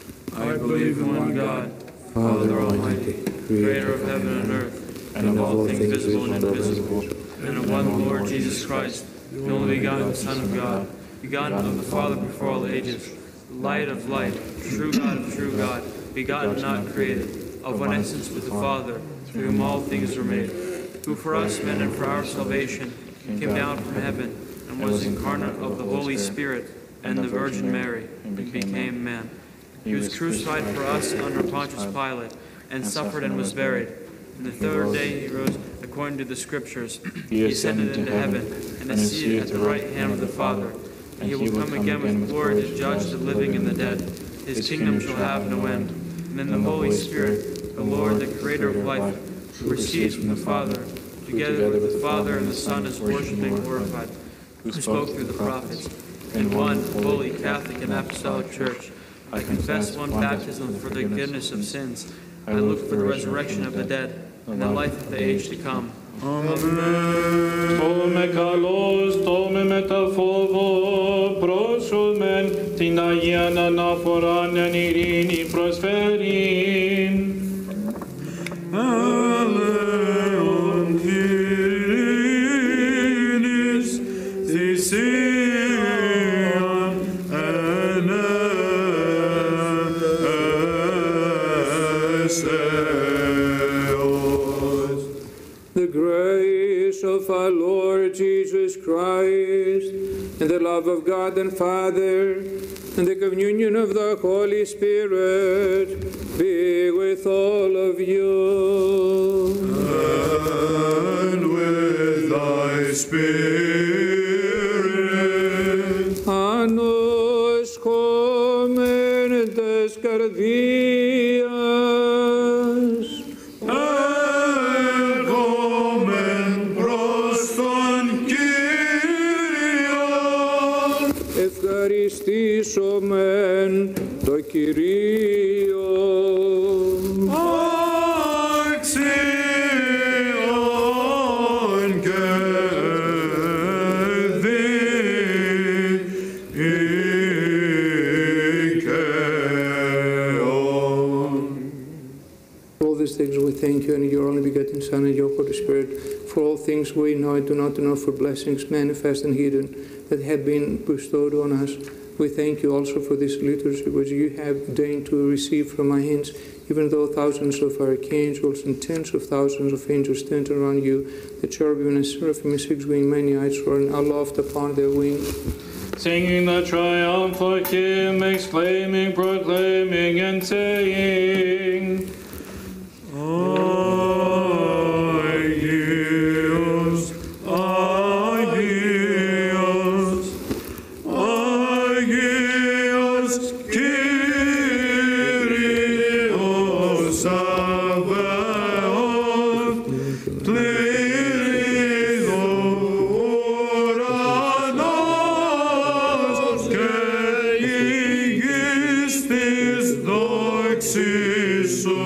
I believe in one God, Father Almighty, creator of heaven and earth, and of all things visible and invisible, and of one Lord Jesus Christ, the only begotten Son of God, begotten of the Father before all ages, light of light, true God of true God, begotten not created, of one essence with the Father, through whom all things were made, who for us men and for our salvation came down from heaven, and was incarnate of the Holy Spirit and the Virgin Mary, and became man. He was crucified for us under Pontius Pilate, and suffered and was buried. And the third day he rose according to the Scriptures. He ascended into heaven, and is seated at the right hand of the Father. And he will come again with glory to judge the living and the dead. His kingdom shall have no end. And then the Holy Spirit, the Lord, the Creator of life, who proceeds from the Father, together with the Father and the Son, is worshipped and glorified, who spoke through the prophets. In one holy Catholic and Apostolic Church, I confess one baptism for the forgiveness of sins. I look for the resurrection of the dead and the life of the age to come. Amen. Τόμε καλός, τόμε μεταφόβο, πρόσωμεν την Αγίαν αναφοράν εν ειρήνη προσφέρειν. Ελέον Κύρις θυσίαν εν αίσεως. The grace of our Lord Jesus Christ, and the love of God and Father, and the communion of the Holy Spirit be with all of you. And with thy spirit. Ανοσχόμεν τες καρδίας, Ερχόμεν προς τον Κύριον. ευχαριστήσομεν το Το Κυρίο αξιών και all these things we thank you and your only begotten Son and your Holy Spirit. For all things we know and do not know, for blessings manifest and hidden that have been bestowed on us. We thank you also for this liturgy which you have deigned to receive from my hands, even though thousands of archangels and tens of thousands of angels stand around you, the cherubim and seraphim and six-winged many-eyed soaring aloft upon their wings. Singing the triumphal hymn, exclaiming, proclaiming, and saying, Agios, Agios, Agios, Kyrios Sabaoth, πλήρης ο ουρανός και η γης της δόξης σου.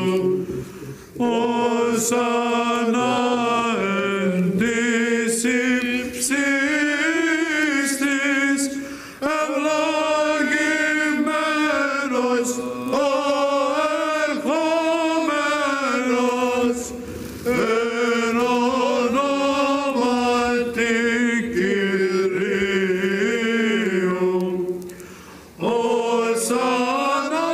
Οσανά εν της υψής της, ευλογημένος ο ερχόμενος, εν ονόματι Κυρίου. Οσανά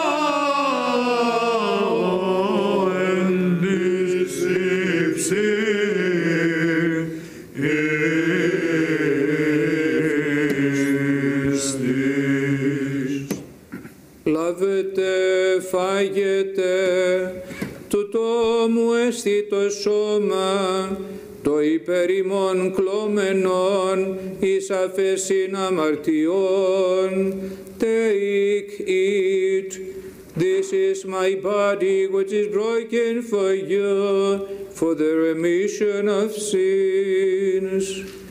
Λάβετε, φάγετε, τούτο μου έστι το σώμα, το υπέρ ημών κλώμενον εις αφέσιν αμαρτιών, take, eat, this is my body which is broken for you, for the remission of sins.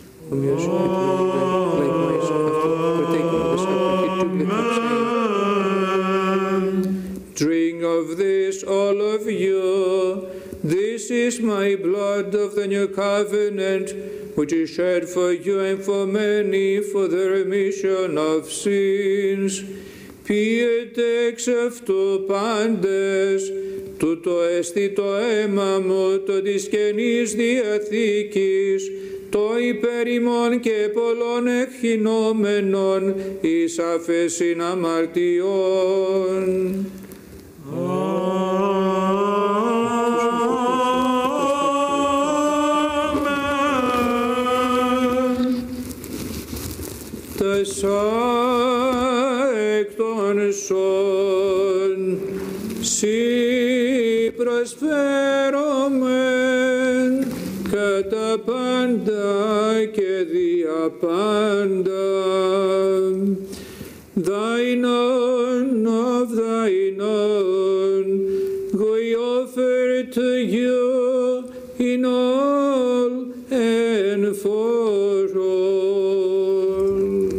Likewise, after partaking of the supper, he took the cup, saying, drink of this, all of you. This is my blood of the new covenant, which is shed for you and for many for the remission of sins. Πιείτε εξ αυτού πάντες, τούτο έστι το αίμα μου, το της Καινής Διαθήκης, το υπέρ ημών και πολλών εκχυνόμενων εις αφέσιν αμαρτιών. Εκ των σών σοι προσφέρομεν κατά πάντα και δια πάντα. Thine own of thine own we offer to you in all and for all.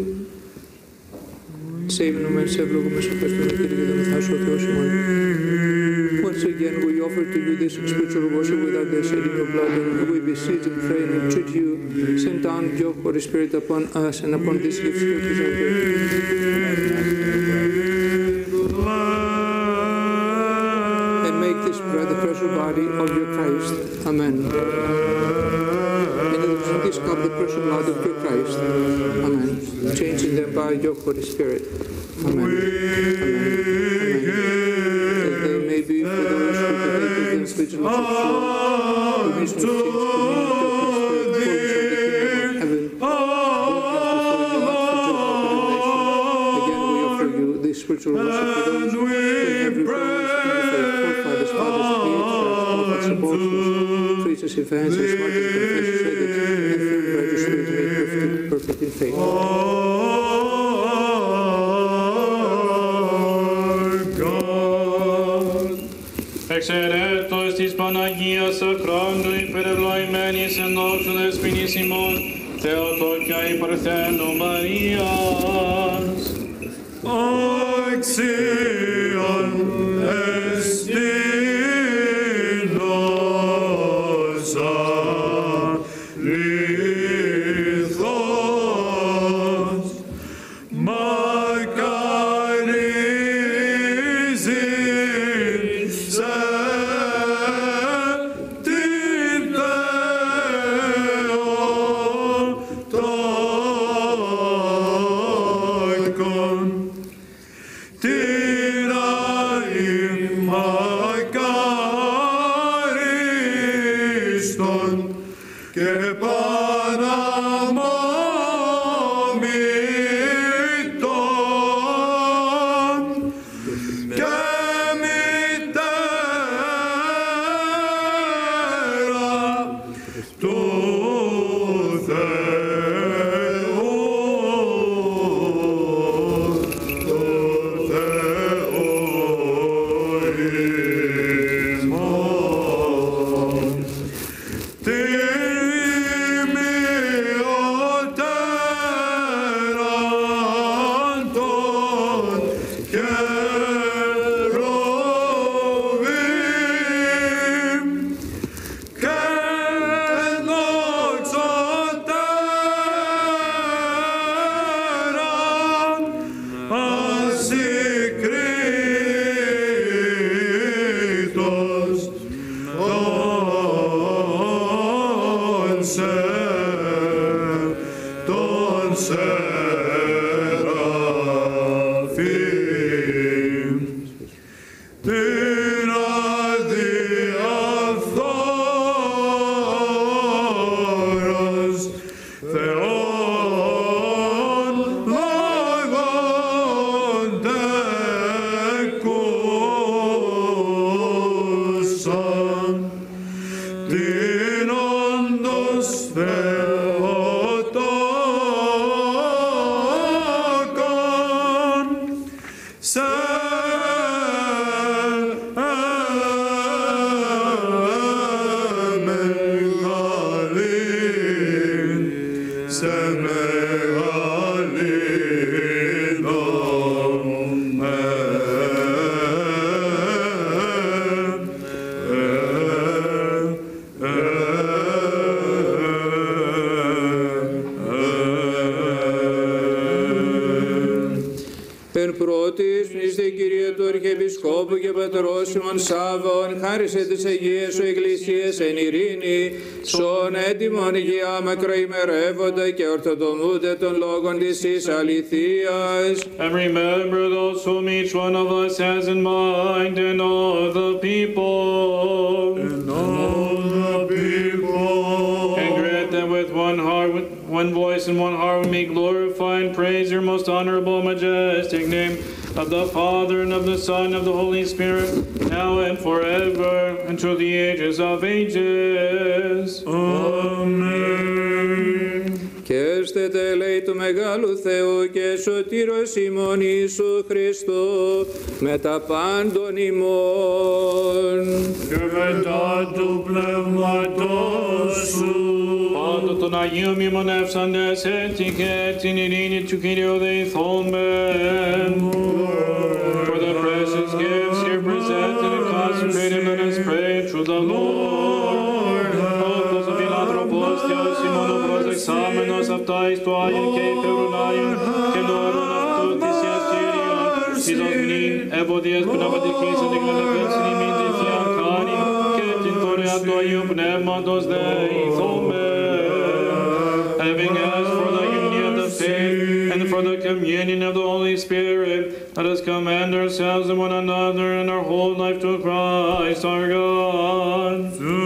Σέβηνομεν, σε ευλογούμε, σε ευχαριστούμε Κύριε για το μεθάσου ο Θεός ημών. Once again we offer to you this spiritual worship without the shedding of blood, and we beseech and pray and entreat you, send down your Holy Spirit upon us and upon this gift you presented. And make this bread the precious body of your Christ. Amen. And this cup the precious blood of your Christ. Amen. Changing them by your Holy Spirit. Amen. Amen. That they may be for those who partake of the vigilance of soul, remission of sins, communion of the Spirit, again we offer you this spiritual worship for those who have reproached in the faith, forefathers, fathers, prophets, apostles, preachers, evangelists, martyrs, confessors, saints, and firm registry to make perfect in faith. Εξαιρέτως της Παναγίας Αχράντου υπερευλογημένης εν όσο δεσποινής ημών, Θεοτόκια υπερθένου Μαρίας. Αξιών την ακάριστον και παναμόμητον και μητέρα του Αρχιεπισκόπου και πατρόσιμων Σάββων, χάρισε τις Αγίες σου Εκκλησίες εν ειρήνη, σών έτοιμον υγεία μακροημερεύοντα και ορθοτομούνται των λόγων της εις αληθείας. And remember those whom each one of us has in mind, and all the people. And all the people. And grant that with one heart, with one voice and one heart, we may glorify and praise your most honorable, majestic name, of the Father, and of the Son, and of the Holy Spirit, now and forever, until the ages of ages. Amen. Και έστετε λέει του Μεγάλου Θεού και Σωτήρος ημών Ιησού Χριστού, με τα πάντων ημών. Και μετά του Πνεύματός σου. Πάντων των Αγίων μνημονεύσαντες έτυχε την ειρήνη του Κυρίου δεηθόμεν. For the precious gifts here presented and consecrated, let us pray to the Lord. Όπως ο φιλάνθρωπος Θεός ημών ο προσεξάμενος αυτά εις το Άγιον και υπερονάιον και νόρων αυτού θυσίας Κύριον, εις ως νυν ευωδίας πνευματικής αντικλανευένσιν ημίν τη Θείαν χάριν και την δωρεά του Αγίου Πνεύματος δεηθόμεν. Having asked for the unity of the faith and for the communion of the Holy Spirit, let us commend ourselves and one another and our whole life to Christ our God.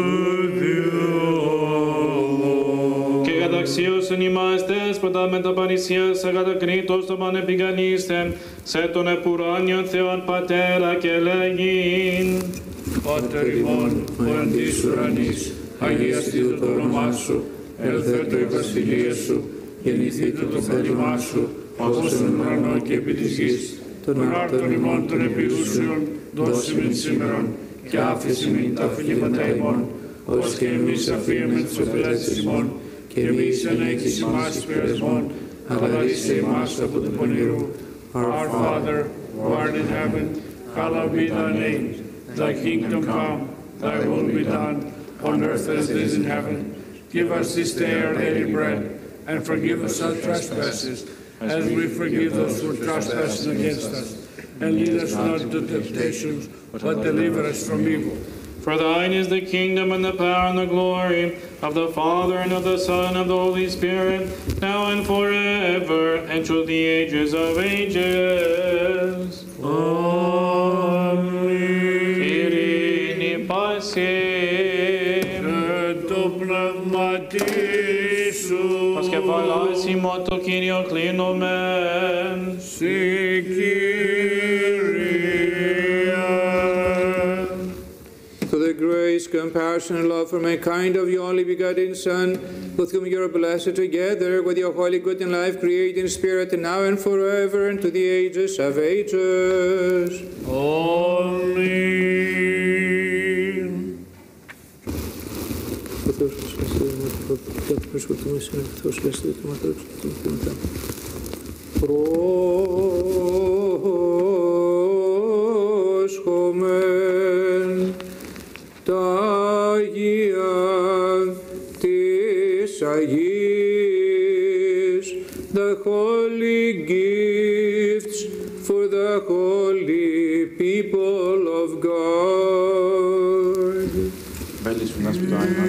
Και καταξίωσον ημάς δέσποτα με τα παρησίας ακατακρίτως το πανεπηγανίστεν σε τον επουράνιον Θεόν Πατέρα και λέγειν. Πάτερ ημών, ο εν της ουρανής, αγιαστήτω το όνομά σου, ελθέτω η βασιλεία σου, γεννηθήτω το θέλημά σου, όπως στον ουρανό και επί της γης. Τον άρτον ημών των επιούσιων, δώσει μεν σήμερον, και άφηση μεν τα αφιλήματα ημών, ως και εμείς αφίεμεν τους οφειλέτες ημών, και εμείς ενέχεις ημάς εις πειρασμών, αλλά ρίσε ημάς από του πονηρού. Our Father, who art in heaven, hallowed be thy name. Thy kingdom come, thy will be done, on earth as it is in heaven. Give us this day our daily bread, and forgive us our trespasses, as we forgive those who trespass against us. And lead us not into temptation, but deliver us from evil. For thine is the kingdom and the power and the glory of the Father and of the Son and of the Holy Spirit, now and forever, and to the ages of ages. ημών το Κύριο κλείνομεν. Συ For the grace, compassion, and love for mankind of your only begotten Son, with whom you are blessed together with your holy good and life, creating spirit, now and forever, and to the ages of ages. Amen. Πρόσχομεν τα Αγία της Αγίας, the holy gifts for the holy people of God. Βέλης φυνάς που το άνοιγμα.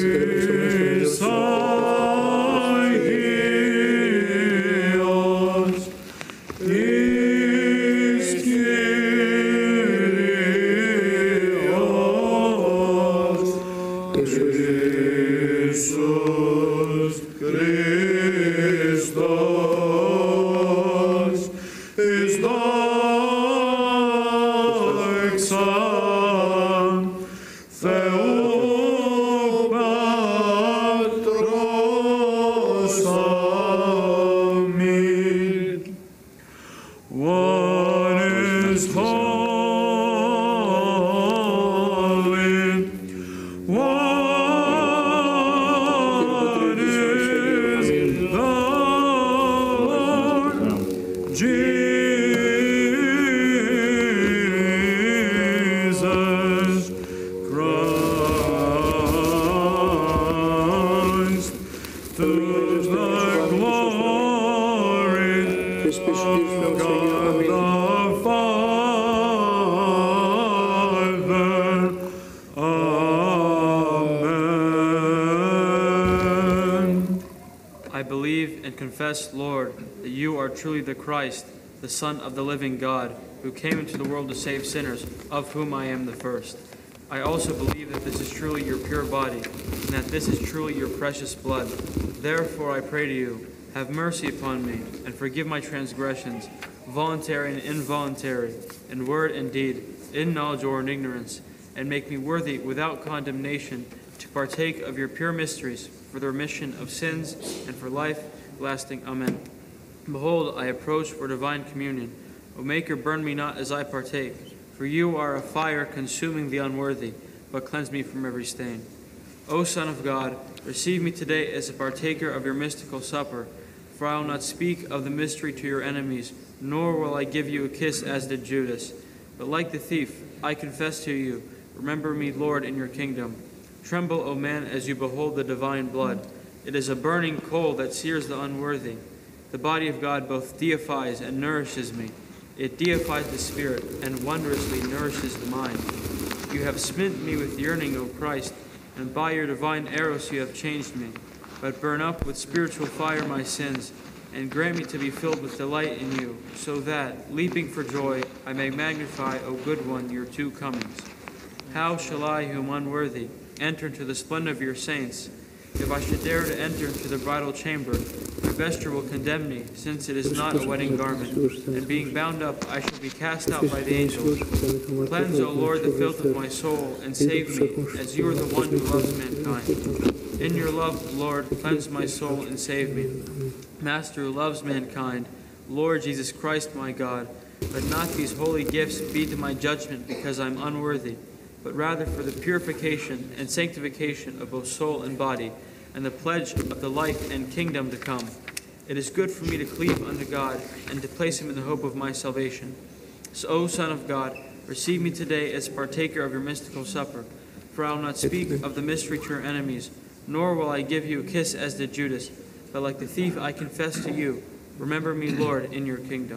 Lord, that you are truly the Christ, the Son of the living God, who came into the world to save sinners, of whom I am the first. I also believe that this is truly your pure body, and that this is truly your precious blood. Therefore I pray to you, have mercy upon me, and forgive my transgressions, voluntary and involuntary, in word and deed, in knowledge or in ignorance, and make me worthy without condemnation to partake of your pure mysteries, for the remission of sins and for life lasting. Amen. Behold, I approach for divine communion. O Maker, burn me not as I partake, for you are a fire consuming the unworthy, but cleanse me from every stain. O Son of God, receive me today as a partaker of your mystical supper, for I will not speak of the mystery to your enemies, nor will I give you a kiss as did Judas. But like the thief, I confess to you, remember me, Lord, in your kingdom. Tremble, O man, as you behold the divine blood. It is a burning coal that sears the unworthy. The body of God both deifies and nourishes me. It deifies the spirit and wondrously nourishes the mind. You have smitten me with yearning, O Christ, and by your divine arrows you have changed me. But burn up with spiritual fire my sins, and grant me to be filled with delight in you, so that, leaping for joy, I may magnify, O good one, your two comings. How shall I, who am unworthy, enter into the splendor of your saints? If I should dare to enter into the bridal chamber, my vesture will condemn me, since it is not a wedding garment, and being bound up, I shall be cast out by the angels. Cleanse, O Lord, the filth of my soul, and save me, as you are the one who loves mankind. In your love, Lord, cleanse my soul and save me. Master who loves mankind, Lord Jesus Christ, my God, let not these holy gifts be to my judgment because I am unworthy, but rather for the purification and sanctification of both soul and body, and the pledge of the life and kingdom to come. It is good for me to cleave unto God, and to place him in the hope of my salvation. So, O Son of God, receive me today as partaker of your mystical supper, for I will not speak of the mystery to your enemies, nor will I give you a kiss as did Judas, but like the thief I confess to you, remember me, Lord, in your kingdom.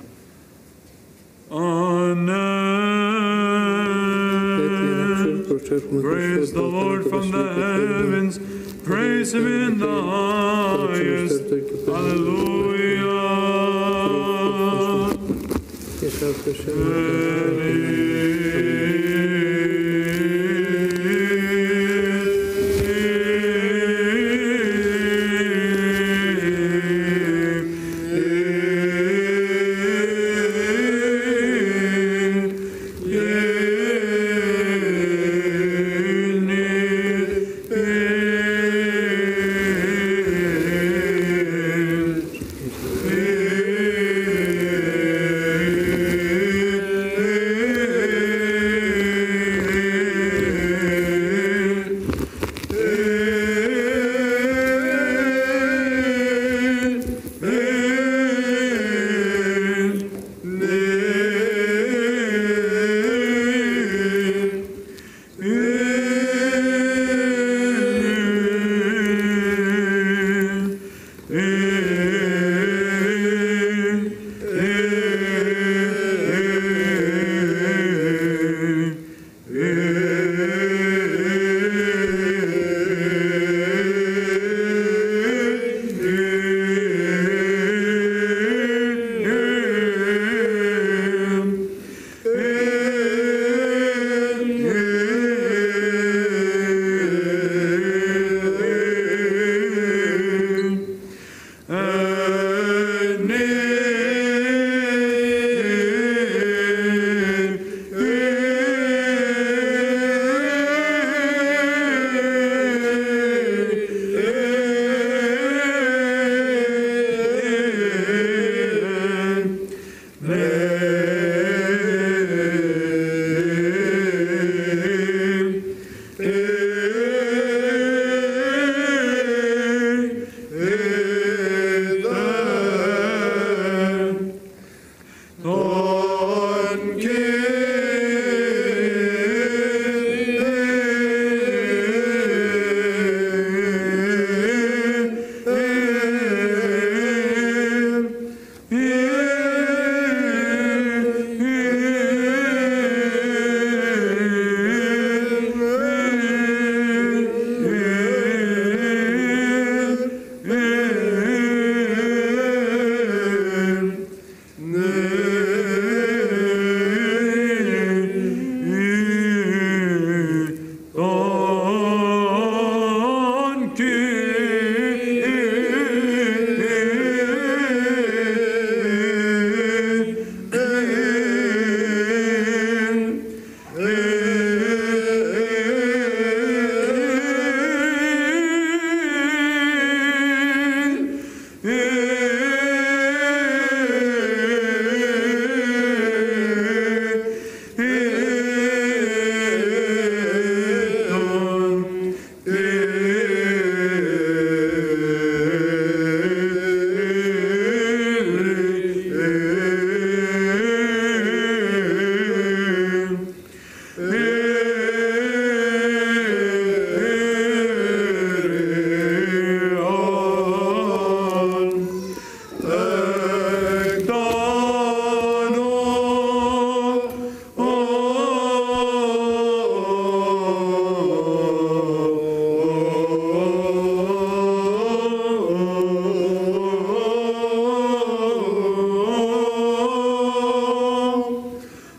Amen. Praise the Lord from the heavens. Praise him in the highest. Hallelujah.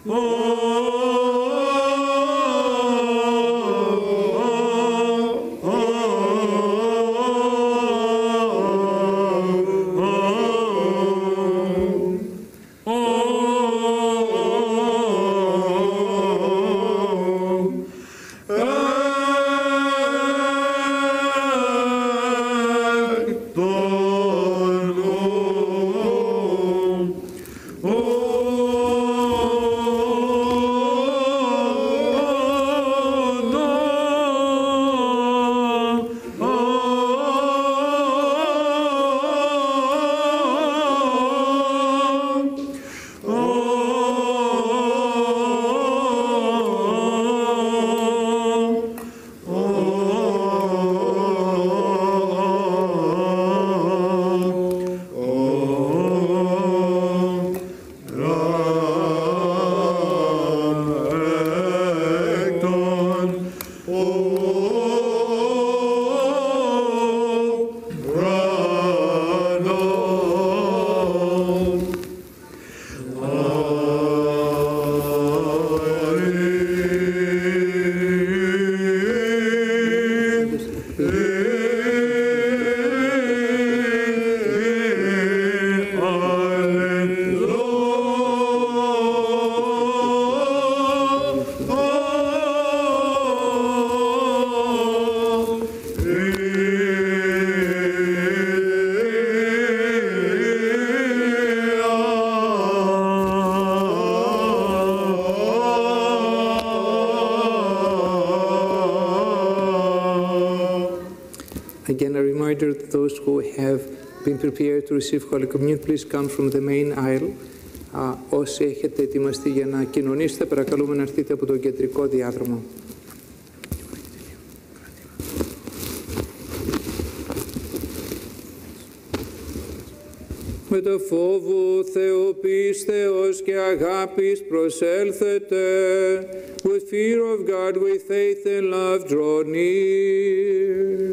Again, a reminder that those who have been prepared to receive Holy Communion, please come from the main aisle. Όσοι έχετε ετοιμαστεί για να κοινωνήσετε, παρακαλούμε να έρθετε από τον κεντρικό διάδρομο. Με το φόβο θεοπίστεως και αγάπης προσέλθετε. With fear of God, with faith and love, draw near.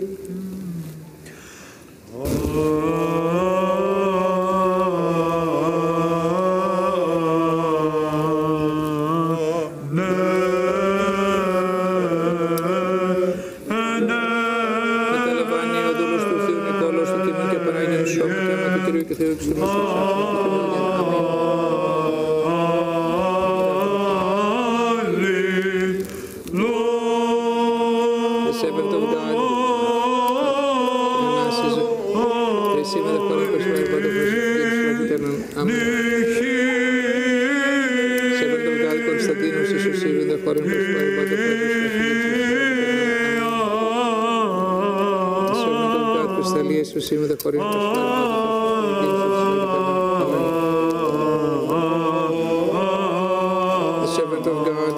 Μεταλαμβάνει ο δούλος του Θεού Νικόλαος στο τίμον και Πανάγιον Σώμα και άμα του Κυρίου και Θεού εξτιμός του servant of God, Narcissus, receive the Holy Spirit by the eternal. Amen. Servant of God, Constantinus, is receiving the Holy Spirit by the servant of God, Crystalius, is receiving the Holy Spirit by the servant of God,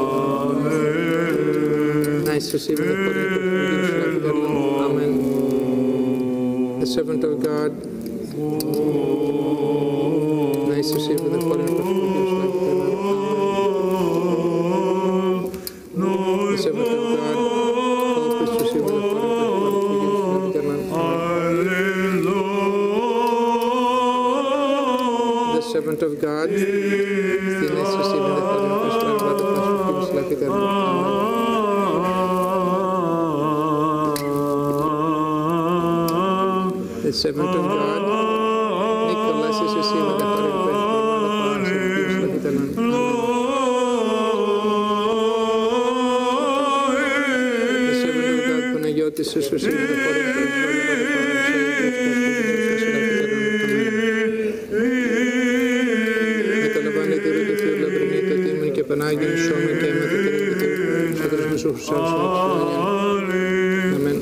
nice to see the Holy Spirit. Amen. The servant of God, nice to see the Holy Spirit. The servant of God, help us to see the Holy Spirit. The servant of God, still nice to see the Holy Spirit. The servant of God, Nicholas, is receiving the Holy Spirit. The servant of God, Panagiotis, is receiving the Holy Spirit. Μεταλαμβάνει το ρόλο του Θεού λαμπρινή, το τίμον και Πανάγιον Σώμα και αίμα του Κυρίου και Θεού στους ατρασμούς σου Αmen.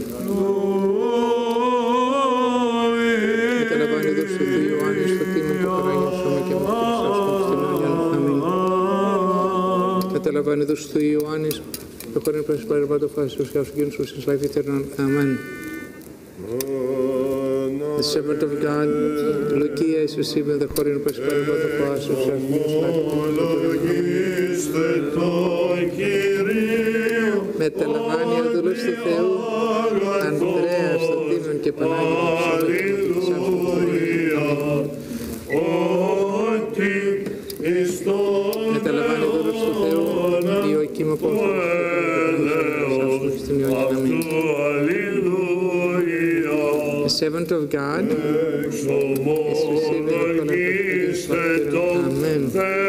Μεταλαμβάνει δόξα του Θεού Ιωάννη στο τίμον και Πανάγιον Σώμα και αίμα του Κυρίου. Αμήν. Μεταλαμβάνει δόξα του Θεού Ιωάννη το χωρίν πράσινο πάντο φάση ως χάος γίνους ως εις life eternal. Amen. The servant of God, Lucia, is receiving the Holy Spirit by the Father, who shall be μεταλαμβάνει ο δούλος του Θεού, Ανδρέας, στο τίμον και Πανάγιον Σώμα. Μεταλαμβάνει του Θεού, Ιωακήμ Απόστολος, στην Ιωακήμ. The servant of God is receiving the Amen.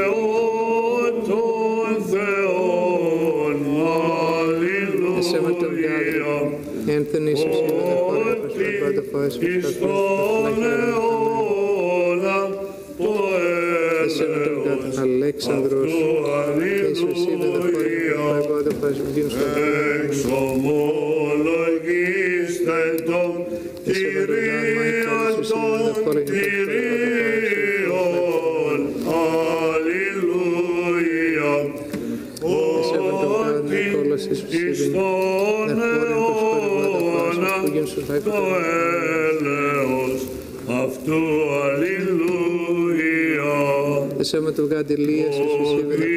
The servant of God, Anthony, is receiving the Holy Spirit by the fire of the servant of God, Alexandros, is receiving the Holy Spirit by the fire of the The servant of God, Elias, is receiving the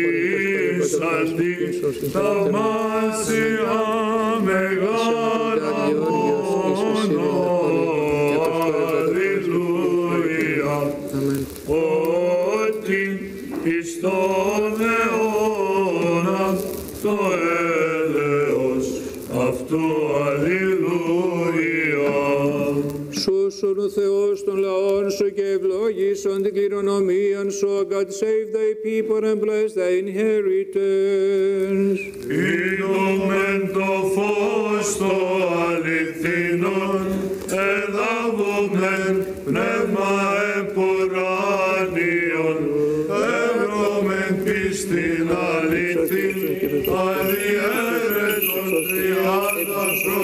Σώσον ο Θεός των λαών σου και ευλόγησον την κληρονομίαν σου. God save thy people and bless thy inheritance. Είδομεν το φως το αληθινόν, εδάβομεν πνεύμα επουράνιον, εύρωμεν πίστην αληθήν, αδιέρετον τριάδα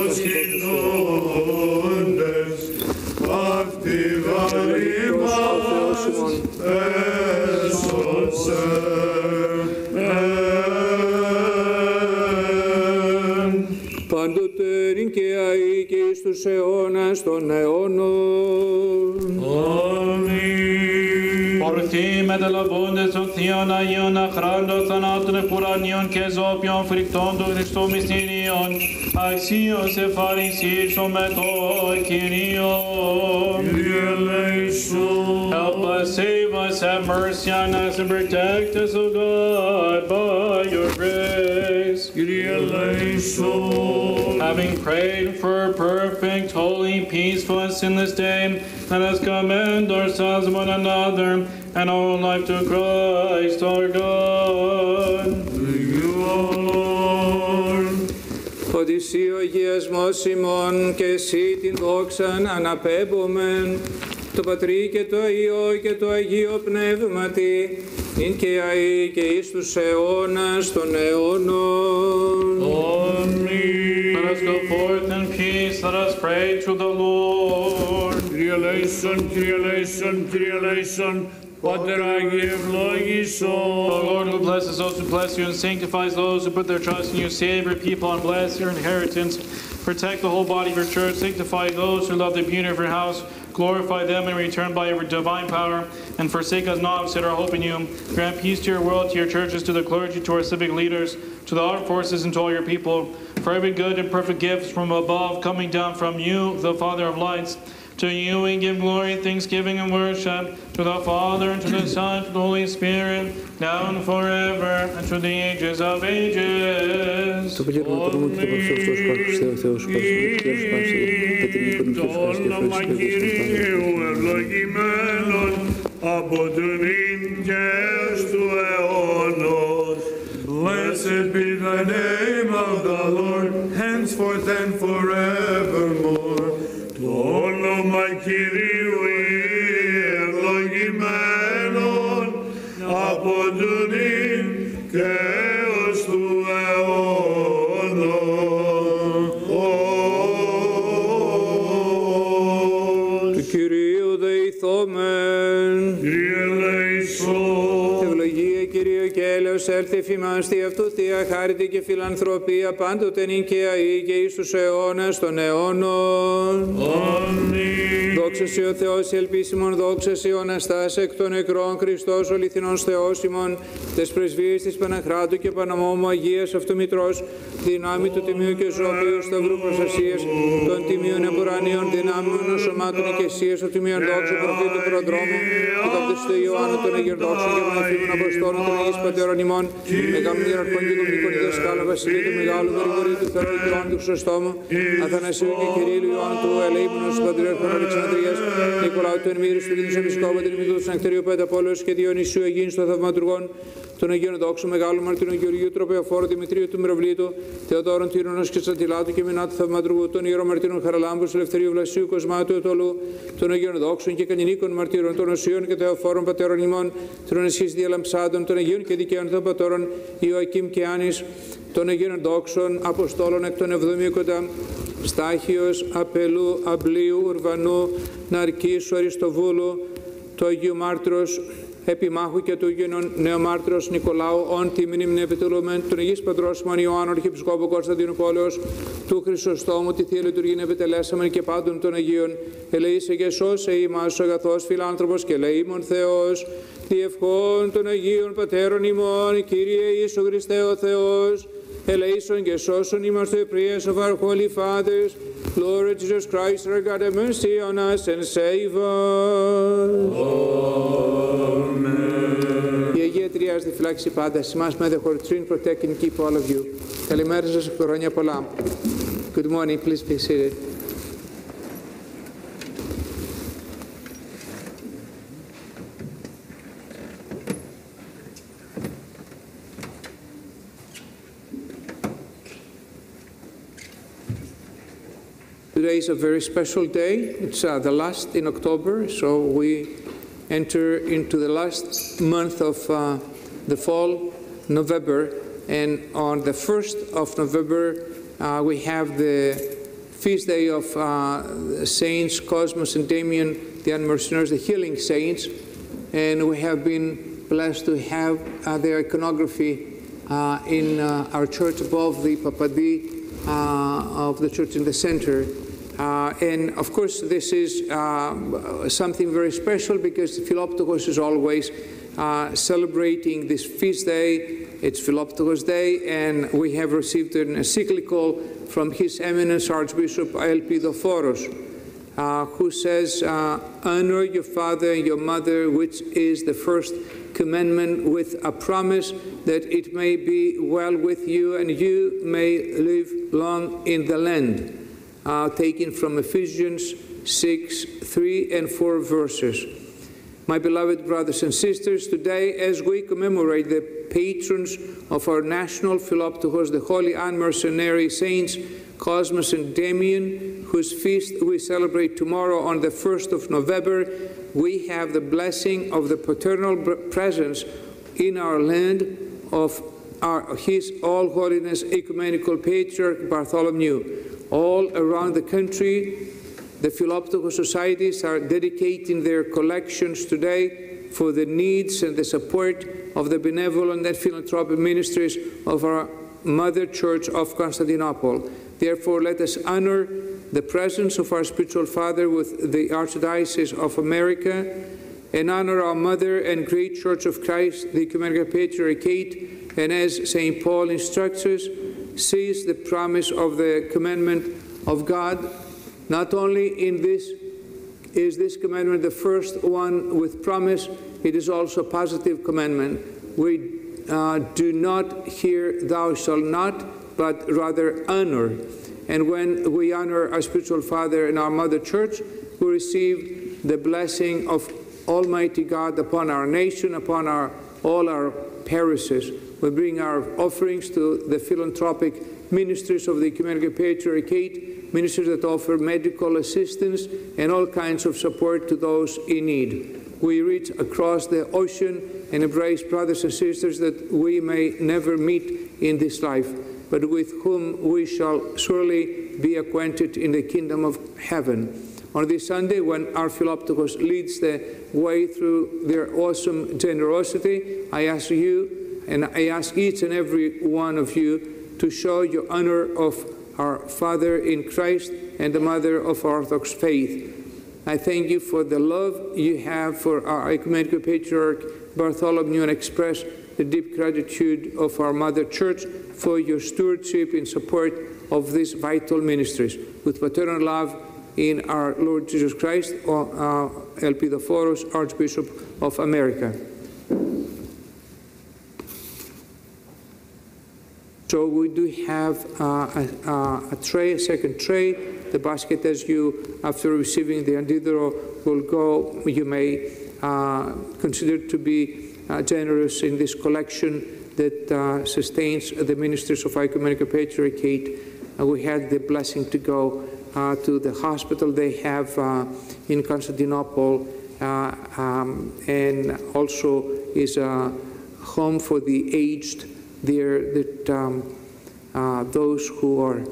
προσκυνούντες, αυτή βαρύ μας έσωσε. Πάντοτε και αεί και εις τους αιώνας των αιώνων. Αμήν. Ορθοί μεταλαβώντες των Θείων Αγίων αχράντων θανάτων επουρανίων και ζώπιων φρικτών του Χριστού μυστηρίων, αξίως εφαρίσσω με το Κυρίο. Kyrie eleison. Help us, save us, have mercy on us, and protect us, O God, by your grace. Kyrie eleison. Having prayed for a perfect, holy, peaceful, and sinless day, let us commend ourselves one another and our life to Christ our God. You are Lord. Ότι εσύ ο αγιασμός ημών και εσύ την δόξαν αναπέμπομεν, το Πατρί και το Υιό και το Αγίο Πνεύματι, ειν και αεί και εις τους αιώνας των αιώνων. Αμήν. Let us go forth in peace, let us pray to the Lord. Kyrie eleison, Kyrie eleison, Kyrie eleison. Pater Agie ευλόγησον. The Lord who blesses those who bless you and sanctifies those who put their trust in you, save your people and bless your inheritance. Protect the whole body of your church, sanctify those who love the beauty of your house, glorify them in return by your divine power, and forsake us not, set our hope in you. Grant peace to your world, to your churches, to the clergy, to our civic leaders, to the armed forces, and to all your people. For every good and perfect gift from above, coming down from you, the Father of lights. To you we give glory, thanksgiving, and worship, to the Father, and to the Son, and to the Holy Spirit, now and forever, and to the ages of ages. Όνομα Κυρίου ευλογημένον από του νυν και έως του αιώνος. Blessed be the name of the Lord, henceforth and forevermore. Το όνομα Κυρίου ευλογημένον από του νυν και έως του αιώνος. Του Κυρίου δεηθόμεν. Kyrie eleison. Ευλογία Κυρίου και έλεος έλθει εφημάς τι αυτού θεία χάρητη και φιλανθρωπία πάντοτε νυν και αεί και εις τους αιώνας των αιώνων. Αμήν. Δόξα σε ο Θεός η ελπίσιμον, δόξα σε ο Αναστάς εκ των νεκρών, Χριστός ο αληθινός Θεός ημών, τες πρεσβείες της Παναχράτου και Παναμόμου Αγίας αυτού Μητρός, δυνάμει του Τιμίου και Ζωοποιού Σταυρού Προστασίας, των Τιμίων Επουρανίων δυνάμεων σωμάτων οικεσίας, των Τιμίων Δόξου Προφήτου Προδρόμου, του Καπτιστού Ιωάννου των Αγιορδόξων και Παναφήμων Αποστόλων των Αγίης Πατέρων ημών, Μεγάλο ιεραρχόν και δομνικών διδασκάλων βασιλεί του μεγάλου γρηγορίου του Θεού του Ιωάννου του Χρυσοστόμου, Αθανασίου και Κυρίου Ιωάννου του Ελεήμονος, Πατριάρχων Αλεξανδρίας, Νικολάου του Ενμύρου, του Σπυρίδους Επισκόπου, Τριμητού του Νακτηρίου Πενταπόλεως και Διονυσίου Αγίνης των Θαυματουργών, των Αγίων Δόξων, Μεγάλου Μαρτύρων Γεωργίου Τροπεοφόρου, Δημητρίου του Μυροβλήτου, Θεοδόρων Τύρονος και Σαντιλάτου και Μινάτου Θαυματουργού, των Ιερών Μαρτύρων Χαραλάμπου, Ελευθερίου Βλασίου Κοσμάτου Ετωλού, των Αγίων Δόξων και Κανηνίκων Μαρτύρων, των Οσίων και Θεοφόρων Πατέρων ημών, των Εσχής Διαλαμψάντων, των Αγίων και Δικαίων των Πατώρων Ιωακήμ και Άνης, των Αγίων Δόξων, Αποστόλων εκ των 70, Στάχιος, Απελού, Αμπλίου, Ουρβανού, Ναρκίσου, Αριστοβούλου, του Αγίου Μάρτυρος Επιμάχου και του Αγίου Νεομάρτυρος Νικολάου, όν τη μνήμη επιτελούμεν, τον Αγίης Πατρός ημών Ιωάννου Αρχιεπισκόπου Κωνσταντίνου Πόλεως, του Χρυσοστόμου, τη Θεία Λειτουργία επιτελέσαμεν και πάντων των Αγίων, ελεήσε και σώσε ημάς ο αγαθός φιλάνθρωπος και ελεήμων Θεός, διευχών των Αγίων Πατέρων ημών, Κύριε Ιησού Χριστέ ο Θεός, ελεήσον και σώσον ημάς the prayers of our holy fathers. Lord Jesus Christ, our God, have mercy on us and save us. Amen. Η Αγία Τριάς διαφυλάξει πάντα σημάς με the Hortrin protect and keep all of you. Καλημέρα σας, χρόνια πολλά. Good morning, please be seated. Today is a very special day. It's the last in October, so we enter into the last month of the fall, November, and on the 1st of November we have the feast day of Saints Cosmas and Damian, the Unmercenaries, the healing saints, and we have been blessed to have their iconography in our church above the Papadi of the church in the center. And of course this is something very special because Philoptochos is always celebrating this feast day. It's Philoptochos Day, and we have received an encyclical from His Eminence Archbishop Elpidophoros, who says, honor your father and your mother, which is the first commandment, with a promise that it may be well with you and you may live long in the land. Taken from Ephesians 6, 3 and 4 verses. My beloved brothers and sisters, today as we commemorate the patrons of our national Philoptochos, the holy unmercenary saints Cosmas and Damian, whose feast we celebrate tomorrow on the 1st of November, we have the blessing of the paternal presence in our land of His All Holiness Ecumenical Patriarch Bartholomew. All around the country, the Philoptochos societies are dedicating their collections today for the needs and the support of the benevolent and philanthropic ministries of our Mother Church of Constantinople. Therefore, let us honor the presence of our spiritual father with the Archdiocese of America and honor our Mother and Great Church of Christ, the Ecumenical Patriarchate, and as St. Paul instructs us, seize the promise of the commandment of God. Not only in this is this commandment the first one with promise, it is also a positive commandment. We do not hear thou shalt not, but rather honor. And when we honor our spiritual father and our mother church, we receive the blessing of Almighty God upon our nation, upon all our parishes. We bring our offerings to the philanthropic ministries of the Ecumenical Patriarchate, ministries that offer medical assistance and all kinds of support to those in need. We reach across the ocean and embrace brothers and sisters that we may never meet in this life, but with whom we shall surely be acquainted in the kingdom of heaven. On this Sunday, when our Philoptochos leads the way through their awesome generosity, I ask you, and I ask each and every one of you, to show your honor of our Father in Christ and the Mother of Orthodox faith. I thank you for the love you have for our Ecumenical Patriarch Bartholomew and express the deep gratitude of our Mother Church for your stewardship in support of these vital ministries. With paternal love in our Lord Jesus Christ, Elpidophoros, Archbishop of America. So we do have a tray, a second tray. The basket, as you, after receiving the andidro, will go, you may consider to be generous in this collection that sustains the ministers of Ecumenical Patriarchate. We had the blessing to go to the hospital they have in Constantinople, and also is a home for the aged there, that those who are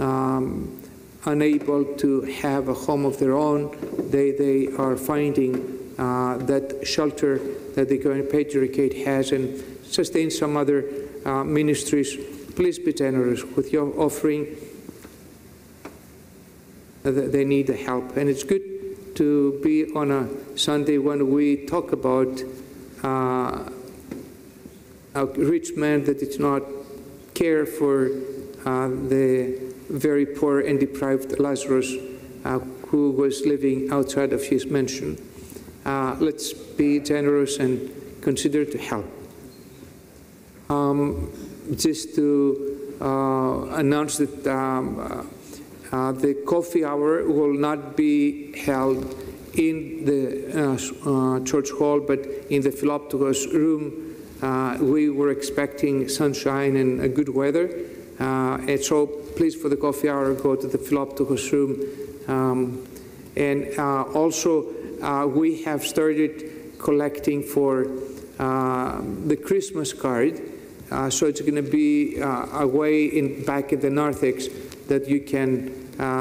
unable to have a home of their own, they are finding that shelter that the Ecumenical Patriarchate has, and sustain some other ministries. Please be generous with your offering. They need the help. And it's good to be on a Sunday when we talk about a rich man that did not care for the very poor and deprived Lazarus who was living outside of his mansion. Let's be generous and consider to help. Just to announce that the coffee hour will not be held in the church hall, but in the Philoptochos room. We were expecting sunshine and good weather, and so please, for the coffee hour, go to the Philoptochos room. And also, we have started collecting for the Christmas card. So it's going to be a way back in the narthex that you can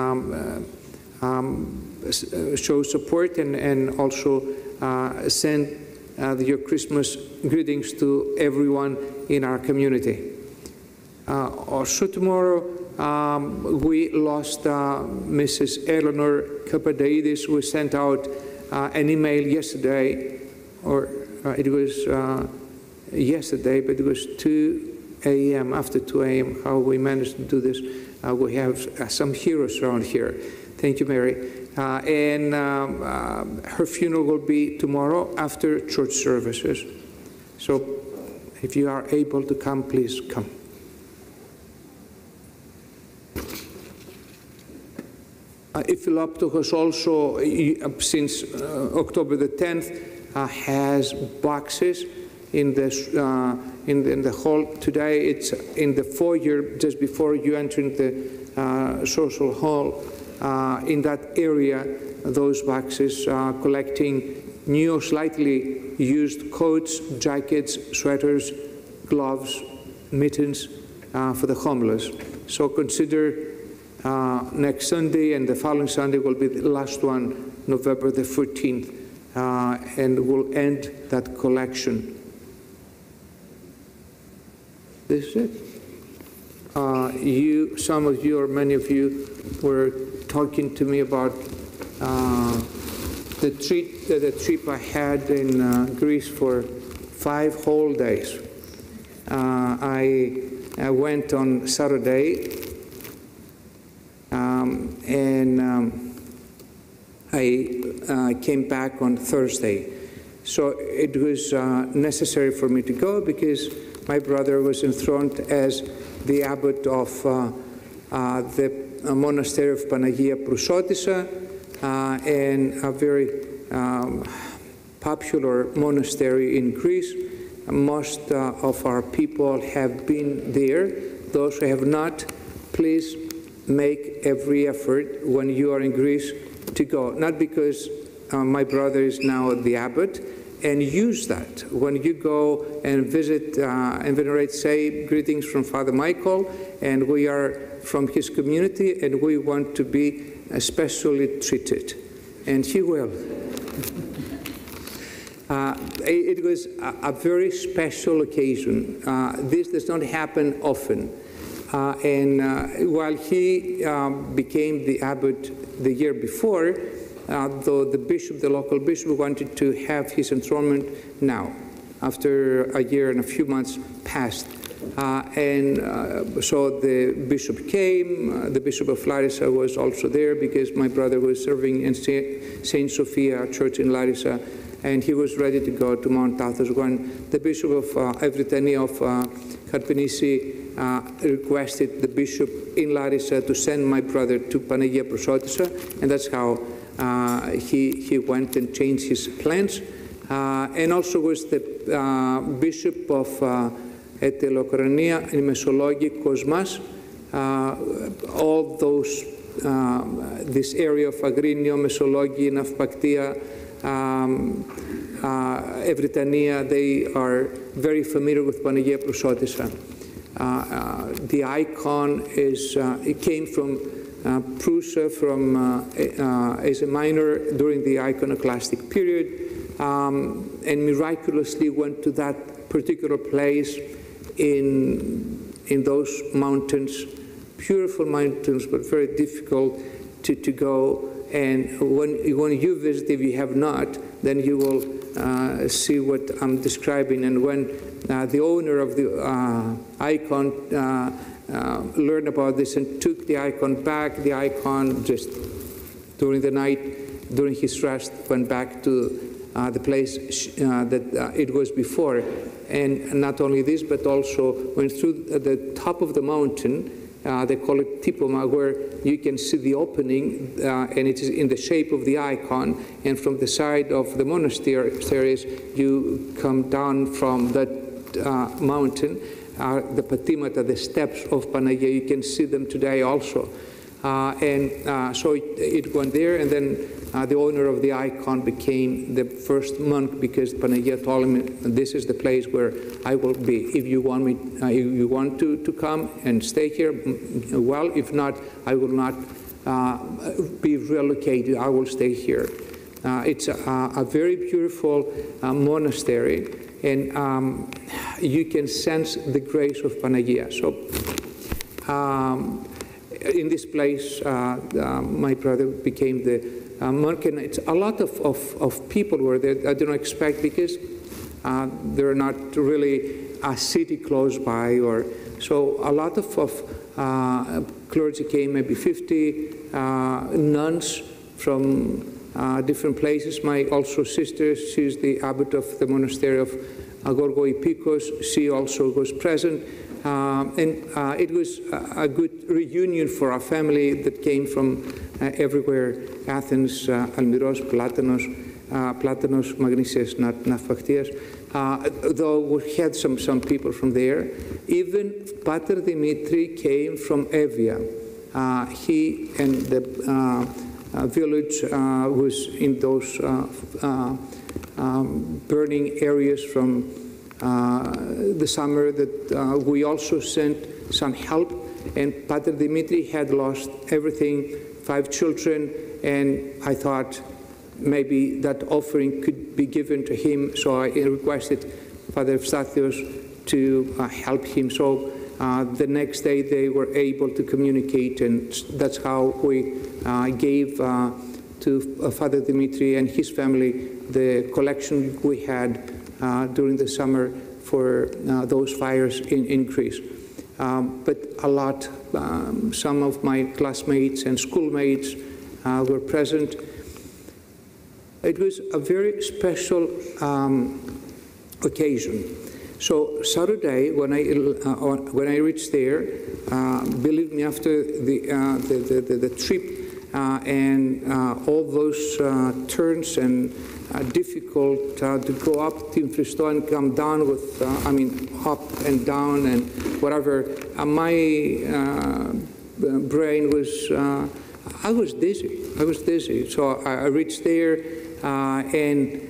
show support and also send your Christmas greetings to everyone in our community. Also tomorrow, we lost Mrs. Eleanor Kapadaidis. We sent out an email yesterday, or it was yesterday, but it was 2 a.m., after 2 a.m., how we managed to do this. We have some heroes around here. Thank you, Mary. And her funeral will be tomorrow after church services. So if you are able to come, please come. Philoptochos also, since October the 10th, has boxes in the hall. Today it's in the foyer just before you enter the social hall. In that area, those boxes are collecting new or slightly used coats, jackets, sweaters, gloves, mittens for the homeless. So consider next Sunday, and the following Sunday will be the last one, November the 14th, and we'll end that collection. This is it. Some of you, or many of you, were talking to me about the trip I had in Greece for 5 whole days. I went on Saturday, and I came back on Thursday. So it was necessary for me to go because my brother was enthroned as the abbot of the monastery of Panagia Prosotissa, and a very popular monastery in Greece. Most of our people have been there. Those who have not, please make every effort when you are in Greece to go. Not because my brother is now the abbot, and use that. When you go and visit and venerate, say greetings from Father Michael, and we are from his community, and we want to be especially treated. And he will. It was a very special occasion. This does not happen often. And while he became the abbot the year before, though the bishop, the local bishop, wanted to have his enthronement now, after a year and a few months passed. So the bishop came. The bishop of Larissa was also there because my brother was serving in St. Sophia Church in Larissa, and he was ready to go to Mount Athos when the bishop of Evrytania of Karpenisi requested the bishop in Larissa to send my brother to Panagia Prosotissa, and that's how he went and changed his plans. And also was the bishop of Etelokrania in Mesologi, Kosmas, all those, this area of Agrinio, Mesologi, Navpactia, Evrytania, they are very familiar with Panagia Prosotissa. The icon is, it came from Prussia, from Asia Minor during the iconoclastic period, and miraculously went to that particular place in those mountains, beautiful mountains, but very difficult to go. And when you visit, if you have not, then you will see what I'm describing. And when the owner of the icon learned about this and took the icon back, the icon just during the night, during his rest, went back to the place that it was before. And not only this, but also went through the top of the mountain. They call it Tipoma, where you can see the opening, and it is in the shape of the icon. And from the side of the monasteries, you come down from that mountain, the patimata, the steps of Panagia. You can see them today also. So it went there, and then the owner of the icon became the first monk, because Panagia told him, this is the place where I will be. If you want me, if you want to come and stay here, well, if not, I will not be relocated. I will stay here. It's a very beautiful monastery, and you can sense the grace of Panagia. So in this place, my brother became the monk, and it's a lot of people were there. I didn't expect, because there are not really a city close by, or so a lot of clergy came, maybe 50 nuns from different places. My also sister, she's the abbot of the monastery of Epimachus. She also was present. It was a good reunion for our family that came from everywhere: Athens, Almiros, Platanos, Magnesias, Navpactias. Though we had some people from there. Even Pater Dimitri came from Evia. He and the village was in those burning areas from the summer, that we also sent some help, and Pater Dimitri had lost everything, 5 children, and I thought maybe that offering could be given to him, so I requested Father Stachys to help him. So the next day they were able to communicate, and that's how we gave to Father Dimitri and his family the collection we had during the summer for those fires in Greece. But a lot, some of my classmates and schoolmates were present. It was a very special occasion. So Saturday, when I reached there, believe me, after the trip and all those turns and difficult to go up Team Christo and come down with, up and down and whatever. My brain was, I was dizzy. So I reached there and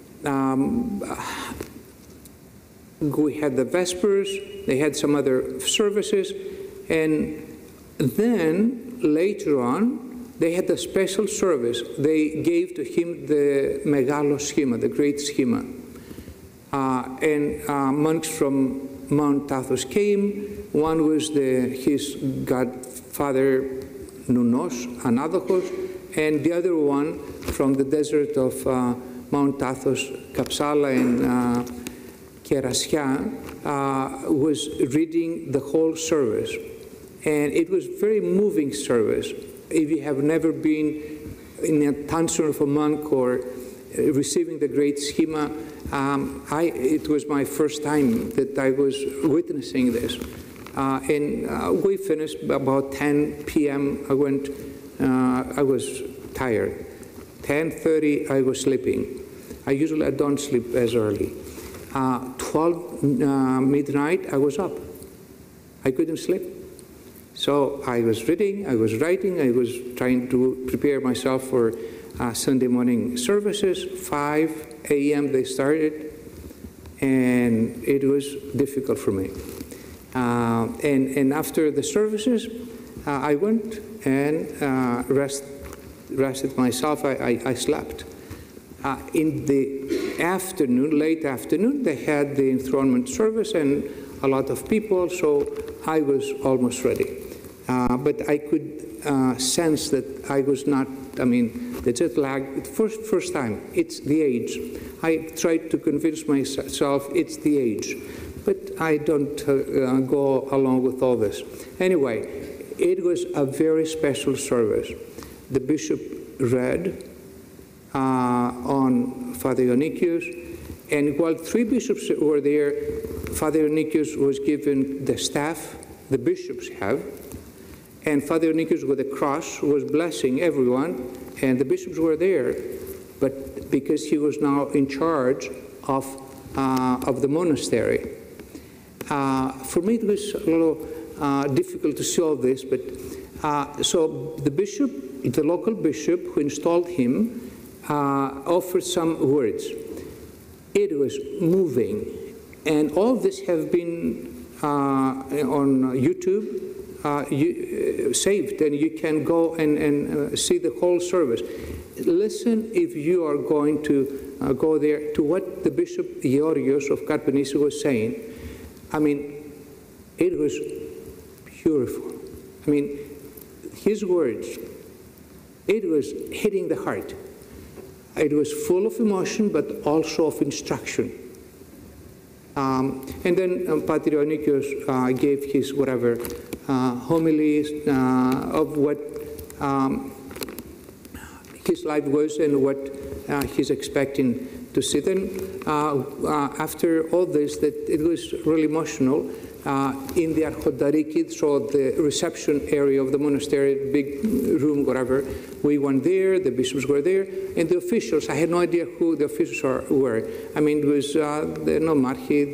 we had the Vespers, they had some other services, and then later on, they had a special service. They gave to him the Megalo Schema, the great schema. And monks from Mount Athos came. One was his godfather, Nunos, Anadachos, and the other one from the desert of Mount Athos, Kapsala and Kerasya, was reading the whole service. And it was a very moving service. If you have never been in a tansion of a monk or receiving the great schema, it was my first time that I was witnessing this. And we finished about 10 p.m. I was tired. 10:30, I was sleeping. I don't sleep as early. 12 midnight, I was up. I couldn't sleep. So I was reading, I was writing, I was trying to prepare myself for Sunday morning services. 5 a.m. they started, and it was difficult for me. And after the services, I went and rested myself. I slept. In the afternoon, late afternoon, they had the enthronement service and a lot of people, so I was almost ready. But I could sense that I was not, the jet lag, first time, it's the age. I tried to convince myself it's the age, but I don't go along with all this. Anyway, it was a very special service. The bishop read on Father Ionikos, and while 3 bishops were there, Father Ionikos was given the staff the bishops have, and Father Ionikos with a cross was blessing everyone, and the bishops were there, but because he was now in charge of the monastery. For me, it was a little difficult to see all this, but so the bishop, the local bishop who installed him, offered some words. It was moving, and all this have been on YouTube saved, and you can go and see the whole service. Listen if you are going to go there to what the Bishop Georgios of Karpenisi was saying. It was beautiful. His words, it was hitting the heart. It was full of emotion, but also of instruction. And then Pater Ionikos gave his homilies of what his life was and what he's expecting to see. Then after all this, that it was really emotional. In the Archodariki, so the reception area of the monastery, big room, whatever, we went there, the bishops were there, and the officials, I had no idea who the officials were. It was the Martyr,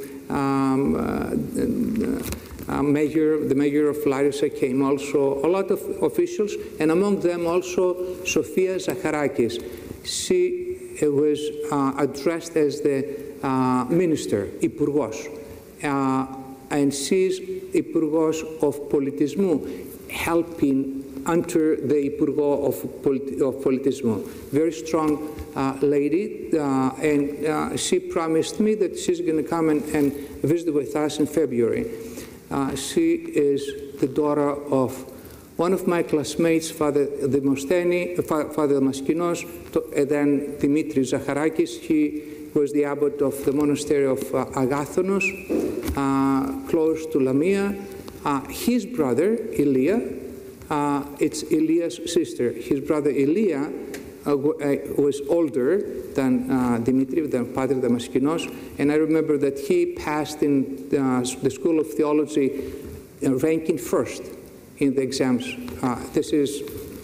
the mayor of Larissa came also, a lot of officials, and among them also Sophia Zacharakis. She was addressed as the minister, Υπουργός. And she's Υπουργός of Politismou, helping under the Υπουργό of Politismou. Very strong lady, and she promised me that she's going to come and visit with us in February. She is the daughter of one of my classmates, Father Demostheni, Father Maskinos, and then Dimitris Zacharakis. He was the abbot of the monastery of Agathonos, close to Lamia. His brother, Elia, it's Elia's sister. His brother Elia was older than Dimitri, than Padre Damaskinos, and I remember that he passed in the School of Theology ranking first in the exams. This is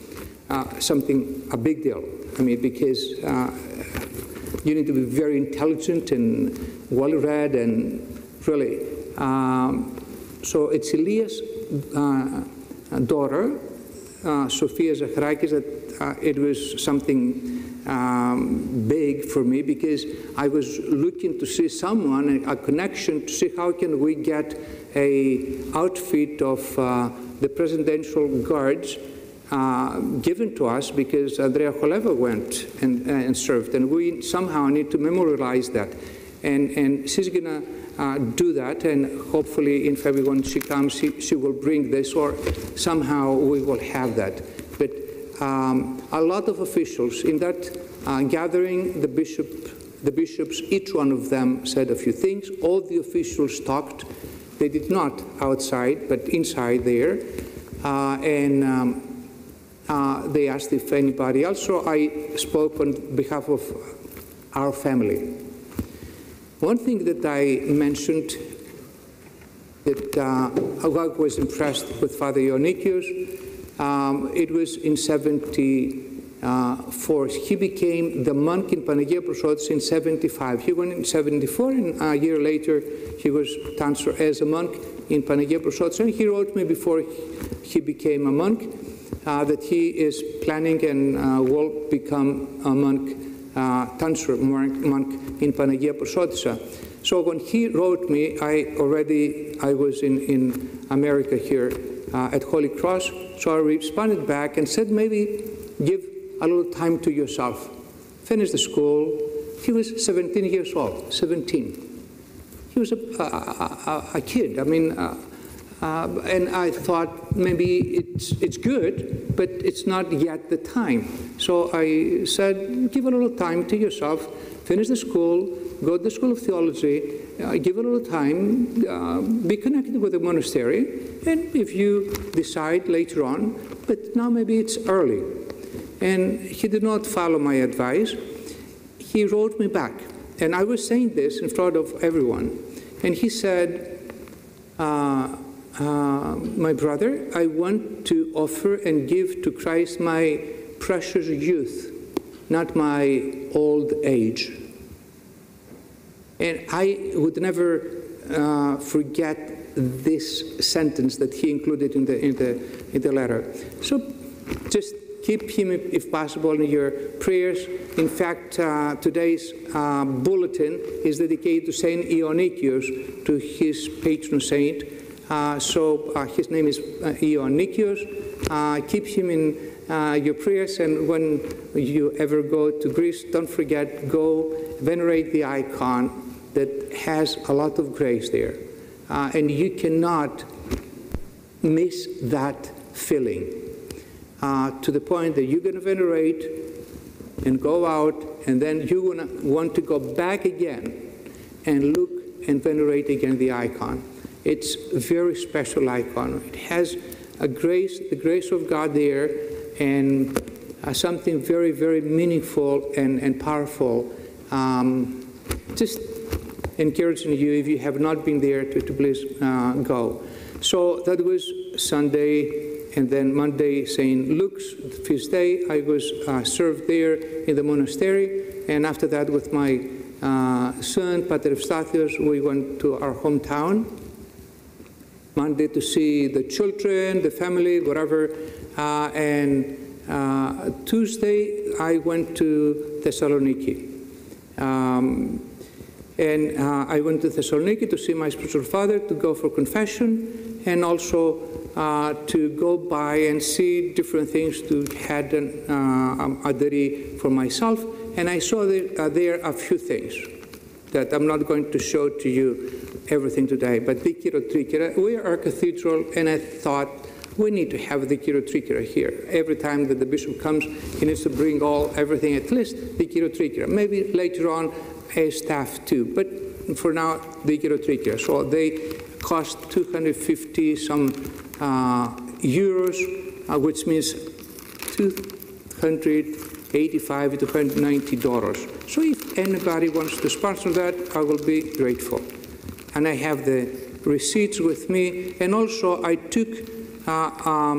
a big deal, because you need to be very intelligent and well-read and really. So it's Elias' daughter, Sophia Zacharakis, that it was something big for me, because I was looking to see someone, a connection, to see how can we get a outfit of the presidential guards given to us, because Andrea Choleva went and served, and we somehow need to memorialize that. And she's going to do that, and hopefully in February when she comes, she will bring this, or somehow we will have that. But a lot of officials in that gathering, the bishops, each one of them said a few things. All the officials talked. They did not outside, but inside there. They asked if anybody else. So I spoke on behalf of our family. One thing that I mentioned that I was impressed with Father Ioannikios. It was in 74. He became the monk in Panagia Prosopis in 75. He went in 74, and a year later he was transferred as a monk in Panagia Prosopis. And he wrote me before he became a monk that he is planning and will become a monk, transfer monk in Panagia Prosopis. So when he wrote me, I was in America here at Holy Cross. So I responded back and said, maybe give a little time to yourself. Finish the school. He was 17 years old, 17. He was a kid. I mean, and I thought maybe it's good, but it's not yet the time. So I said, give a little time to yourself, finish the school, go to the School of Theology, give a little time, be connected with the monastery, and if you decide later on, but now maybe it's early. And he did not follow my advice. He wrote me back, and I was saying this in front of everyone, and he said, my brother, I want to offer and give to Christ my precious youth, not my old age. And I would never forget this sentence that he included in the letter. So just keep him, if possible, in your prayers. In fact, today's bulletin is dedicated to Saint Ioannikios, to his patron saint. So his name is Ioannikios. Keep him in your prayers, and when you ever go to Greece, don't forget, go venerate the icon that has a lot of grace there. And you cannot miss that feeling to the point that you're going to venerate and go out, and then you're going to want to go back again and look and venerate again the icon. It's a very special icon. It has a grace, the grace of God there, and something very, very meaningful and powerful. Just encouraging you, if you have not been there, to please go. So that was Sunday, and then Monday, St. Luke's feast day. I was served there in the monastery, and after that with my son, Pater Stachys, we went to our hometown. Monday to see the children, the family, whatever, and Tuesday I went to Thessaloniki. And I went to Thessaloniki to see my spiritual father, to go for confession, and also to go by and see different things, to had an adari for myself. And I saw there a few things that I'm not going to show to you everything today, but the Kirotrikira, we are a cathedral, and I thought we need to have the Kirotrikira here. Every time that the bishop comes, he needs to bring everything, at least the Kirotrikira. Maybe later on a staff too, but for now the Kirotrikira. So they cost 250 some euros, which means $285 to $290. So if anybody wants to sponsor that, I will be grateful. And I have the receipts with me, and also I took a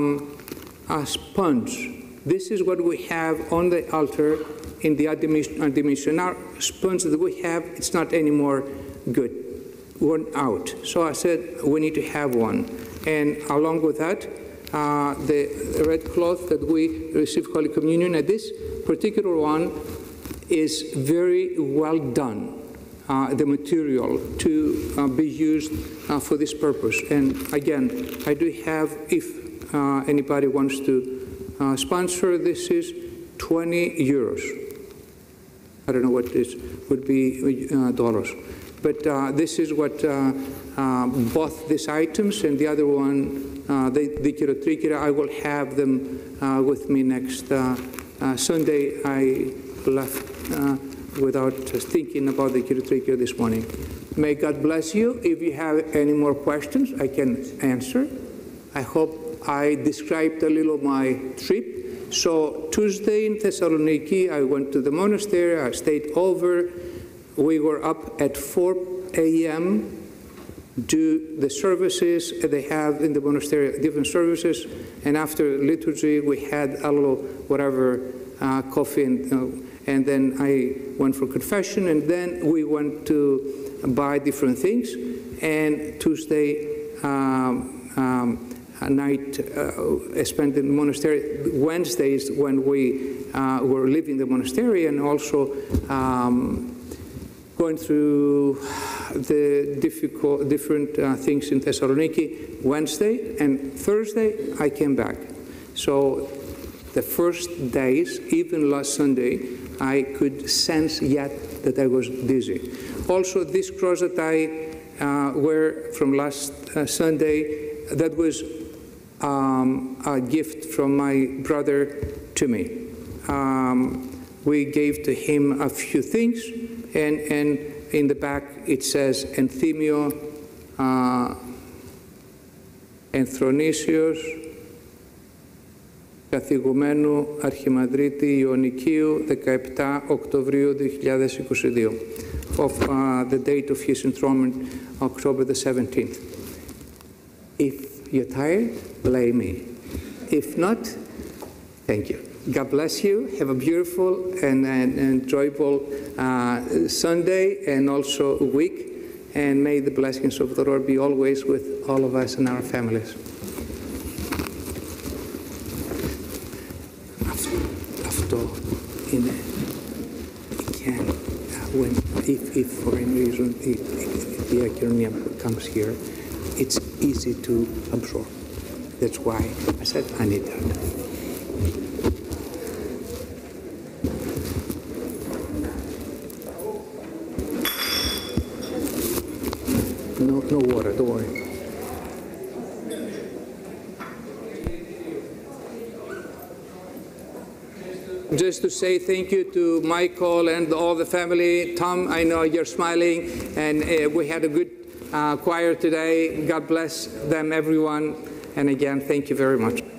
sponge. This is what we have on the altar in the admission. Our sponge that we have, it's not anymore good, worn out. So I said, we need to have one. And along with that, the red cloth that we receive Holy Communion, and this particular one is very well done. The material to be used for this purpose. And again, I do have, if anybody wants to sponsor, this is 20 euros. I don't know what this would be dollars. But this is what both these items and the other one, the Kirotrikira, I will have them with me next Sunday. I left without thinking about the Kirotrikira this morning. May God bless you. If you have any more questions, I can answer. I hope I described a little my trip. So Tuesday in Thessaloniki, I went to the monastery, I stayed over. We were up at 4 a.m. do the services. They have in the monastery different services, and after liturgy we had a little whatever coffee, and then I went for confession, and then we went to buy different things. And Tuesday night spent in the monastery. Wednesdays when we were leaving the monastery, and also going through the different things in Thessaloniki. Wednesday and Thursday I came back. So the first days, even last Sunday, I could sense yet that I was dizzy. Also, this cross that I wear from last Sunday, that was a gift from my brother to me. We gave to him a few things, and in the back it says Enthymio Ενθρονήσιος καθηγουμένου Αρχιμανδρίτη Ιωνικίου 17 Οκτωβρίου 2022, of the date of his enthronement, October the 17th. If you're tired, blame me. If not, thank you. God bless you. Have a beautiful and enjoyable Sunday and also week. And may the blessings of the Lord be always with all of us and our families. Αυτό είναι if for any reason the acronym comes here, it's easy to absorb. That's why I said I need that. No water, don't worry. Just to say thank you to Michael and all the family. Tom, I know you're smiling, and we had a good choir today. God bless them, everyone. And again, thank you very much.